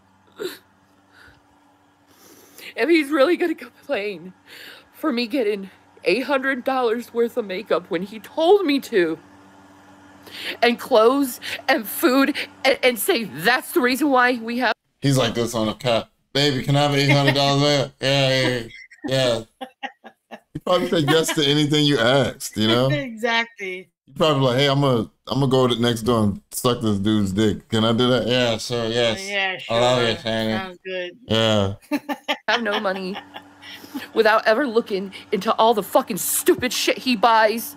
If he's really going to complain for me getting eight hundred dollars worth of makeup when he told me to, and clothes and food, and, and say that's the reason why we have... He's like this on a cat. Baby, can I have eight hundred dollars there? Yeah, yeah, yeah. He probably said yes to anything you asked, you know? Exactly. You probably like, hey, I'm gonna I'm gonna go to next door and suck this dude's dick. Can I do that? Yeah, sure, yes. Yeah, sure. I love it, Shanny. Sounds good. Yeah. have no money without ever looking into all the fucking stupid shit he buys.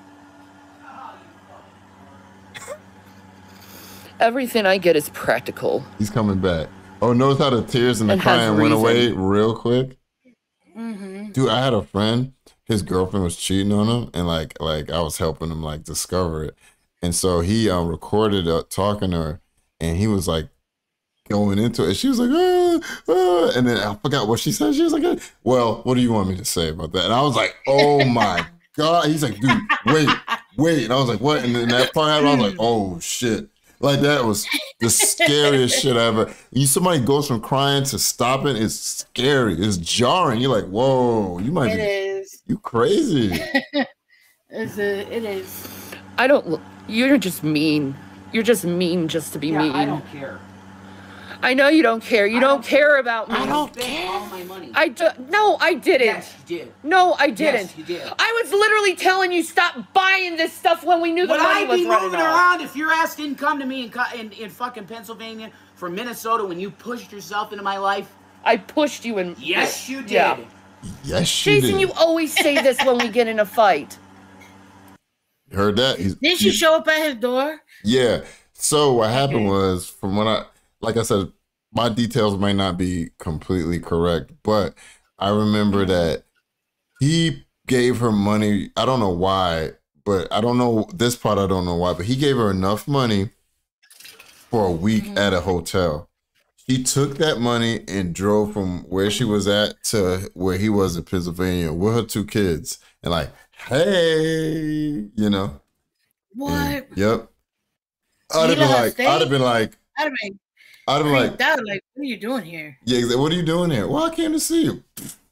Everything I get is practical. He's coming back. Oh, notice how the tears and the And has crying went reason. away real quick? Mm-hmm. Dude, I had a friend, his girlfriend was cheating on him, and like like I was helping him like discover it. And so he um recorded uh, talking to her, and he was like going into it. She was like, ah, ah, and then I forgot what she said. She was like, ah. Well, what do you want me to say about that? And I was like, oh my God. He's like, dude, wait, wait. And I was like, what? And then that part happened, I was like, oh shit. Like that was the scariest shit ever. You somebody goes from crying to stopping, it's scary. It's jarring. You're like, whoa, you might It be is. you crazy. It's a, it is. I don't look, you're just mean. You're just mean just to be Yeah, mean. I don't care. I know you don't care. You I don't, don't care about me. I don't spend all my money. I do, no, I didn't. Yes, you did. No, I didn't. Yes, you did. I was literally telling you stop buying this stuff when we knew the Would money I was be running moving out. around if your ass didn't come to me in, co- in, in fucking Pennsylvania from Minnesota when you pushed yourself into my life? I pushed you in. Yes, you did. Yeah. Yes, you Jason, did. you always say this when we get in a fight. You heard that? He's, Did she show up at his door? Yeah. So what happened Okay. was, from what I, like I said, my details might not be completely correct, but I remember that he gave her money. I don't know why, but I don't know this part. I don't know why, but he gave her enough money for a week Mm-hmm. at a hotel. She took that money and drove from where she was at to where he was in Pennsylvania with her two kids, and like, hey, you know. What? And, yep. He I'd have been let her like, stay? I'd have been like, I'd have been I'd have been like, freaked out. Like, what are you doing here? yeah, exa- what are you doing here? Well, I came to see you.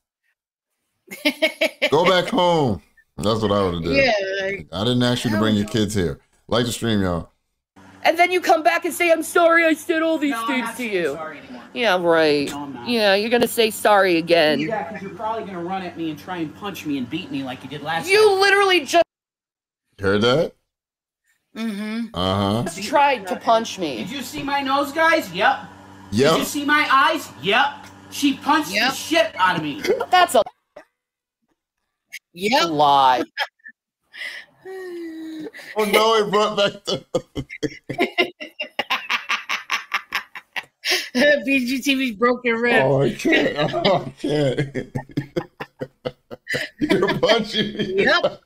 Go back home. That's what I would have done. Yeah, like, I didn't ask you to hell bring your no. kids here. Like the stream, y'all. And then you come back and say, I'm sorry I said all these No, I'm things not to saying you. sorry anymore. Yeah, right. No, I'm not. Yeah, you're going to say sorry again. Yeah, because you're probably going to run at me and try and punch me and beat me like you did last You time. literally just Heard that? mm-hmm. Uh huh. tried to punch me. Did you see my nose, guys? Yep. Did you Yep. see my eyes? Yep. She punched Yep. the shit out of me. That's a Yep. lie. Oh no, it brought back the. B G T V's broken rib. Oh, I can't. Oh, I can't. You're punching me. Yep.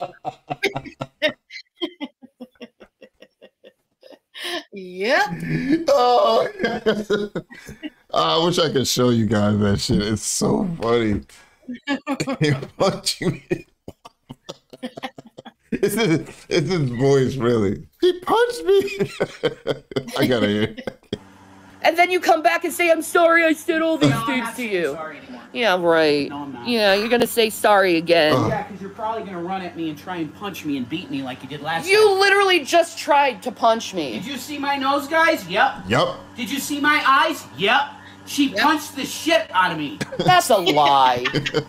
Yep. Oh, yes. I wish I could show you guys that shit. It's so funny. You're punching me. It's his, it's his voice, really. He punched me. I gotta hear it. And then you come back and say, I'm sorry I said all these No, I'm things not to saying you. sorry anymore. Yeah, right. No, I'm not. Yeah, you're gonna say sorry again. Uh. Yeah, because you're probably gonna run at me and try and punch me and beat me like you did last You time. literally just tried to punch me. Did you see my nose, guys? Yep. Yep. Did you see my eyes? Yep. She Yep. punched the shit out of me. That's a lie.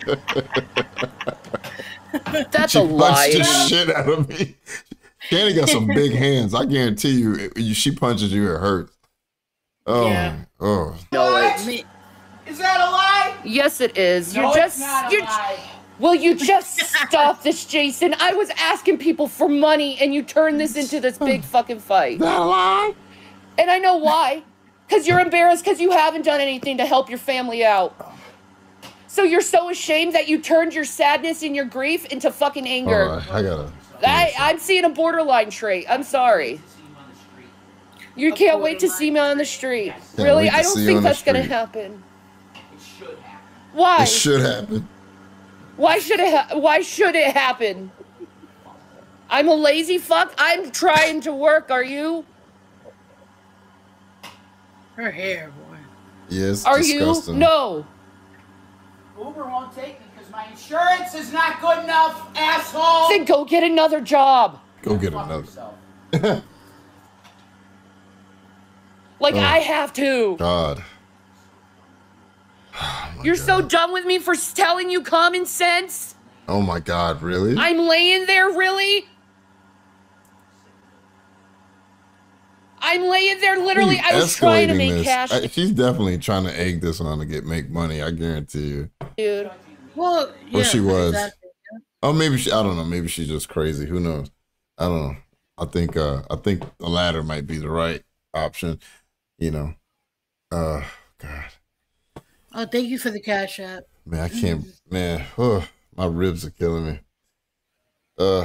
That's She a lie. punched the shit out of me. Shanny got some big hands. I guarantee you, if she punches you, it hurts. Oh, Yeah. oh. No, What? it, Is that a lie? yes, it is. No, You're it's just. not a You're, lie. will you just stop this, Jason? I was asking people for money, and you turned this into this big fucking fight. That a lie? And I know why. Because you're embarrassed because you haven't done anything to help your family out. So you're so ashamed that you turned your sadness and your grief into fucking anger. All right, I gotta. I, I'm seeing a borderline trait. I'm sorry. You can't wait to see me on the street. Can't Really? wait to I don't see you think on the that's gonna street. happen. It should happen. Why? It should happen. Why should it? Ha- why should it happen? I'm a lazy fuck. I'm trying to work. Are you? Her hair, boy. Yes. Are disgusting. you? No. Uber won't take me because my insurance is not good enough, asshole. Then go get another job. Go get Fuck another. yourself. Like Oh. I have to. God. Oh my You're God. so done with me for s- telling you common sense. Oh my God, really? I'm laying there, really? I'm laying there, literally. She's I was trying to escalating make this. cash, I- she's definitely trying to egg this on to get make money. I guarantee you. dude. Well, yeah, Or she was. exactly. Oh, maybe she. I don't know. Maybe she's just crazy. Who knows? I don't know. I think. Uh, I think the latter might be the right option. You know. Uh, God, Oh, thank you for the cash app. man, I can't. Man, oh, my ribs are killing me. Uh.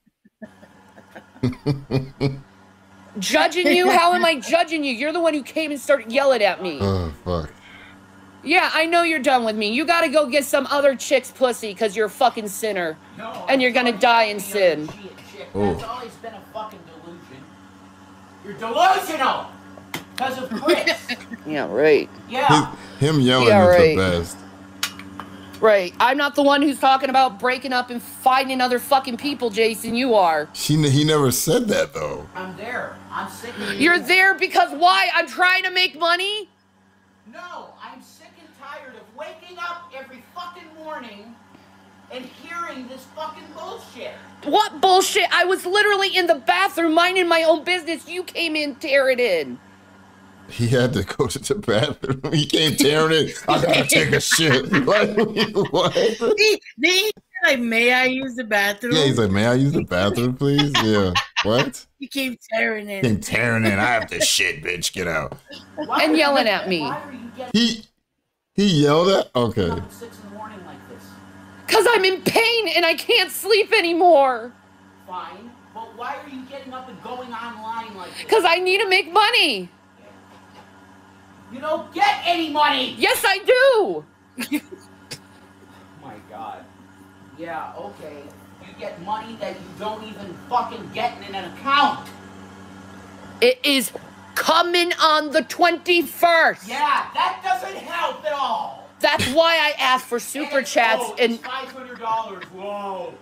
Judging you? How am I judging you? You're the one who came and started yelling at me. Oh fuck. Yeah, I know you're done with me. You gotta go get some other chick's pussy because you're a fucking sinner. No, And you're gonna I'm die in fucking the other sin. shit, chick. Oh. That's always been a fucking delusion. You're delusional because of Chris. Yeah, right. Yeah. Him, him yelling Yeah, is right. the best. Right. I'm not the one who's talking about breaking up and finding other fucking people, Jason. You are. He he never said that though. I'm there. I'm sick of You're there because why? I'm trying to make money? No, I'm sick and tired of waking up every fucking morning and hearing this fucking bullshit. What bullshit? I was literally in the bathroom minding my own business. You came in, tear it in. He had to go to the bathroom. He came tearing it. I gotta take a shit. Like what? He, he, like, may I use the bathroom? Yeah, he's like, may I use the bathroom, please? Yeah. What? He came tearing in. Came tearing in. I have to shit, bitch. Get out. Why And are you yelling getting- at me. Why are you getting He he yelled at. Okay. up at six in the morning like this? Because I'm in pain and I can't sleep anymore. Fine, but why are you getting up and going online like this? Because I need to make money. You don't get any money! Yes, I do. Oh my god. Yeah, okay. You get money that you don't even fucking get in an account. It is coming on the twenty-first. Yeah, that doesn't help at all. That's why I asked for super And- chats oh, and it's five hundred dollars. Whoa.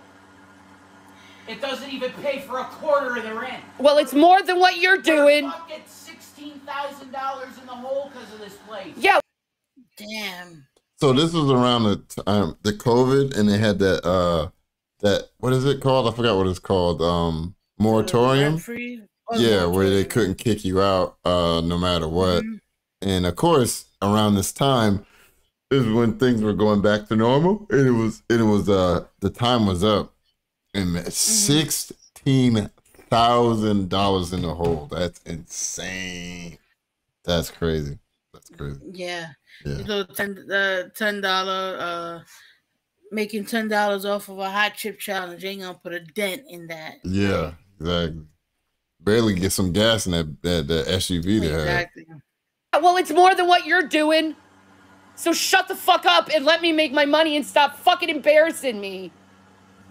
It doesn't even pay for a quarter of the rent. well, it's more than what you're doing. We're fucking sixteen thousand dollars in the hole because of this place. Yeah. Damn. So this was around the time the COVID, and they had that uh that what is it called? I forgot what it's called. Um, moratorium. Rent-free? Oh, Yeah, where they moratorium. couldn't kick you out uh no matter what. Mhm. And of course, around this time is when things were going back to normal, and it was it was uh the time was up, and sixteen thousand dollars in the hole. That's insane. That's crazy. That's crazy. Yeah. Yeah. You know, ten uh ten dollar uh making ten dollars off of a hot chip challenge ain't gonna put a dent in that. Yeah, exactly. Barely get some gas in that that, that S U V they had. Exactly. Well, it's more than what you're doing. So shut the fuck up and let me make my money and stop fucking embarrassing me.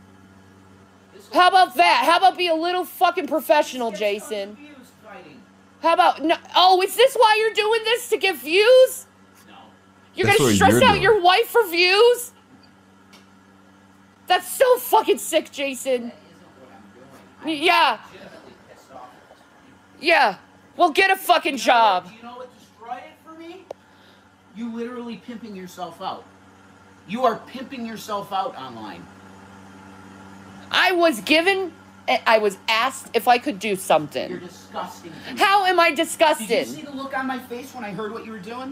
How about that? How about be a little fucking professional, Get so Jason? confused fighting. How about no? Oh, is this why you're doing this, to get views? No. You're That's gonna what stress you're out doing. your wife for views? That's so fucking sick, Jason. That isn't what I'm doing. I'm Yeah. legitimately pissed off at this point. Yeah. Well, get a fucking You know job. What, do you know what destroyed it for me? You literally pimping yourself out. You are pimping yourself out online. I was given, I was asked if I could do You're something. disgusting. How am I Did you disgusted? see the look on my face when I heard what you were doing?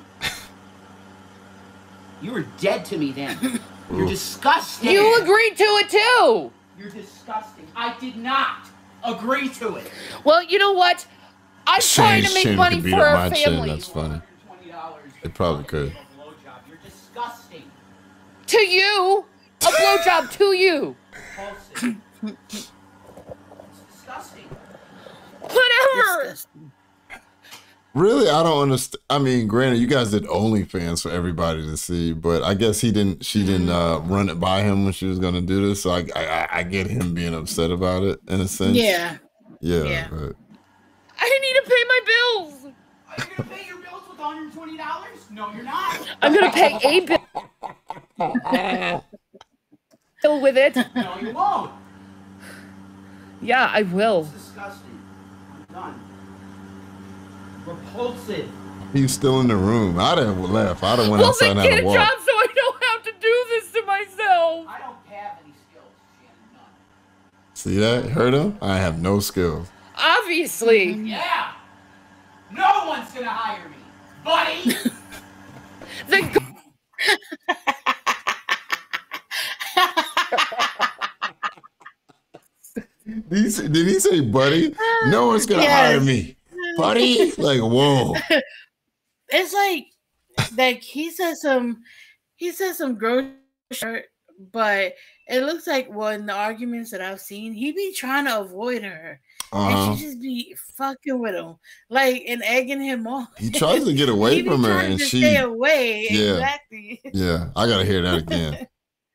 You were dead to me then. You're disgusting. You agreed to it too. You're disgusting. I did not agree to it. Well, you know what? I'm trying to make Shane money could beat for up our my chin, family. that's funny. twenty dollars. It probably could. You're disgusting. To you, a blowjob to you. Bullshit. It's disgusting. Whatever. Disgusting. Really, I don't understand. I mean, granted, you guys did OnlyFans for everybody to see, but I guess he didn't. She didn't uh, run it by him when she was going to do this. So I, I, I get him being upset about it in a sense. Yeah. Yeah. Yeah. But I need to pay my bills. Are you gonna pay your bills with one hundred twenty dollars? No, you're not. I'm gonna pay a bill. Still with it? No, you won't. Yeah, I will. It's disgusting. I'm done. Repulsive. he's still in the room. I'd have left. I'd have went Well, outside then and get had a a walk. job so I don't have to do this to myself. I don't have any skills, Shannon. None. See that? Heard him? I have no skills. Obviously. Yeah. No one's gonna hire me, buddy. Then go- Did he say, did he say buddy? No one's gonna Yes. hire me. Buddy? Like, whoa. It's like, like he said some, he said some gross shit, but it looks like, well, in the arguments that I've seen, he be trying to avoid her, Uh-huh. and she just be fucking with him, like, and egging him on. He tries to get away He be from her, trying and to she. stay away. Yeah. Exactly. Yeah, I gotta hear that again.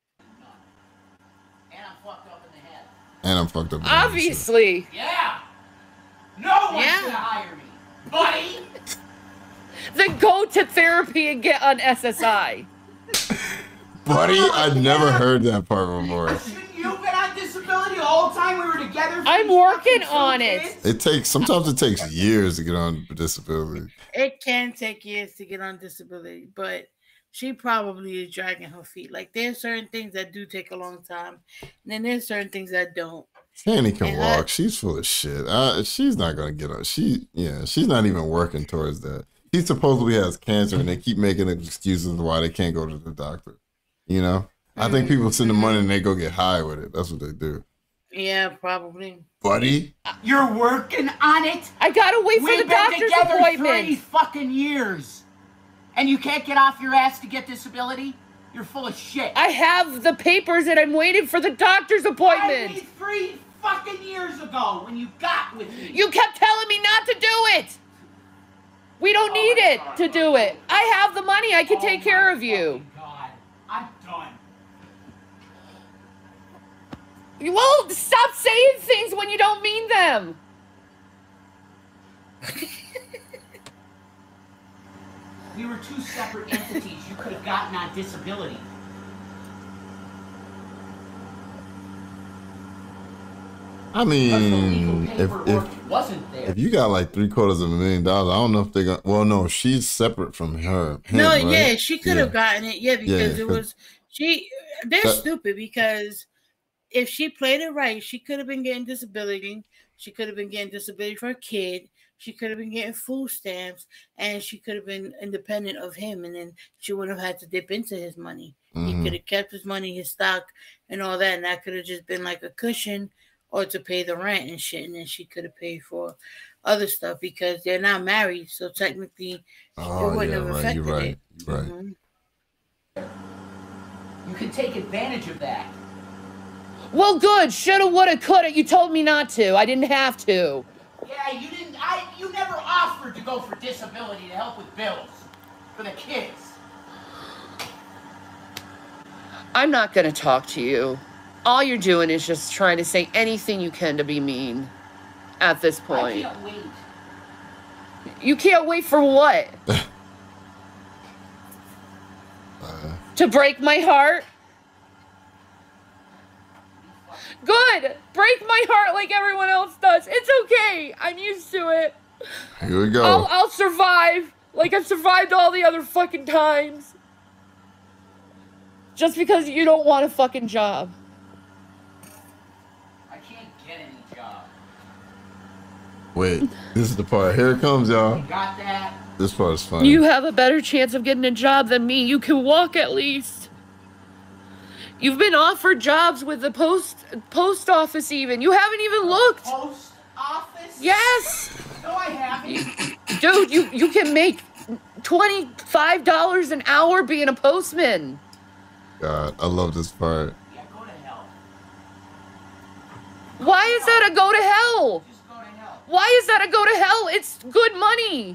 And I'm fucked up in the head. And I'm fucked up. in the head, so. obviously. Yeah. No one's Yeah. gonna hire me, buddy. Then go to therapy and get on S S I. Buddy, I'd never heard that part before. Shouldn't you been on disability the whole time we were together? for I'm these working fucking two on it. kids? It takes sometimes it takes years to get on disability. It can take years to get on disability, but she probably is dragging her feet. Like, there's certain things that do take a long time, and then there's certain things that don't. Shanny can And I- walk. She's full of shit. Uh, she's not gonna get on. She yeah, she's not even working towards that. He supposedly has cancer, and they keep making excuses why they can't go to the doctor. You know, I think people send the money and they go get high with it. That's what they do. Yeah, probably. Buddy, You're working on it. I gotta wait for We've the been doctor's together three appointment. fucking years, and you can't get off your ass to get disability. You're full of shit. I have the papers and I'm waiting for the doctor's I appointment. mean, three fucking years ago when you got with me. You kept telling me not to do it. We don't need it to do it. I have the money. I can Oh take my care of you. fucking God, I'm done. Well, stop saying things when you don't mean them. We were two separate entities. You could have gotten on disability. I But the mean, legal if paperwork if wasn't there. if you got like three quarters of a million dollars, I don't know if they're gonna. Well, no, she's separate from her. Him, No, right? yeah, she could have Yeah. gotten it. Yeah, because Yeah, it 'cause- was she. They're That- stupid because if she played it right, she could have been getting disability. She could have been getting disability for a kid. She could have been getting food stamps, and she could have been independent of him. And then she wouldn't have had to dip into his money. He Mhm. could have kept his money, his stock, and all that, and that could have just been like a cushion, or to pay the rent and shit. And then she could have paid for other stuff because they're not married, so technically Oh it wouldn't yeah, have right. affected You're right. it. You're right. Mhm. You can take advantage of that. Well, good. Shoulda, woulda, coulda. You told me not to. I didn't have to. Yeah, you didn't. I. You never offered to go for disability to help with bills for the kids. I'm not going to talk to you. All you're doing is just trying to say anything you can to be mean at this I point. can't wait You can't wait for what? uh, to break my heart? Good. Break my heart like everyone else does. It's okay. I'm used to it. Here we go. I'll, I'll survive like I've survived all the other fucking times. Just because you don't want a fucking job. I can't get any job. Wait, this is the part. Here it comes, y'all. You got that? This part is funny. You have a better chance of getting a job than me. You can walk at least. You've been offered jobs with the post post office even. You haven't even looked. Post office? Yes. No, I haven't. Dude, you, you can make twenty-five dollars an hour being a postman. God, I love this part. Yeah, go to hell. Why is that a go to hell? Just go to hell. Why is that a go to hell? It's good money.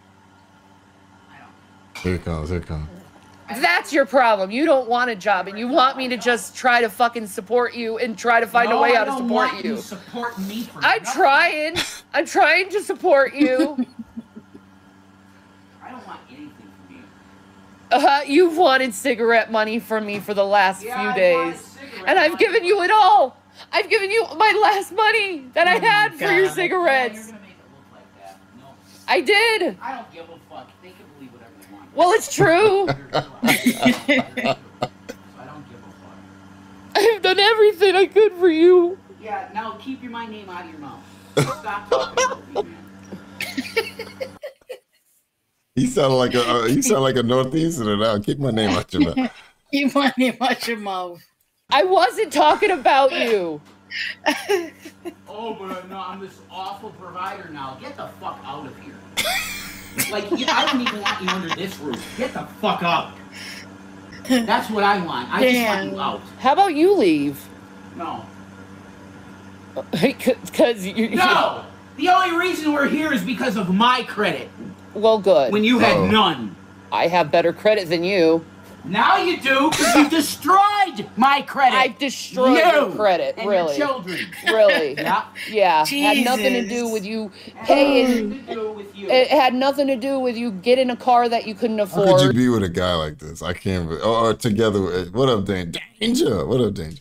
I don't. Here it comes, here it comes. That's your problem. You don't want a job, and you want me to just try to fucking support you and try to find no, a way I how to don't support want you. To support me for I'm nothing. trying. I'm trying to support you. I don't want anything from you. Uh, you've wanted cigarette money from me for the last Yeah, few I days, wanted cigarette and I've money. given you it all. I've given you my last money that I Oh had my for your God. cigarettes. Yeah, you're gonna make it look like that. No, I did. I don't give a fuck. They can believe whatever they want. Well, it's true. So I don't give a fuck. I've done everything I could for you. Yeah, now keep your my name out of your mouth. Stop talking about me, man. He sounded like a uh, he sounded like a northeasterner now. Keep my name out your mouth. You want me out your mouth. I wasn't talking about you. Oh, but no, I'm this awful provider now. Get the fuck out of here. Like, yeah, I don't even want you under this roof. Get the fuck out. That's what I want. I just want you out. How about you leave? No. Because you. No! The only reason we're here is because of my credit. Well, good. When you had Oh. none. I have better credit than you. Now you do, because you destroyed my credit. I've destroyed you your credit, and really. your children. Really. Yeah. Yeah. Had nothing to do Jesus. with you Had paying. nothing to do with you. It had nothing to do with you getting a car that you couldn't How could you afford. be with a guy like this? I can't. Or, or together with what up, Danger? Danger. What up, Danger?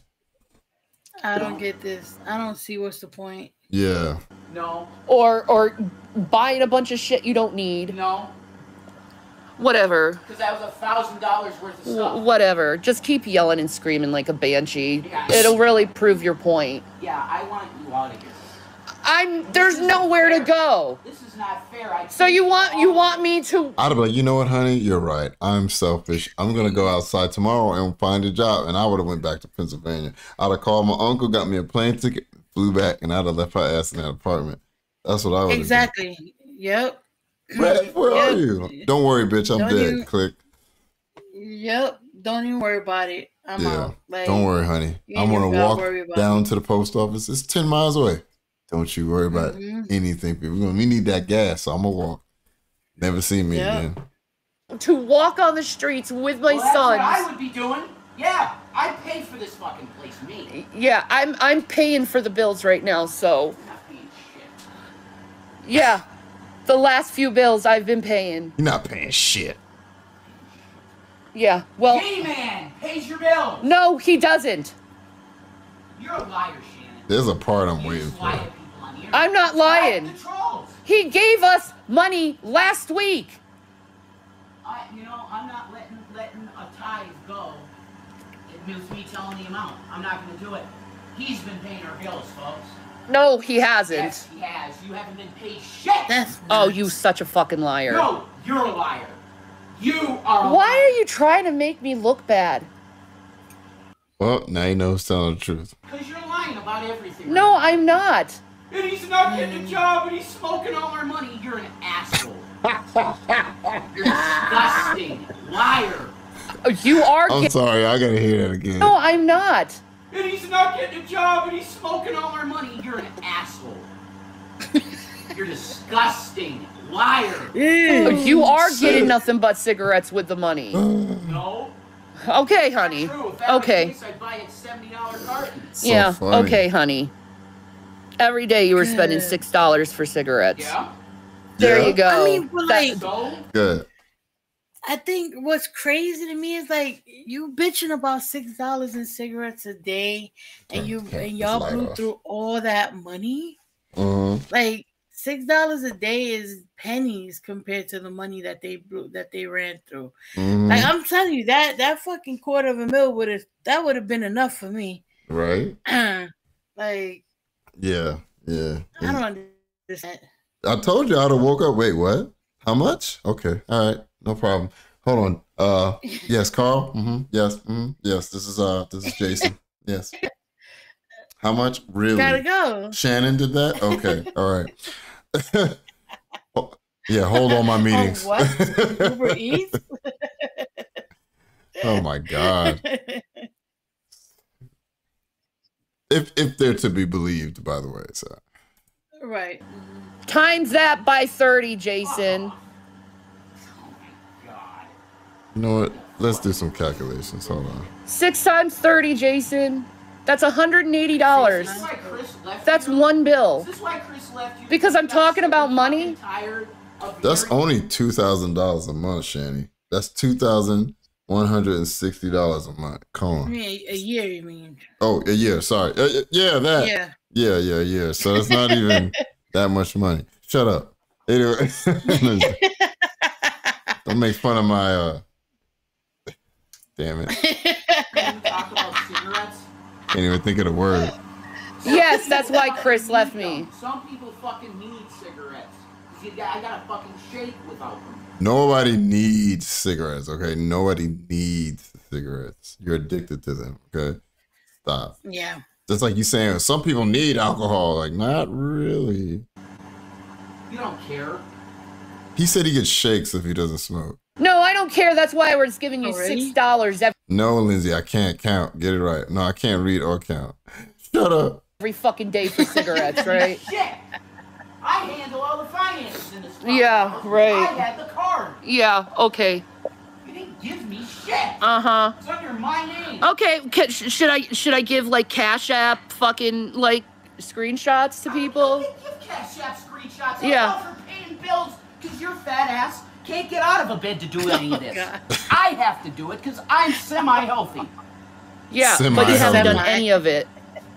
I don't get this. I don't see what's the point. Yeah. No, Or or buying a bunch of shit you don't need. no, Whatever. because that was a thousand dollars worth of Wh- stuff. Whatever. Just keep yelling and screaming like a banshee. Yeah. It'll really prove your point. Yeah, I want you out of here. I'm there's nowhere to go. This is not fair. I So you want you want me to I'd be like, you know what, honey? You're right. I'm selfish. I'm gonna go outside tomorrow and find a job. And I would have went back to Pennsylvania. I'd have called my uncle, got me a plane ticket, flew back, and I'd have left her ass in that apartment. That's what I would. Exactly. Yep. Brad, where Yep. are you? Don't worry, bitch. I'm Don't dead. even- Click. Yep. Don't even worry about it. I'm Yeah. out. Like, Don't worry, honey. you I'm ain't gonna gotta walk worry about down it. to the post office. It's ten miles away. Don't you worry about Mhm. anything, people. We need that gas, so I'm gonna walk. Never see me Yeah. again. to walk on the streets with my Well, that's what I sons. would be doing. Yeah, I paid for this fucking place, me. Yeah, I'm I'm paying for the bills right now, so I'm not paying shit. yeah. The last few bills I've been paying. You're not paying shit. Yeah. Well, G-Man pays your bills. no, he doesn't. You're a liar, Shannon. There's a part I'm You waiting just lie to for. people on the internet. I'm not Lie lying. to the trolls. He gave us money last week. I, you know, I'm not letting letting a tithe go. It means me telling the amount. I'm not going to do it. He's been paying our bills, folks. No, he hasn't. Yes, he has. You haven't been paid shit. That's Oh, nuts. you such a fucking liar. No, you're a liar. You are a Why liar. are you trying to make me look bad? Well, now you know who's telling the truth. Because you're lying about everything. No, I'm not. And he's not getting a job and he's smoking all our money. You're an asshole. You're disgusting. Liar. Oh, You are. I'm get- sorry, I gotta hear that again. no, I'm not. And he's not getting a job and he's smoking all our money. You're an asshole. You're disgusting. Liar. You are shit. getting nothing but cigarettes with the money. No. Okay, honey. True. If that was the Okay. case, I'd buy it seventy dollar carton. So Yeah. funny. Okay, honey. Every day you were spending Good. six dollars for cigarettes. Yeah. There Yeah. you go. I mean, but That- like, So, Good. I think what's crazy to me is like you bitching about six dollars in cigarettes a day, and you Turn and this y'all light blew off. through all that money. Uh-huh. Like six dollars a day is pennies compared to the money that they blew that they ran through. Mhm. Like I'm telling you, that that fucking quarter of a mil would have that would have been enough for me. Right? Like Yeah. Yeah. I don't understand. I told you I'd have woke up. Wait, what? How much? Okay. All right. No problem. Hold on. Uh yes, Carl. Mm-hmm. Yes. Mm-hmm. Yes. This is uh this is Jason. Yes. How much? Really? Gotta go. Shannon did that? Okay. All right. Yeah, hold on my meetings. Oh, what? Uber Eats? Oh my God. If if they're to be believed, by the way. So Right. Times that by thirty, Jason. you know what? Let's do some calculations. Hold on. Six times thirty, Jason. That's one hundred eighty dollars. Is this why Chris left That's you? one bill. Is this why Chris left you? Because I'm Got talking so about fucking money. tired of That's hearing- only two thousand dollars a month, Shanny. That's two thousand one hundred and sixty dollars a month. Come I on. mean, a year, you mean? Oh, a year. Sorry. Uh, uh, yeah, that. Yeah. Yeah, yeah, yeah. So it's not even that much money. Shut up. Anyway, don't make fun of my. uh Damn it! Can we talk about cigarettes? Can't even think of the word. Yes, that's why Chris left me. Some people fucking need cigarettes. See, I got a fucking shake without them. Nobody needs cigarettes. Okay, nobody needs cigarettes. You're addicted to them. Okay, stop. Yeah. Just like you saying, some people need alcohol. Like, not really. You don't care. He said he gets shakes if he doesn't smoke. No, I don't care. That's why we're just giving you Already? six dollars No, Lindsay, I can't count. Get it right. No, I can't read or count. Shut up. every fucking day for cigarettes, right? Shit! I handle all the finances in this fucking Yeah, house. right. I had the card. Yeah, okay. You didn't give me shit. Uh-huh. It's under my name. Okay, ca- sh- should I should I give like Cash App fucking like screenshots to people? You can give Cash App screenshots. Yeah. I'm all for paying bills because your fat ass can't get out of a bed to do any of this. God. I have to do it because I'm semi-healthy. Yeah, but you Semi-healthy. haven't done any of it.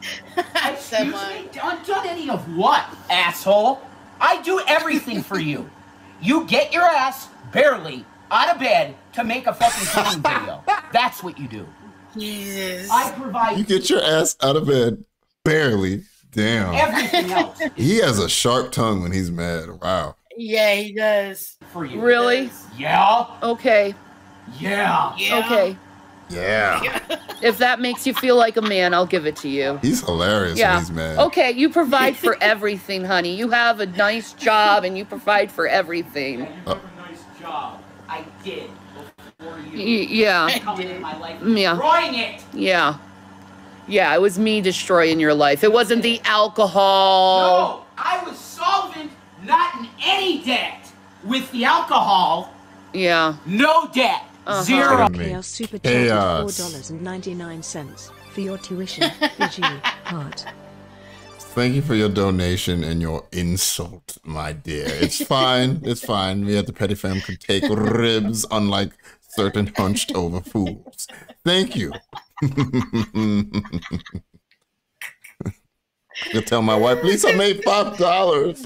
Excuse me? Done, done any of what, asshole? I do everything for you. You get your ass barely out of bed to make a fucking cooking video. That's what you do. Jesus. I provide You get your ass out of bed barely. Damn. everything else He has a sharp tongue when he's mad. Wow. Yeah, he does. for you. Really? Yeah. Okay. Yeah. Yeah. Okay. Yeah. If that makes you feel like a man, I'll give it to you. He's hilarious Yeah. when he's mad. Okay, you provide for everything, honey. You have a nice job and you provide for everything. You have a nice job. I did before Y- you yeah. coming in my life, Yeah. destroying it. Yeah. Yeah, it was me destroying your life. It wasn't the alcohol. No, I was solvent, not in any debt. With the alcohol, Yeah. no debt. Uh-huh. Zero. Me. Chaos Super Chat four Chaos. dollars and ninety-nine cents for your tuition. B G Heart. Thank you for your donation and your insult, my dear. It's fine. It's fine. Me at the Petty Fam can take ribs, unlike certain hunched over fools. Thank you. You'll tell my wife, Lisa made five dollars.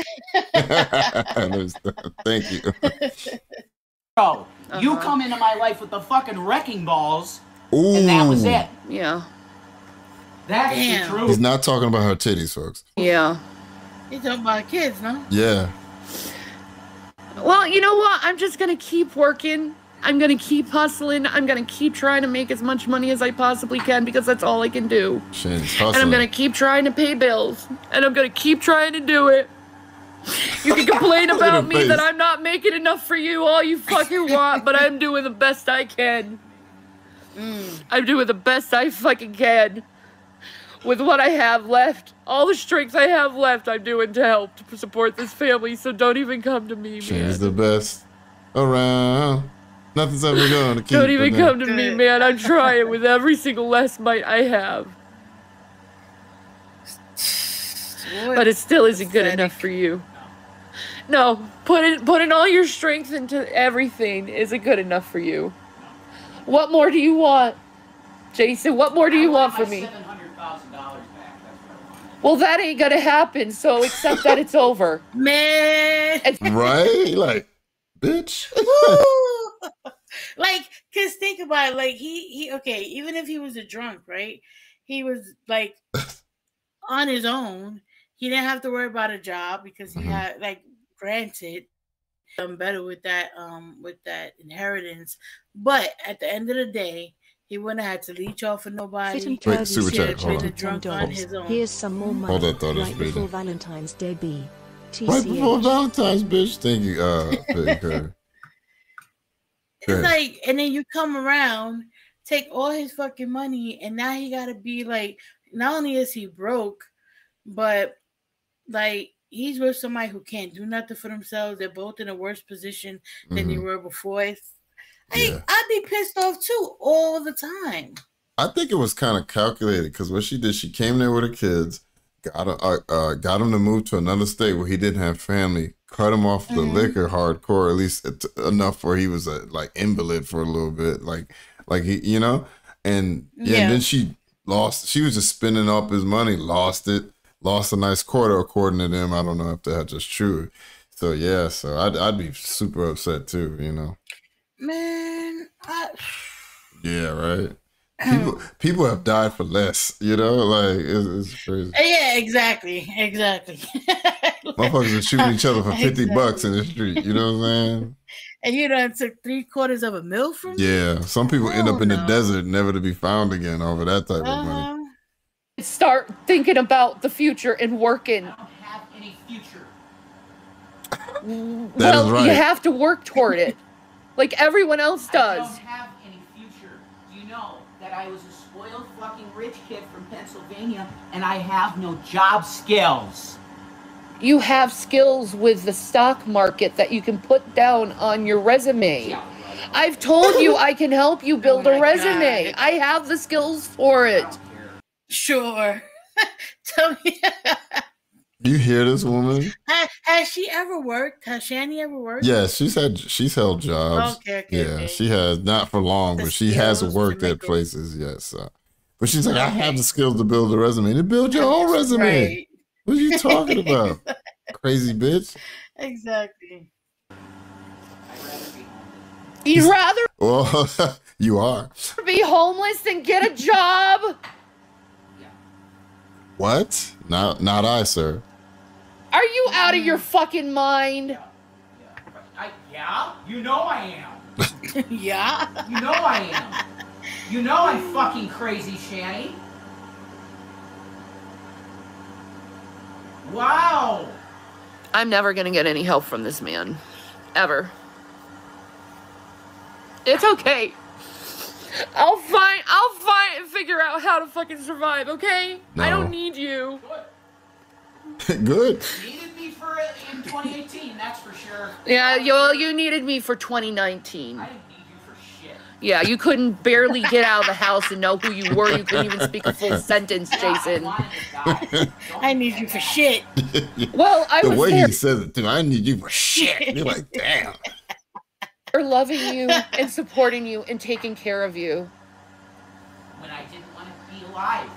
Thank you. Bro, you Uh-huh. come into my life with the fucking wrecking balls, Ooh. and that was it. Yeah. That's Damn. the truth. He's not talking about her titties, folks. Yeah. You talking about kids, no? Yeah. Well, you know what? I'm just going to keep working. I'm going to keep hustling. I'm going to keep trying to make as much money as I possibly can because that's all I can do. She's And hustling. I'm going to keep trying to pay bills. And I'm going to keep trying to do it. You can complain Look at about her me face. that I'm not making enough for you all you fucking want, but I'm doing the best I can. I'm doing the best I fucking can. With what I have left, all the strength I have left, I'm doing to help to support this family, so don't even come to me, man. She's the best around. Nothing's ever gonna keep Don't even her down. come to me, man. I'm trying with every single last mite I have. But it still isn't good enough for you. No, putting putting all your strength into everything isn't good enough for you. What more do you want, Jason? What more do you want from me? seven hundred thousand dollars back. That's what I want. Well, that ain't gonna happen. So accept that it's over, man. Right? Like, bitch. Like, cause think about it. Like he he okay. Even if he was a drunk, right? He was like on his own. He didn't have to worry about a job because he mm-hmm. had like granted done better with that um with that inheritance. But at the end of the day, he wouldn't have had to leech off of nobody. Wait, super chat. Hold on. Drunk on his own. Here's some more money. Hold that thought. Right before Valentine's Day, B. Right before Valentine's, bitch. Thank you. Uh, okay. It's like, and then you come around, take all his fucking money, and now he gotta be like, not only is he broke, but like he's with somebody who can't do nothing for themselves. They're both in a worse position than mm-hmm. they were before. It's, Hey, yeah. I'd be pissed off too all the time. I think it was kind of calculated because what she did, she came there with her kids, got uh, uh, got him to move to another state where he didn't have family, cut him off the mm-hmm. liquor hardcore, at least enough where he was a like invalid for a little bit, like like he, you know, and yeah, yeah. And then she lost. She was just spending up his money, lost it, lost a nice quarter according to them. I don't know if that's just true. So yeah, so I'd I'd be super upset too, you know. Man, I... yeah, right. People, people have died for less, you know. Like it's, it's crazy. Yeah, exactly, exactly. Motherfuckers are shooting each other for fifty exactly. bucks in the street. You know what I'm saying? And you done took three quarters of a mil from me? Yeah, some people oh, end up in no. the desert, never to be found again over that type uh-huh. of money. Start thinking about the future and working. I don't have any future. That well, is right. You have to work toward it. Like everyone else does. I don't have any future. You know that I was a spoiled fucking rich kid from Pennsylvania and I have no job skills. You have skills with the stock market that you can put down on your resume. Yeah, right. I've told you I can help you build oh a resume. God. I have the skills for it. Sure. Tell me. You hear this woman? Has, has she ever worked? Has Shanny ever worked? Yeah, she's had she's held jobs. Okay, okay. Yeah, okay. She has not for long, the but she has worked at places. Yes, uh, but she's like, okay. I have the skills to build a resume. To build your own resume. Right. What are you talking about, crazy bitch? Exactly. You'd rather well, you are be homeless than get a job. What? Not not I, sir. Are you out of your fucking mind? Yeah, yeah. I, yeah? You know I am. Yeah? You know I am. You know I'm fucking crazy, Shanny. Wow. I'm never gonna get any help from this man. Ever. It's okay. I'll find, I'll find and figure out how to fucking survive, okay? No. I don't need you. Good. Good. You needed me for it in twenty eighteen, that's for sure. Yeah, you, well, you needed me for twenty nineteen. I didn't need you for shit. Yeah, you couldn't barely get out of the house and know who you were. You couldn't even speak a full sentence, Jason. I need you for shit. Well, I the was way there. he says it, too, I need you for shit. You're like, damn. For loving you and supporting you and taking care of you. When I didn't want to be alive.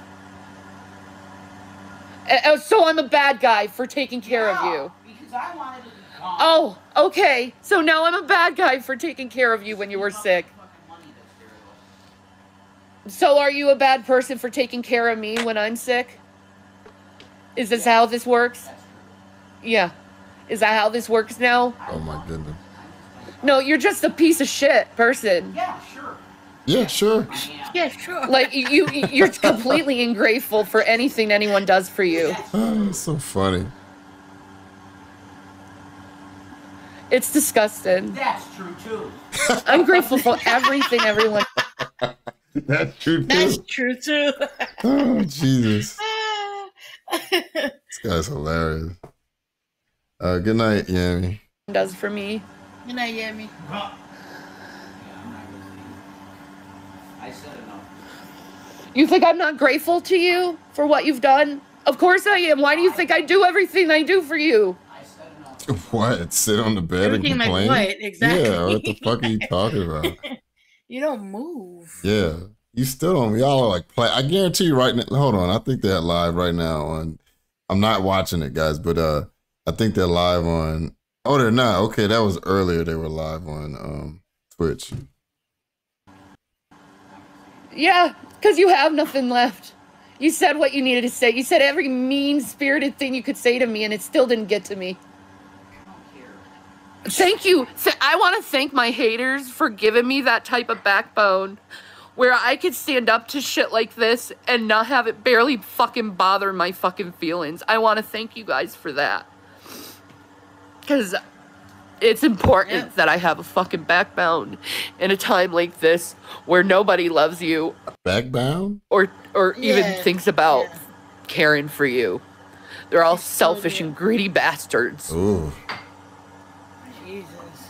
Uh, so I'm a bad guy for taking care no, of you. Because I wanted to be gone. Oh, okay. So now I'm a bad guy for taking care of you when you were sick. So are you a bad person for taking care of me when I'm sick? Is this yeah. how this works? Yeah. Is that how this works now? Oh my goodness. No, you're just a piece of shit person. Yeah, sure. Yeah, sure. Yeah, sure. Like you, you're completely ungrateful for anything anyone does for you. Oh, it's so funny. It's disgusting. That's true too. I'm grateful for everything everyone. That's true too. That's true too. Oh Jesus. This guy's hilarious. Uh, good night, Yami. Does for me. Good night, Yami. Huh. I said enough. You think I'm not grateful to you for what you've done? Of course I am. Why do you think I do everything I do for you? I said enough. What? Sit on the bed Everything and like complain? what? Exactly. Yeah, what the fuck are you talking about? You don't move. Yeah, you still don't. Y'all are like play. I guarantee you right now. Hold on, I think they're live right now on. I'm not watching it, guys, but uh, I think they're live on. Oh, they're not. Okay, that was earlier. They were live on um Twitch. Yeah, because you have nothing left. You said what you needed to say. You said every mean-spirited thing you could say to me, and it still didn't get to me. Thank you. I want to thank my haters for giving me that type of backbone where I could stand up to shit like this and not have it barely fucking bother my fucking feelings. I want to thank you guys for that. Because it's important yeah. that I have a fucking backbone in a time like this where nobody loves you. Backbone? Or, or yeah. even thinks about yeah. caring for you. They're all it's selfish so and greedy bastards. Ooh. Jesus.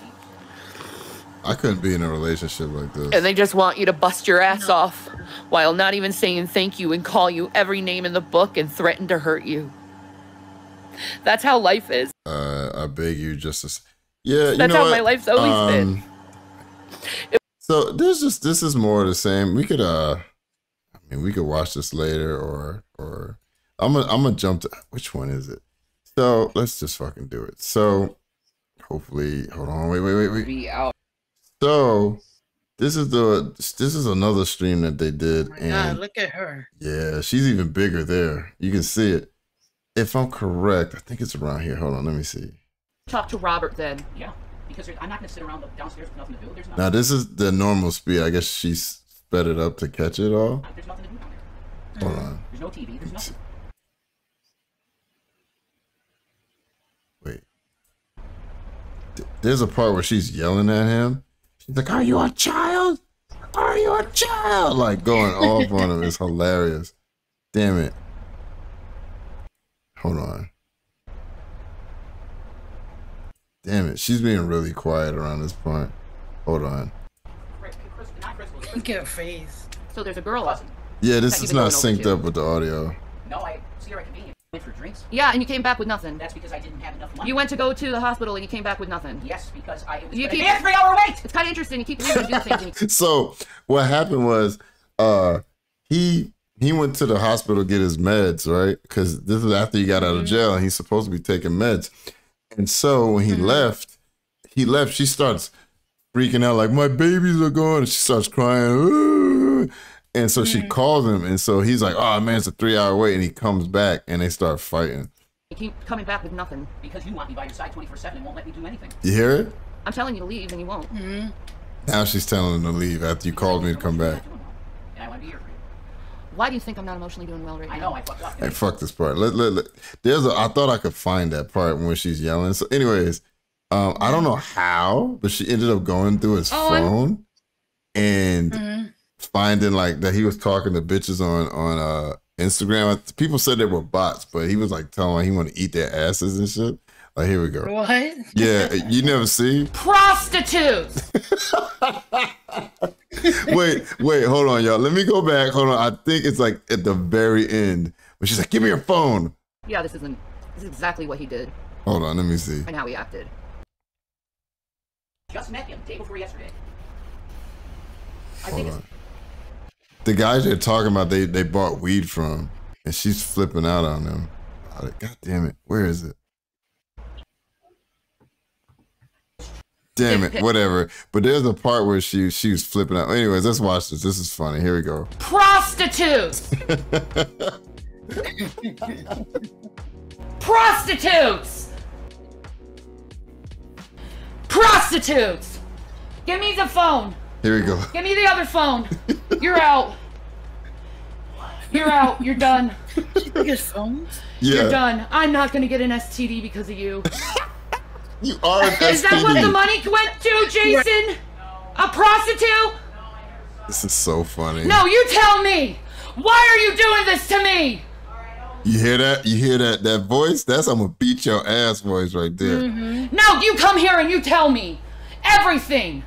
I couldn't be in a relationship like this. And they just want you to bust your ass no. off while not even saying thank you and call you every name in the book and threaten to hurt you. That's how life is. Uh, I beg you just to... Yeah, you That's know how what? my life's always um, been. It so this just this is more of the same. We could uh I mean we could watch this later or or I'm gonna I'm gonna jump to which one is it? So let's just fucking do it. So hopefully hold on, wait, wait, wait, wait. Be out. So this is the this is another stream that they did. Oh my and God, look at her. Yeah, she's even bigger there. You can see it. If I'm correct, I think it's around here. Hold on, let me see. Talk to Robert then. Yeah, because I'm not going to sit around downstairs with nothing to do. There's nothing. Now this is the normal speed. I guess she sped it up to catch it all. There's nothing to do down there. Hold on. There's no T V. There's nothing. Wait. There's a part where she's yelling at him. She's like, "Are you a child? Are you a child?" Like going off on him. It's hilarious. Damn it. Hold on. Damn it. She's being really quiet around this point. Hold on. Look at her face. So there's a girl up. Yeah, this is not synced up with the audio. No, I see her at convenience. Went for drinks. Yeah, and you came back with nothing. That's because I didn't have enough money. You went to go to the hospital and you came back with nothing. Yes, because I it was you a keep, three hour wait. It's kind of interesting. You keep leaving to do things. So what happened was, uh, he he went to the hospital to get his meds, right? Because this is after he got out of jail and he's supposed to be taking meds. And so when he mm-hmm. left, he left. She starts freaking out like, "My babies are gone," and she starts crying. Ooh. And so mm-hmm. she calls him, and so he's like, "Oh man, it's a three-hour wait," and he comes back, and they start fighting. You keep coming back with nothing because you want me by your side twenty-four seven and won't let me do anything. You hear it? I'm telling you to leave, and you won't. Mm-hmm. Now she's telling him to leave after you called me to come back. And I want to be here for you. Why do you think I'm not emotionally doing well right now? I know I fucked up. Hey, fuck this part. Let, let, let. There's a. I thought I could find that part when she's yelling. So, anyways, um, I don't know how, but she ended up going through his oh, phone I'm... and mm-hmm. finding like that he was talking to bitches on on uh, Instagram. People said they were bots, but he was like telling them he wanted to eat their asses and shit. Like, here we go. What? Yeah, you never see prostitutes. wait, wait, hold on, y'all. Let me go back. Hold on. I think it's like at the very end when she's like, "Give me your phone." Yeah, this isn't. This is exactly what he did. Hold on, let me see. And how he acted. Just met him day before yesterday. I hold think on. It's the guys they're talking about, they they bought weed from, and she's flipping out on them. God damn it! Where is it? Damn it, whatever. But there's a part where she she was flipping out. Anyways, let's watch this. This is funny. Here we go. Prostitutes! Prostitutes! Prostitutes! Give me the phone. Here we go. Give me the other phone. You're out. You're out. You're done. She took his phone? Yeah. You're done. I'm not gonna get an S T D because of you. You are an S T D. Is that what the money went to, Jason? A prostitute? This is so funny. No, you tell me. Why are you doing this to me? You hear that? You hear that that voice? That's I'm gonna beat your ass voice right there. Mm-hmm. No, you come here and you tell me everything.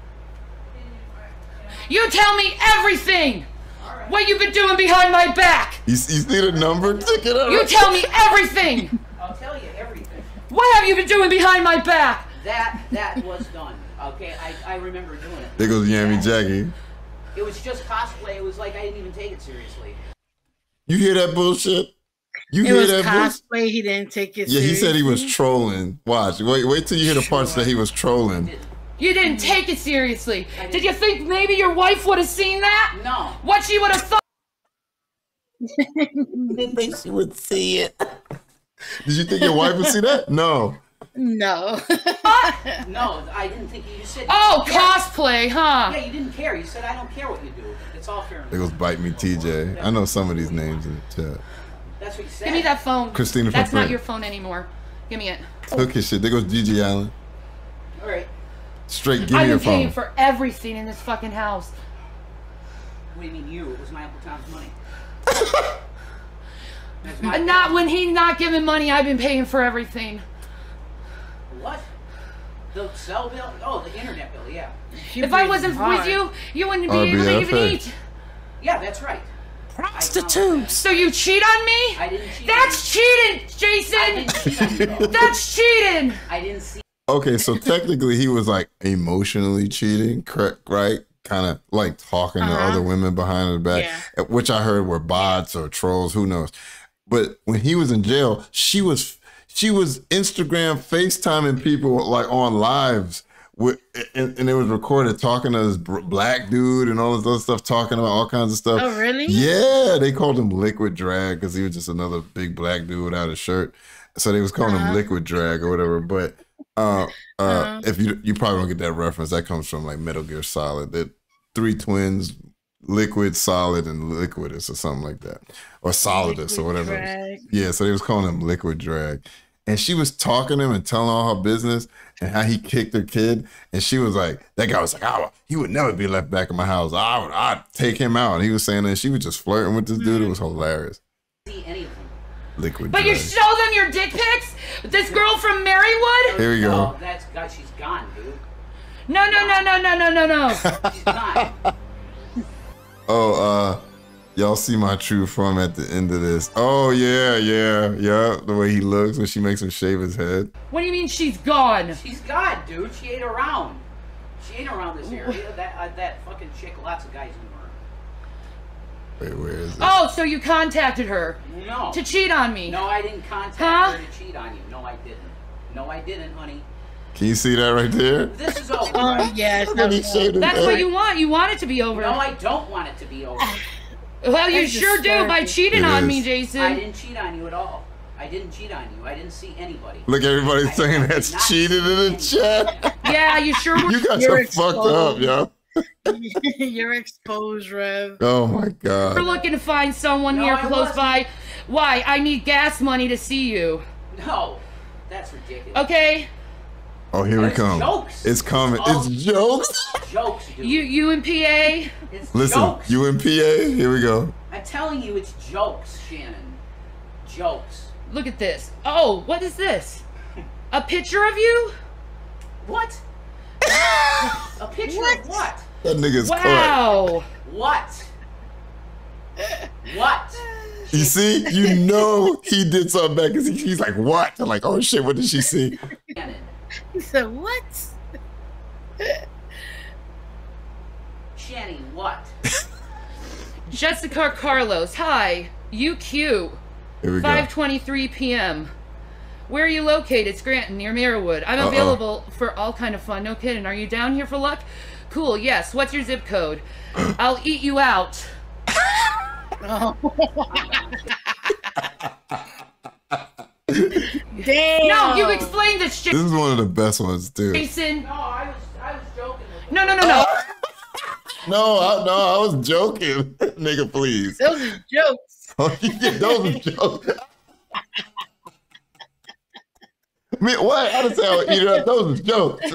You tell me everything. What you've been doing behind my back. You, you see the number? Check it out. You tell me everything. I'll tell you everything. What What have you been doing behind my back? That that was done. Okay, I, I remember doing it. There goes Yammy Jackie. It was just cosplay. It was like I didn't even take it seriously. You hear that bullshit? You It hear was that bullshit? cosplay. He didn't take it Yeah, he said he was seriously. trolling. Watch. Wait, wait till you hear the parts that he was trolling. You didn't take it seriously. Did you think maybe your wife would have seen that? No. What she would have thought? Didn't think she would see it. Did you think your wife would see that? No. No. No, I didn't think you said. Oh, you care. cosplay, huh? Yeah, you didn't care. You said I don't care what you do. It's all fair. There goes Bite Me T J. I know some of these names in the chat. That's what you said. Give me that phone. Christina from That's not Frank. your phone anymore. Give me it. Took his shit. There goes Gigi Allen. All right. Straight, give me I've your been paying phone. for everything in this fucking house. What do you mean you? It was my Uncle Tom's money. That's And not when he's not giving money, I've been paying for everything. What? The cell bill? Oh, the internet bill. Yeah. If I wasn't with you, you wouldn't be R able B to F even A. eat. Yeah, that's right. Prostitutes. So you cheat on me? I didn't cheat. That's cheating, Jason. I didn't cheat on you. though. That's cheating. I didn't see. Okay, so technically he was like emotionally cheating, correct? Right? Kind of like talking to Uh-huh. other women behind her back, Yeah. which I heard were bots or trolls. Who knows? But when he was in jail, she was she was Instagram FaceTiming people like on lives. With, and, and it was recorded talking to this br- black dude and all this other stuff, talking about all kinds of stuff. Oh, really? Yeah, they called him Liquid Drag because he was just another big black dude without a shirt. So they was calling Uh-huh. him Liquid Drag or whatever. But uh, uh, Uh-huh. if you you probably don't get that reference, that comes from like Metal Gear Solid. That three twins, Liquid, Solid, and Liquidus or something like that, or Solidus or whatever. it was. Drag. Yeah, so they was calling him Liquid Drag. And she was talking to him and telling all her business and how he kicked her kid. And she was like, that guy was like, oh, he would never be left back in my house. I would, I'd take him out. And he was saying that she was just flirting with this dude. It was hilarious. See any of them. Liquid But you Drag. show them your dick pics? This girl from Marywood? Here we go. No, that's God. She's gone, dude. No, no, no, no, no, no, no, no. She's gone. Oh, uh, y'all see my true form at the end of this. Oh, yeah, yeah, yeah. The way he looks when she makes him shave his head. What do you mean she's gone? She's gone, dude. She ain't around. She ain't around this area. That uh, that fucking chick. Lots of guys knew her. Wait, where is it? Oh, so you contacted her No. to cheat on me? No, I didn't contact Huh? her to cheat on you. No, I didn't. No, I didn't, honey. Can you see that right there? This is over. Oh, right? yes. When he shaved his That's head. what you want. You want it to be over. No, I don't want it to be over. Well, you That's sure do by hysterical. cheating It on is. me, I Jason. didn't cheat on you at all. I didn't cheat on you. I didn't see anybody. Look, everybody's I- saying I did that's not cheated see in the chat. Yeah, you sure were. You guys You're are fucked up, exposed. yo. You're exposed, Rev. Oh my We're god. looking to find someone No, here I close wasn't. by. Why? I need gas money to see you. No, that's ridiculous. Okay? Oh, here we It's come. jokes. It's coming. Oh. It's jokes. Jokes, dude. You, you and P A? It's Listen, jokes. U M P A. Here we go. I'm telling you, it's jokes, Shannon. Jokes. Look at this. Oh, what is this? A picture of you? What? A picture What? of what? That nigga's caught. Wow. What? What? You see, you know he did something back because he, he's like, what? I'm like, oh shit, what did she see? Shannon. He said, what? Shanny, what? Jessica Carlos. Hi. You cute. Here we go. five twenty-three p m Where are you located? Scranton, near Marywood. I'm Uh-oh. available for all kind of fun. No kidding. Are you down here for luck? Cool. Yes. What's your zip code? I'll eat you out. Oh. Damn. No, you explained this shit, This is one of the best ones, too. Jason. No, I was I was joking with No, no, no, no. No, I, no, I was joking. Nigga, please. Those are jokes. Oh, yeah, those are jokes. Me, what? I didn't say I would eat it up. Those are jokes.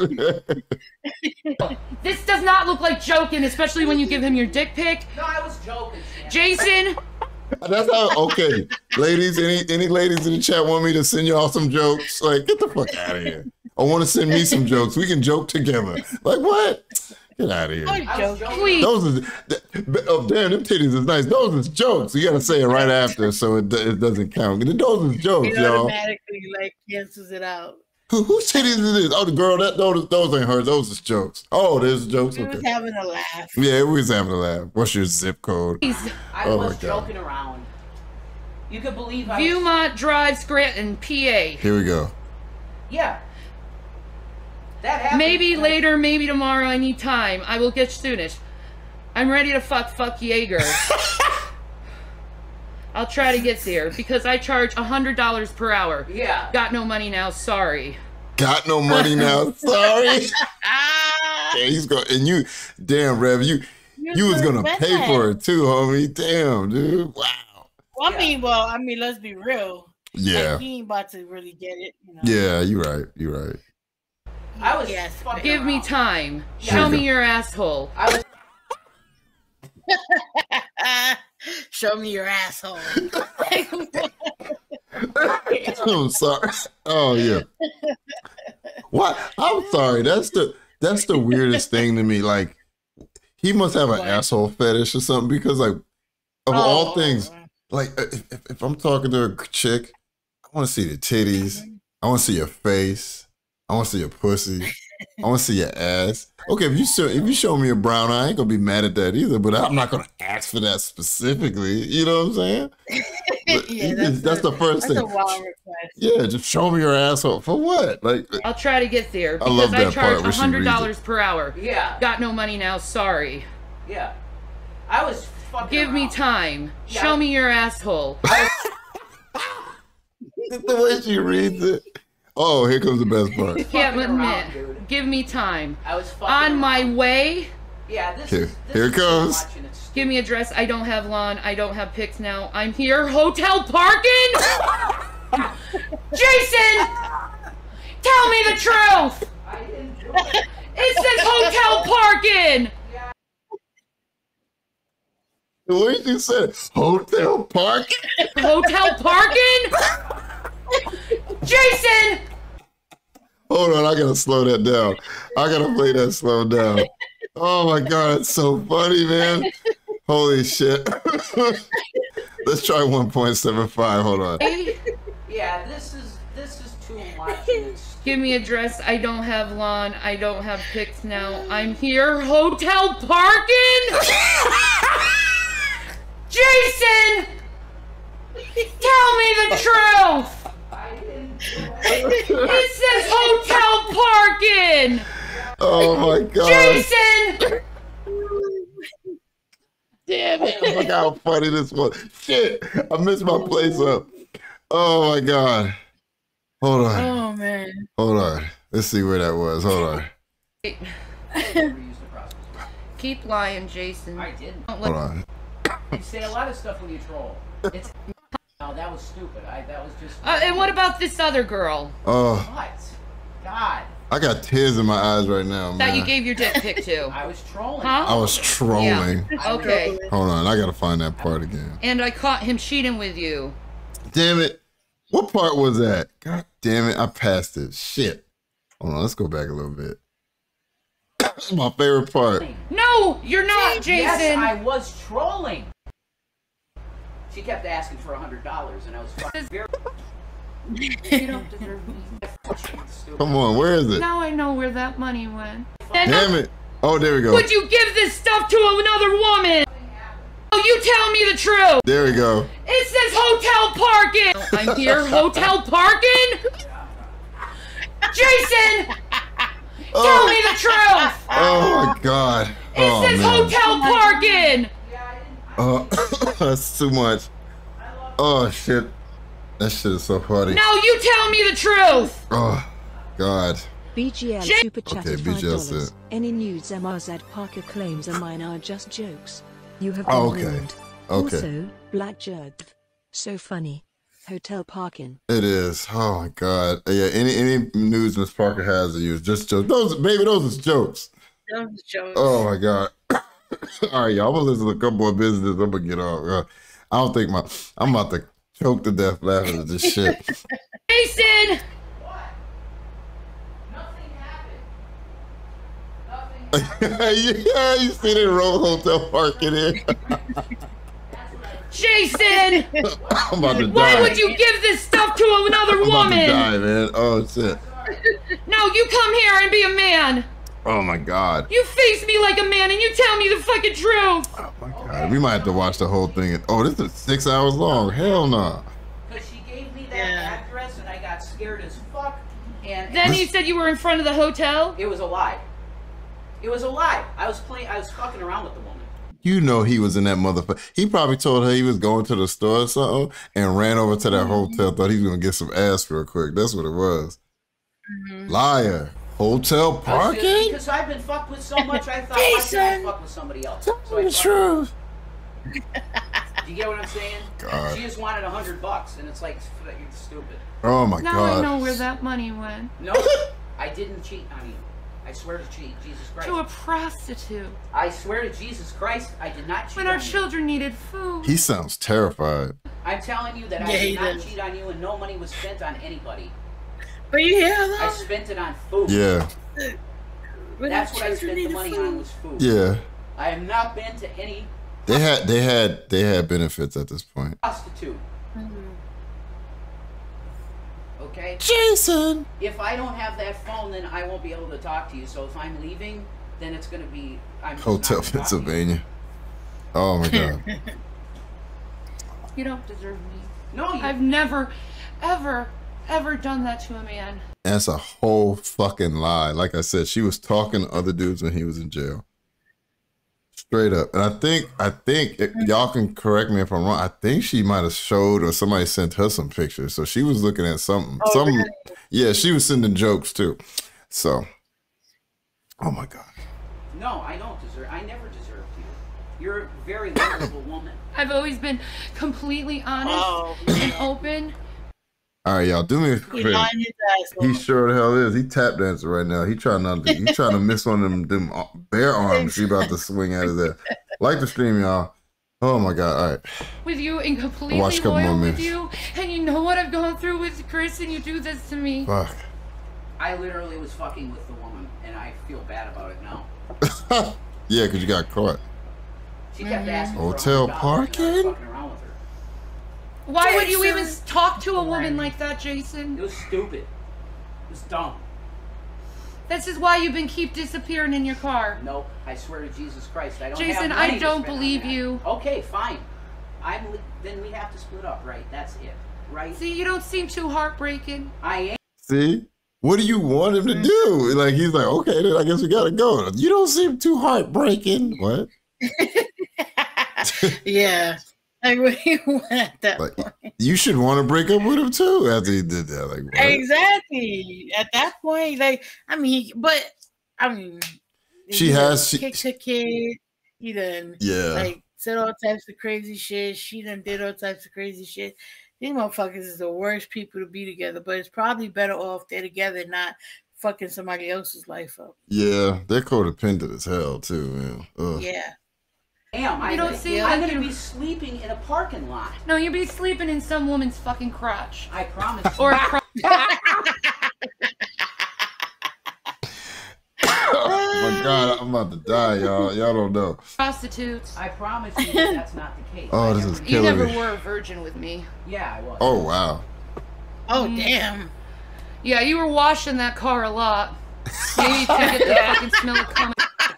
This does not look like joking, especially when you give him your dick pic. No, I was joking, Shannon. Jason, That's how, okay. Ladies, any any ladies in the chat want me to send y'all some jokes? Like, get the fuck out of here. Or want to send me some jokes. We can joke together. Like, what? Get out of here. I'm I was joking. joking. please. Those are, th- Oh, damn, them titties is nice. Those is jokes. You gotta say it right after so it, it doesn't count. Those is jokes, It y'all. automatically like cancels it out. Who, whose titties is this? Oh, the girl, that those, those ain't hers. Those is jokes. Oh, there's jokes. We Okay. was having a laugh. Yeah, we was having a laugh. What's your zip code? I Oh, was my God. joking around. You could believe I was... Viewmont Drive, Scranton, P A. Here we go. Yeah. That happened. Maybe later, maybe tomorrow. I need time. I will get soonish. I'm ready to fuck fuck Jaeger. I'll try to get there because I charge a hundred dollars per hour. Yeah. Got no money now. Sorry. Got no money now. Sorry. Yeah, he's going and you, damn, Rev, you You're you was so gonna bad. pay for it too, homie. Damn, dude. Wow. Well, I Yeah. mean, well, I mean, let's be real. Yeah. Like, he ain't about to really get it. You know? Yeah, you right. You right. I was Yes. fucking Give me around. time. Yeah. Show me your asshole. I was Show me your asshole. I'm sorry. Oh yeah. What? I'm sorry. That's the that's the weirdest thing to me. Like, he must have an What? asshole fetish or something because, like, of all things, like if, if, if I'm talking to a chick, I want to see the titties. I want to see your face. I want to see your pussy. I want to see your ass. Okay, if you show if you show me a brown eye, I ain't gonna be mad at that either. But I'm not gonna ask for that specifically. You know what I'm saying? But Yeah, you that's, just- that's a, the first that's thing. a wild request. Yeah, just show me your asshole for what? Like, I'll try to get there I love because I, that part charge where a she hundred reads it. dollars per hour. yeah. Got no money now. Sorry. Yeah. I was fucking Give me around. time. Yeah. Show me your asshole. the way she reads it. Oh, here comes the best part. Can't Fucking around, admit. dude. Give me time. I was fucking On around. my way. Yeah, this Here- is this here is it too goes. much and it's Give me address. I don't have lawn. I don't have pics now. I'm here. Hotel parking. Jason, tell me the truth. I didn't do it. It says hotel parking. The way she said it, hotel park. Hotel parking. Jason. Hold on, I gotta slow that down. I gotta play that slow down. Oh my god, it's so funny, man. Holy shit. Let's try one point seven five. Hold on. Yeah, this is this is too much and it's Give me address. I don't have lawn. I don't have pics now. I'm here. Hotel parking. Jason, tell me the truth. I didn't do it. It says hotel parking. Oh my god. Jason. Damn it. Look how funny this was. Shit, I missed my place up. Oh my god. Hold on. Oh man. Hold on. Let's see where that was. Hold on. I never used the process. Keep lying, Jason. I didn't. Don't Hold let- on. You say a lot of stuff when you troll. It's no, that was stupid. I that was just Uh, and what about this other girl Oh, what? God. I got tears in my eyes right now, man. that you gave your dick pic to? I was trolling. I Huh? was trolling. Okay. Hold on, I gotta find that part again. And I caught him cheating with you. Damn it. What part was that? God damn it, I passed it. Shit. Hold on, let's go back a little bit. That's my favorite part. No, you're not, Jason. Yes, I was trolling. She kept asking for a hundred dollars, and I was fucking very. You don't deserve me. Stupid. Come on, where is it? Now I know where that money went. And Damn it. Oh, there we go. would you give this stuff to another woman? Oh, you tell me the truth. There we go. It says hotel parking. I'm here, hotel parking. Jason, tell me the truth. Oh my god. It Oh says man. hotel parking. Oh, that's too much. Oh shit. That shit is so funny. Now you tell me the truth. Oh god. B G L Jay- super chatted Okay, B G L five dollars. said- Any nudes M R Z Parker claims are mine are just jokes. You have been Oh, okay. ruined. Okay. Also, BlackGuyTv. So funny. Hotel parking. It is. Oh my god. Yeah, any any news Miss Parker has to use just jokes. Those baby, those is jokes. Those jokes. Oh my god. All right, y'all. I'm gonna listen to a couple more businesses. I'm gonna get off. Uh, I don't think my I'm about to choke to death laughing at this shit. Jason, What? Nothing happened. Nothing Yeah, you see that road hotel parking here. Jason! I'm about to die. Why would you give this stuff to another I'm woman? about to die, man. Oh, shit. No, you come here and be a man. Oh, my God. You face me like a man and you tell me the fucking truth. Oh, my God. We might have to watch the whole thing. Oh, this is six hours long. Hell no. Nah. Because she gave me that yeah. address and I got scared as fuck. And then this, you said you were in front of the hotel? It was a lie. It was a lie. I was playing, I was fucking around with the woman. You know he was in that motherfucker. He probably told her he was going to the store or something and ran over to that hotel, thought he was going to get some ass real quick. That's what it was. Mm-hmm. Liar. Hotel parking? Just, because I've been fucked with so much, I thought, why can't I fuck with somebody else? Tell so me the truth. Do you get what I'm saying? God. She just wanted a hundred bucks, and it's like, you're stupid. Oh my now God. Now I know where that money went. No, I didn't cheat on you. I swear to cheat, Jesus Christ. To a prostitute. I swear to Jesus Christ, I did not cheat when on our children you. needed food. He sounds terrified. I'm telling you that yeah, I did not does. cheat on you and no money was spent on anybody. But you hear that? I spent it on food. Yeah. But that's what I spent the money food. on was food. Yeah. I have not been to any They had they had they had benefits at this point. Prostitute. Mm-hmm. Okay? Jason! If I don't have that phone, then I won't be able to talk to you. So if I'm leaving, then it's going to be... I'm Hotel Pennsylvania. Oh, my God. You don't deserve me. No, you... I've never, ever, ever done that to a man. That's a whole fucking lie. Like I said, she was talking to other dudes when he was in jail. Straight up. And I think, I think, y'all can correct me if I'm wrong, I think she might have showed or somebody sent her some pictures. So she was looking at something. Oh, some, really? Yeah, she was sending jokes too. So, oh my God. No, I don't deserve, I never deserved you. You're a very wonderful woman. I've always been completely honest oh. and open. All right, y'all, do me a favor. He sure the hell is. He tap dancing right now. He trying not to. He trying to miss one of them, them bare arms. He about to swing out of there. Like the stream, y'all. Oh my God! All right. With you and completely Watch a couple loyal more with you, and you know what I've gone through with Chris, and you do this to me. Fuck. I literally was fucking with the woman, and I feel bad about it now. Yeah, because you got caught. She kept asking Hotel for parking. Why would you even talk to a woman like that, Jason? It was stupid. It was dumb. This is why you've been keep disappearing in your car. Nope. I swear to Jesus Christ, I don't Jason, have money I don't to spend believe on that. you. Okay, fine. I'm. Then we have to split up, right? That's it, right? See, you don't seem too heartbreaking. I am. See, what do you want him to do? Like he's like, okay, then I guess we gotta go. You don't seem too heartbreaking. What? Yeah. Like, what do you want at that like, point? You should want to break up with him too after he did that. Like, what? Exactly. At that point, like, I mean, but I mean, she he has she, kicked her kid. He done, yeah, like said all types of crazy shit. She done did all types of crazy shit. These motherfuckers is the worst people to be together. But it's probably better off they're together, not fucking somebody else's life up. Yeah, they're codependent as hell too, man. Ugh. Yeah. Damn, you I don't see I'm like gonna you... be sleeping in a parking lot. No, you'll be sleeping in some woman's fucking crotch. I promise. Or a crotch. Oh my God, I'm about to die, y'all. Y'all don't know. Prostitutes. I promise you that that's not the case. Oh, this is killing me. You never me. were a virgin with me. Yeah, I was. Oh wow. Oh damn. Yeah, you were washing that car a lot. Maybe to get the fucking smell of cum.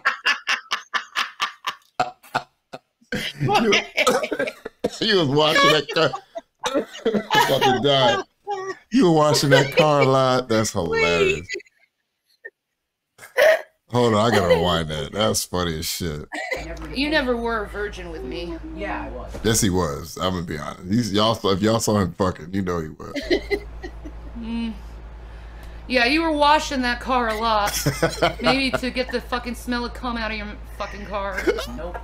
You, you was washing that car. I'm about to die. You were washing that car a lot. That's hilarious. Hold on, I gotta rewind that. That's funny as shit. You never were a virgin with me. Yeah, I was. Yes, he was. I'm gonna be honest. He's y'all. If y'all saw him fucking, you know he was. Mm. Yeah, you were washing that car a lot. Maybe to get the fucking smell of cum out of your fucking car. Nope.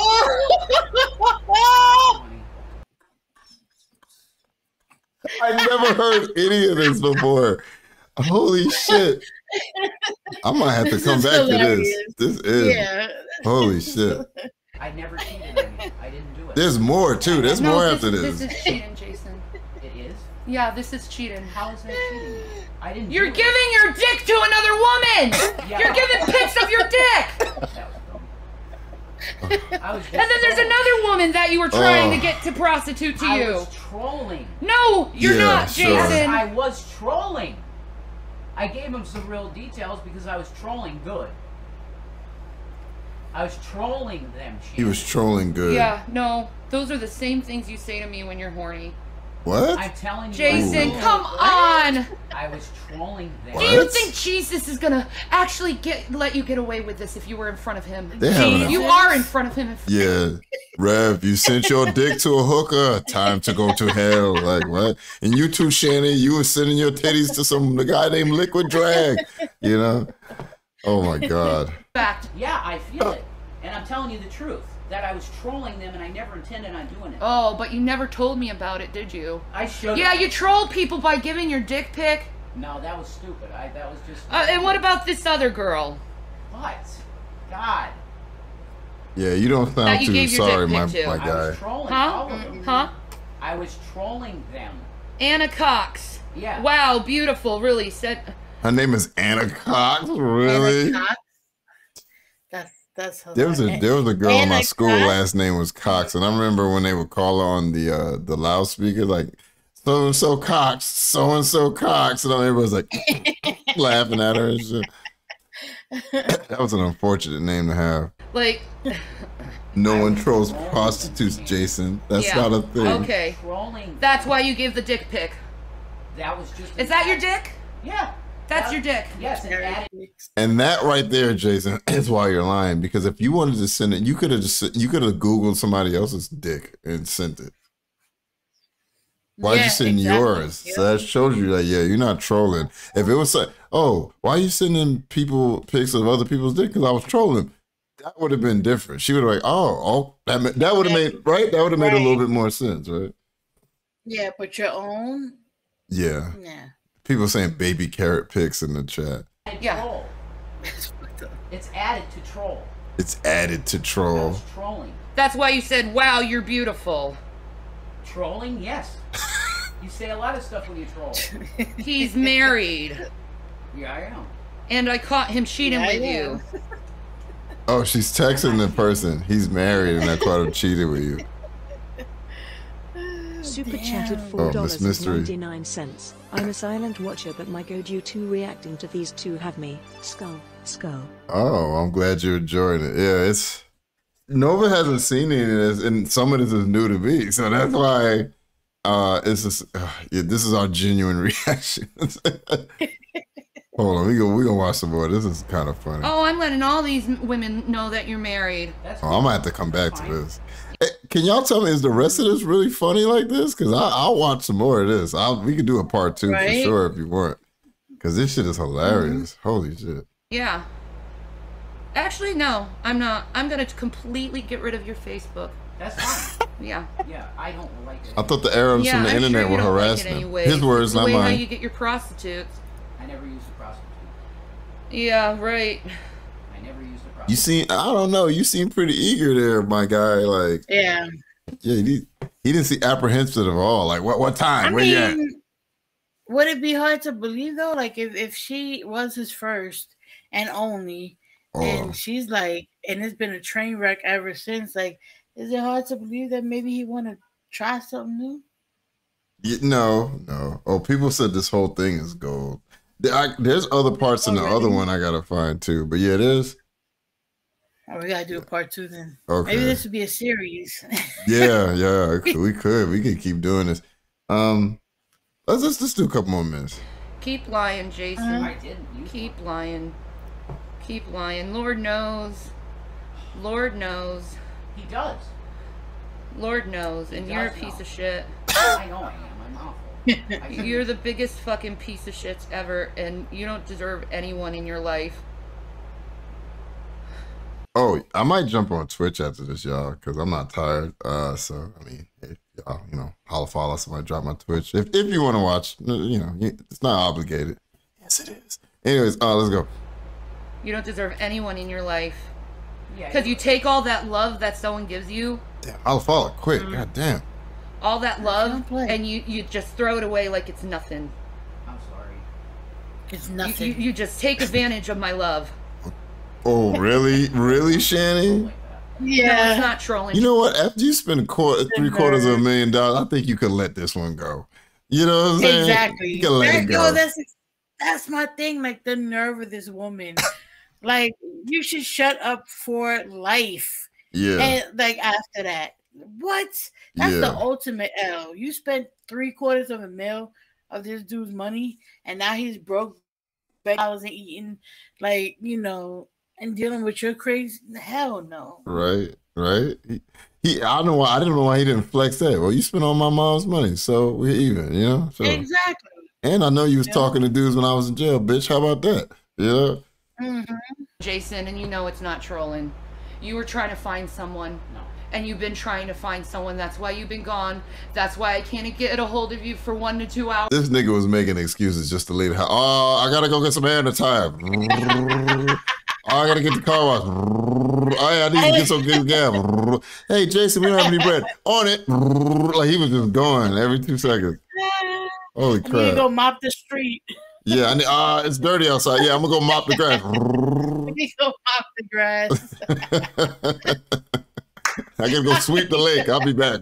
I never heard any of this before. Holy shit. I might have to come back hilarious. to this. This is yeah. Holy shit. I never cheated on you. I didn't do it. There's more too. There's no, more this, after this. This is cheating, Jason. It is? Yeah, this is cheating. How is that cheating? I I didn't. You're do giving it. your dick to another woman. Yeah. You're giving pics of your dick. That was dumb. I was just And then there's trolling. another woman that you were trying Oh. to get to prostitute to I you. was trolling. No, you're Yeah, not, sure. Jason. I was trolling. I gave him some real details because I was trolling good. I was trolling them. He was trolling good. Yeah, no. Those are the same things you say to me when you're horny. What? I'm telling you. Jason, I come on. I was trolling them. What? Do you think Jesus is gonna actually get let you get away with this if you were in front of him? They having a- You are in front of him. If Yeah, Rev, you sent your dick to a hooker. Time to go to hell. Like what? And you too, Shanny, you were sending your titties to some the guy named Liquid Drag. You know? Oh my God. fact. Yeah, I feel it. And I'm telling you the truth. That I was trolling them and I never intended on doing it. Oh, but you never told me about it, did you? I showed Yeah, you trolled people by giving your dick pic. No, that was stupid. I that was just Uh, and what about this other girl? What? God. Yeah, you don't sound That you too gave your sorry, dick my, pic to. my I guy. was trolling Huh? all of them. Huh? I was trolling them. Anna Cox. Yeah. Wow, beautiful, really. Said Her name is Anna Cox. Really? Anna Cox? That's that's There was a there was a girl in my Anna school. Cox? Last name was Cox, and I remember when they would call her on the uh, the loudspeaker, like so and so Cox, so and so Cox, and everybody was like laughing at her and shit. That was an unfortunate name to have. like, No one trolls prostitutes, Jason. That's yeah. not a thing. Okay. Trolling. That's why you gave the dick pic. That was just. Is that your dick? Yeah. That's That- your dick. Yes. And added, And that right there, Jason, is why you're lying. Because if you wanted to send it, you could have just you could have Googled somebody else's dick and sent it. Why'd Yeah, you send exactly. yours? Yep. So that shows you that yeah, you're not trolling. If it was like, oh, why are you sending people pics of other people's dick? Because I was trolling. That would have been different. She would have like, oh, oh, that ma- that would have made right. That would have made a little Right. bit more sense, right? Yeah, but your own. Yeah. Yeah. People saying baby carrot pics in the chat. Yeah. troll. It's added to troll. It's added to That troll. was trolling. That's why you said, wow, you're beautiful. Trolling, yes. You say a lot of stuff when you troll. He's married. Yeah, I am. And I caught him cheating Yeah, with yeah. you. Oh, she's texting the person. He's married, and I caught him cheating with you. Super chatted Oh, four Miss dollars Mystery. ninety-nine cents. I'm a silent watcher, but my god, you two reacting to these two have me. Skull, skull. Oh, I'm glad you're enjoying it. Yeah, it's Nova hasn't seen any of this, and some of this is new to me, so that's why uh, it's just uh, yeah, this is our genuine reaction. Hold on, we go we gonna watch some more. This is kind of funny. Oh, I'm letting all these m- women know that you're married. That's Oh, I'm gonna have to come back to this. Hey, can y'all tell me, is the rest of this really funny like this? Because I'll watch some more of this. I'll, we could do a part two for Right? sure if you want. Because this shit is hilarious. Holy shit. Yeah. Actually, no, I'm not. I'm going to completely get rid of your Facebook. That's fine. Yeah. Yeah, I don't like it. I thought the Arabs yeah, from the I'm internet sure you were don't like harassing it him. anyway. His words, It's the not way how mine. you get your prostitutes. I never used a prostitute. Yeah, right. I never used a prostitute. You seem, I don't know, you seem pretty eager there, my guy. Like, Yeah. yeah, he, he didn't seem apprehensive at all. Like, what what time? I Where you at? mean, would it be hard to believe though? Like if, if she was his first and only, Oh, and she's like, and it's been a train wreck ever since. Like, is it hard to believe that maybe he want to try something new? yeah, no, no. Oh, people said this whole thing is gold. There, I, there's other parts in the Oh, other really? one I gotta find too. But yeah, it is. Oh, we gotta do a part two then. Okay. Maybe this would be a series. Yeah, yeah, we could. We could keep doing this. Um, let's let's just do a couple more minutes. Keep lying, Jason. Uh-huh. I didn't use Keep lying. Keep lying. Lord knows. Lord knows. He does. Lord knows. And He you're a does piece know. of shit. I know I am. I'm awful. I shouldn't- You're the biggest fucking piece of shits ever, and you don't deserve anyone in your life. Oh, I might jump on Twitch after this, y'all, because I'm not tired. Uh, so I mean, if y'all, you know, holla follow somebody, drop my Twitch if if you want to watch. You know, it's not obligated. Yes, it is. Anyways, uh, let's go. You don't deserve anyone in your life. Yeah, Because you take all that love that someone gives you, Damn, holla follow quick. Mm. God damn. all that love, don't play. and you, you just throw it away like it's nothing. I'm sorry. It's You, nothing. you, you just take advantage of my love. Oh, really? Really, Shanny? Yeah. No, it's not trolling. You know what? After you spend quarter, three quarters of a million dollars, I think you could let this one go. You know what I'm saying? Exactly. You can let that, it go. Yo, that's that's my thing. Like the nerve of this woman. Like you should shut up for life. Yeah. And like after that, what? That's Yeah. the ultimate L. You spent three quarters of a mil of this dude's money, and now he's broke, dollars and eating, like you know, and dealing with your crazy. Hell no. Right. Right. He, he. I don't know why. I didn't know why he didn't flex that. Well, you spent all my mom's money, so we're even. You know. So. Exactly. And I know you was Yeah. talking to dudes when I was in jail, bitch. How about that? Yeah. Mm-hmm. Jason, and you know it's not trolling. You were trying to find someone. No. And you've been trying to find someone. That's why you've been gone. That's why I can't get a hold of you for one to two hours. This nigga was making excuses just to leave the house. Oh, I gotta go get some air in the tire. Oh, I gotta get the car wash. Oh, yeah, I need to get some good gas. Hey, Jason, we don't have any bread. On it. Like he was just going every two seconds. Holy I need to crap. go mop the street. Yeah, I need, uh, it's dirty outside. Yeah, I'm gonna go mop the grass. I need to go mop the grass. I gotta go sweep the lake. I'll be back.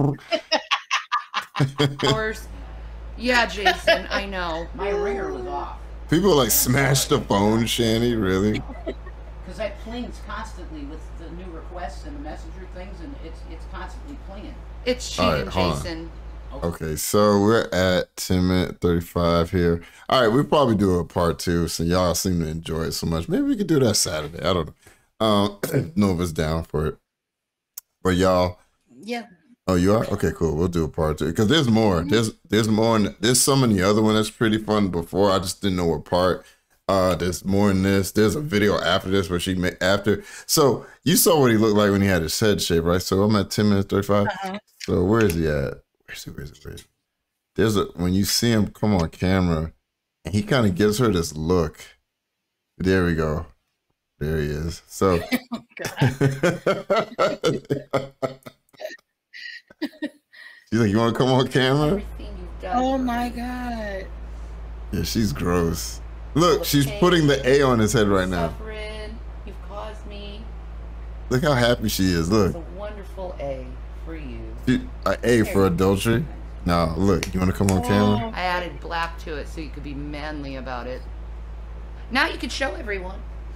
Hours. Yeah, Jason, I know. My ringer was off. People like smash the phone, Shanny, really? Because that plings constantly with the new requests and the messenger things, and it's it's constantly plinging. It's All cheating, right, hold on. Jason. Okay, so we're at ten minute thirty-five here. All right, we'll probably do a part two, so y'all seem to enjoy it so much. Maybe we could do that Saturday. I don't know. Um, Nova's down for it. But y'all, Yeah. oh, you are? Okay, cool. We'll do a part two. Because there's more. There's there's more. In, there's some in the other one that's pretty fun before. I just didn't know what part. Uh, there's more in this. There's a video after this where she made after. So you saw what he looked like when he had his head shaved, right? So I'm at ten minutes thirty-five. Uh-huh. So where is he at? Where's he? Where's he? Where's he? There's a when you see him come on camera, and he kind of gives her this look. There we go. There he is. So. Oh, God. She's like, you want to come on camera? Oh my God. Yeah, she's gross. Look, she's putting the A on his head right now. Suffering. You've caused me. Look how happy she is. Look. It's a wonderful A for you. She, a A for adultery? No, look, you want to come on camera? I added black to it so you could be manly about it. Now you could show everyone.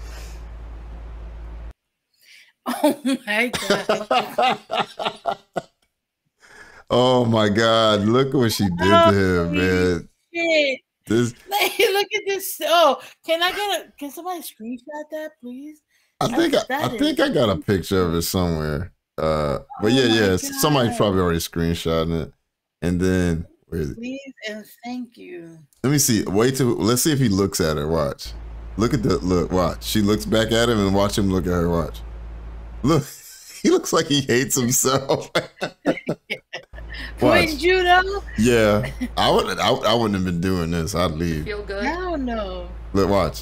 Oh my God. Oh my God, look what she did Oh, to him, man. Shit. This, Like, look at this. Oh, can I get a? Can somebody screenshot that, please? I think I, That I is- think I got a picture of it somewhere. Uh, but Oh yeah, my yeah, God. somebody's probably already screenshotting it. And then where is it? Please and thank you. Let me see. Wait till let's see if he looks at her. Watch. Look at the look. Watch. She looks back at him and watch him look at her. Watch. Look. He looks like he hates himself. Wouldn't you though? Yeah. I wouldn't. I, I wouldn't have been doing this. I'd leave. Feel good? Hell no. Look. Watch.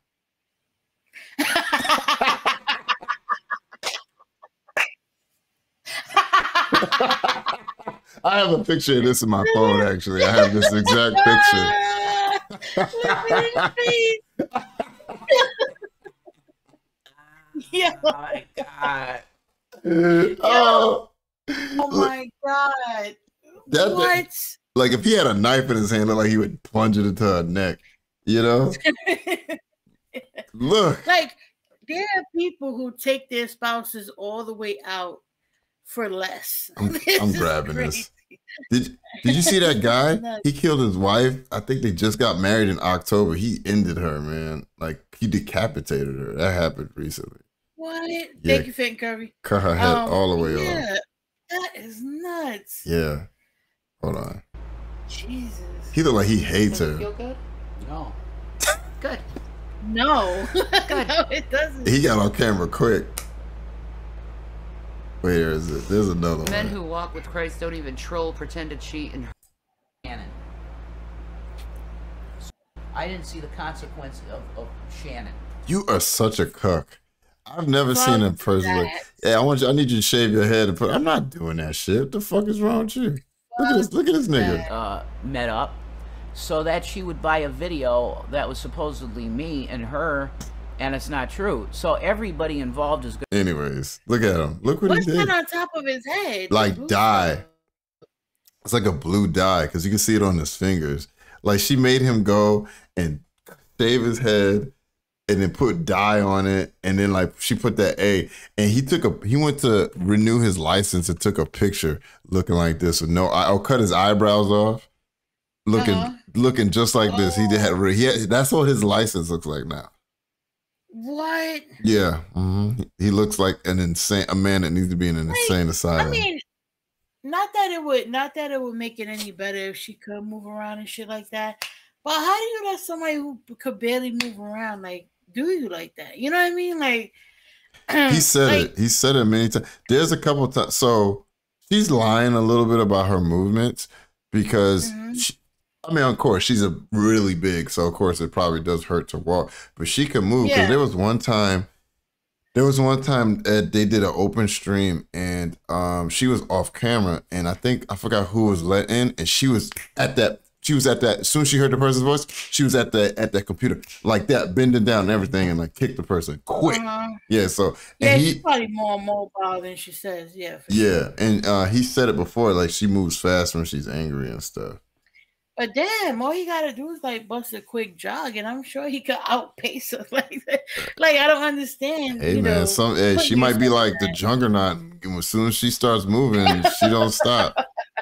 I have a picture of this in my phone. Actually, I have this exact picture. Look at his face. Yeah. Oh my God. Oh, Oh my God. That- What? like if he had a knife in his hand, look like he would plunge it into her neck. You know? Look. Like, there are people who take their spouses all the way out for less. I'm, This I'm is grabbing crazy. this. Did Did you see that guy? Nuts. He killed his wife. I think they just got married in October. He ended her, man. Like he decapitated her. That happened recently. What? Yeah. Thank you, Fenton Curry. Cut her head Um, all the way yeah, off. that is nuts. Yeah. Hold on. Jesus. He looked like he hates Does it her. feel good? No. Good. No. No, it doesn't. He got on camera quick. Where is it? There's another Men one. who walk with Christ don't even troll, pretend to cheat, and Shannon. I didn't see the consequence of, of Shannon. You are such a cuck. I've never Fuck seen a person like, that. yeah, I want you, I need you to shave your head and put, I'm not doing that shit. What the fuck is wrong with you? Look at this, look at this nigga. Uh, met up, so that she would buy a video that was supposedly me and her, and it's not true. So everybody involved is good. Anyways, look at him. Look what What's he did. that on top of his head? Like dye. It's like a blue dye because you can see it on his fingers. Like she made him go and shave his head and then put dye on it, and then like she put that A, and he took a he went to renew his license and took a picture looking like this with no I'll cut his eyebrows off, looking uh-huh. looking just like oh. this. He did had, he had that's what his license looks like now. What? Yeah, mm-hmm. He looks like an insane a man that needs to be in an like, insane asylum. I mean, not that it would not that it would make it any better if she could move around and shit like that. But how do you let somebody who could barely move around like do you like that? You know what I mean? Like he said like, it. He said it many times. There's a couple times. So she's lying a little bit about her movements because, mm-hmm. she, I mean, of course, she's a really big. So of course, it probably does hurt to walk, but she can move. Because yeah. there was one time, there was one time that they did an open stream and um, she was off camera, and I think I forgot who was let in, and she was at that. She was at that, as soon as she heard the person's voice, she was at the at that computer, like that, bending down and everything, and like kicked the person quick. Uh-huh. Yeah, so. Yeah, he, she's probably more mobile than she says, yeah. Yeah, sure. and uh, he said it before, like she moves fast when she's angry and stuff. But damn, all he gotta do is like bust a quick jog, and I'm sure he could outpace her like that. Like, I don't understand. Hey, you man, know, some, hey, she might be like the juggernaut. As soon as she starts moving, she don't stop.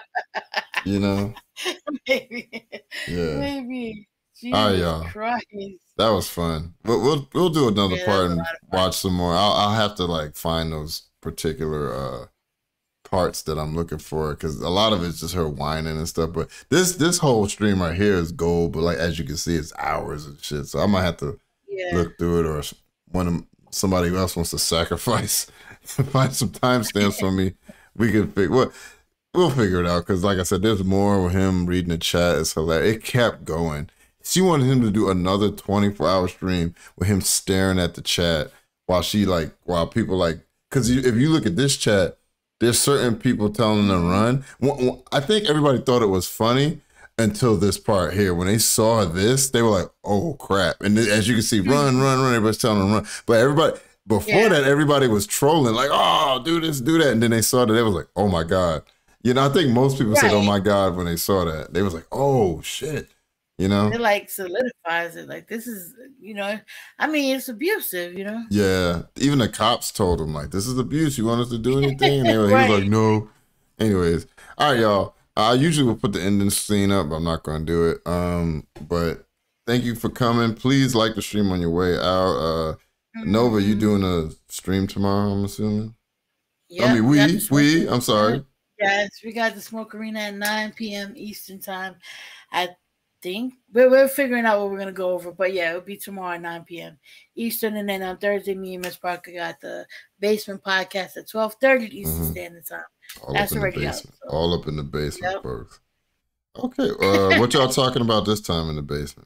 You know? Maybe. Yeah. Maybe. Jesus all right, y'all. Christ. That was fun. We'll we'll, we'll do another yeah, part and watch some more. I'll I'll have to like find those particular uh parts that I'm looking for, because a lot of it's just her whining and stuff. But this this whole stream right here is gold. But like as you can see, it's hours and shit. So I might have to yeah. look through it, or when somebody else wants to sacrifice, find some timestamps for me. We can figure what. We'll figure it out, because like I said, there's more with him reading the chat. It's hilarious. It kept going. She wanted him to do another twenty-four hour stream with him staring at the chat while she like, while people like, because if you look at this chat, there's certain people telling them to run. I think everybody thought it was funny until this part here. When they saw this, they were like, oh crap. And as you can see, run, run, run. Everybody's telling them to run. But everybody, before yeah. that, everybody was trolling like, oh, do this, do that. And then they saw that, they was like, oh my God. You know, I think most people right. said, oh my God, when they saw that. They was like, oh shit. You know? It like solidifies it. Like, this is, you know, I mean, it's abusive, you know? Yeah. Even the cops told him, like, this is abuse. You want us to do anything? And they were, right. he was like, no. Anyways. All right, y'all. I usually will put the ending scene up, but I'm not going to do it. Um, But thank you for coming. Please like the stream on your way out. Uh, mm-hmm. Nova, you doing a stream tomorrow, I'm assuming? Yeah. I mean, we, we, I'm sorry. Yes, we got the Smoke Arena at nine p m Eastern time. I think we're, we're figuring out what we're going to go over. But yeah, it'll be tomorrow at nine p m Eastern. And then on Thursday, me and Miss Parker got the Basement Podcast at twelve thirty Eastern mm-hmm. Standard Time. All That's up in already the basement. Out, so. All up in the basement, yep. folks. Okay. Uh, what y'all talking about this time in the basement?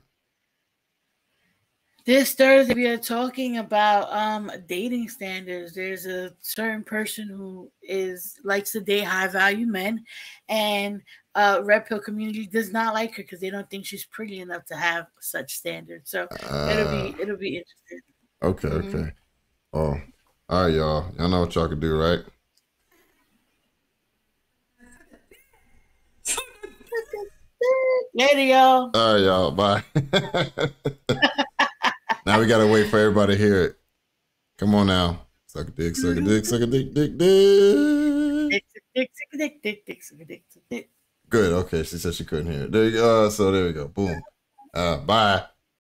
This Thursday, we are talking about um, dating standards. There's a certain person who is likes to date high value men, and uh, Red Pill community does not like her because they don't think she's pretty enough to have such standards. So uh, it'll be it'll be interesting. Okay, mm-hmm. okay. Oh, all right, y'all. Y'all know what y'all can do, right? Later, y'all. All right, y'all. Bye. Now we gotta wait for everybody to hear it. Come on now. Suck a dick, suck a dick, suck a dick, dick, dick. Dick, dick, dick, dick, dick, dick, dick. Good. Okay, she said she couldn't hear it. There you go. Uh, so there we go. Boom. Uh, bye.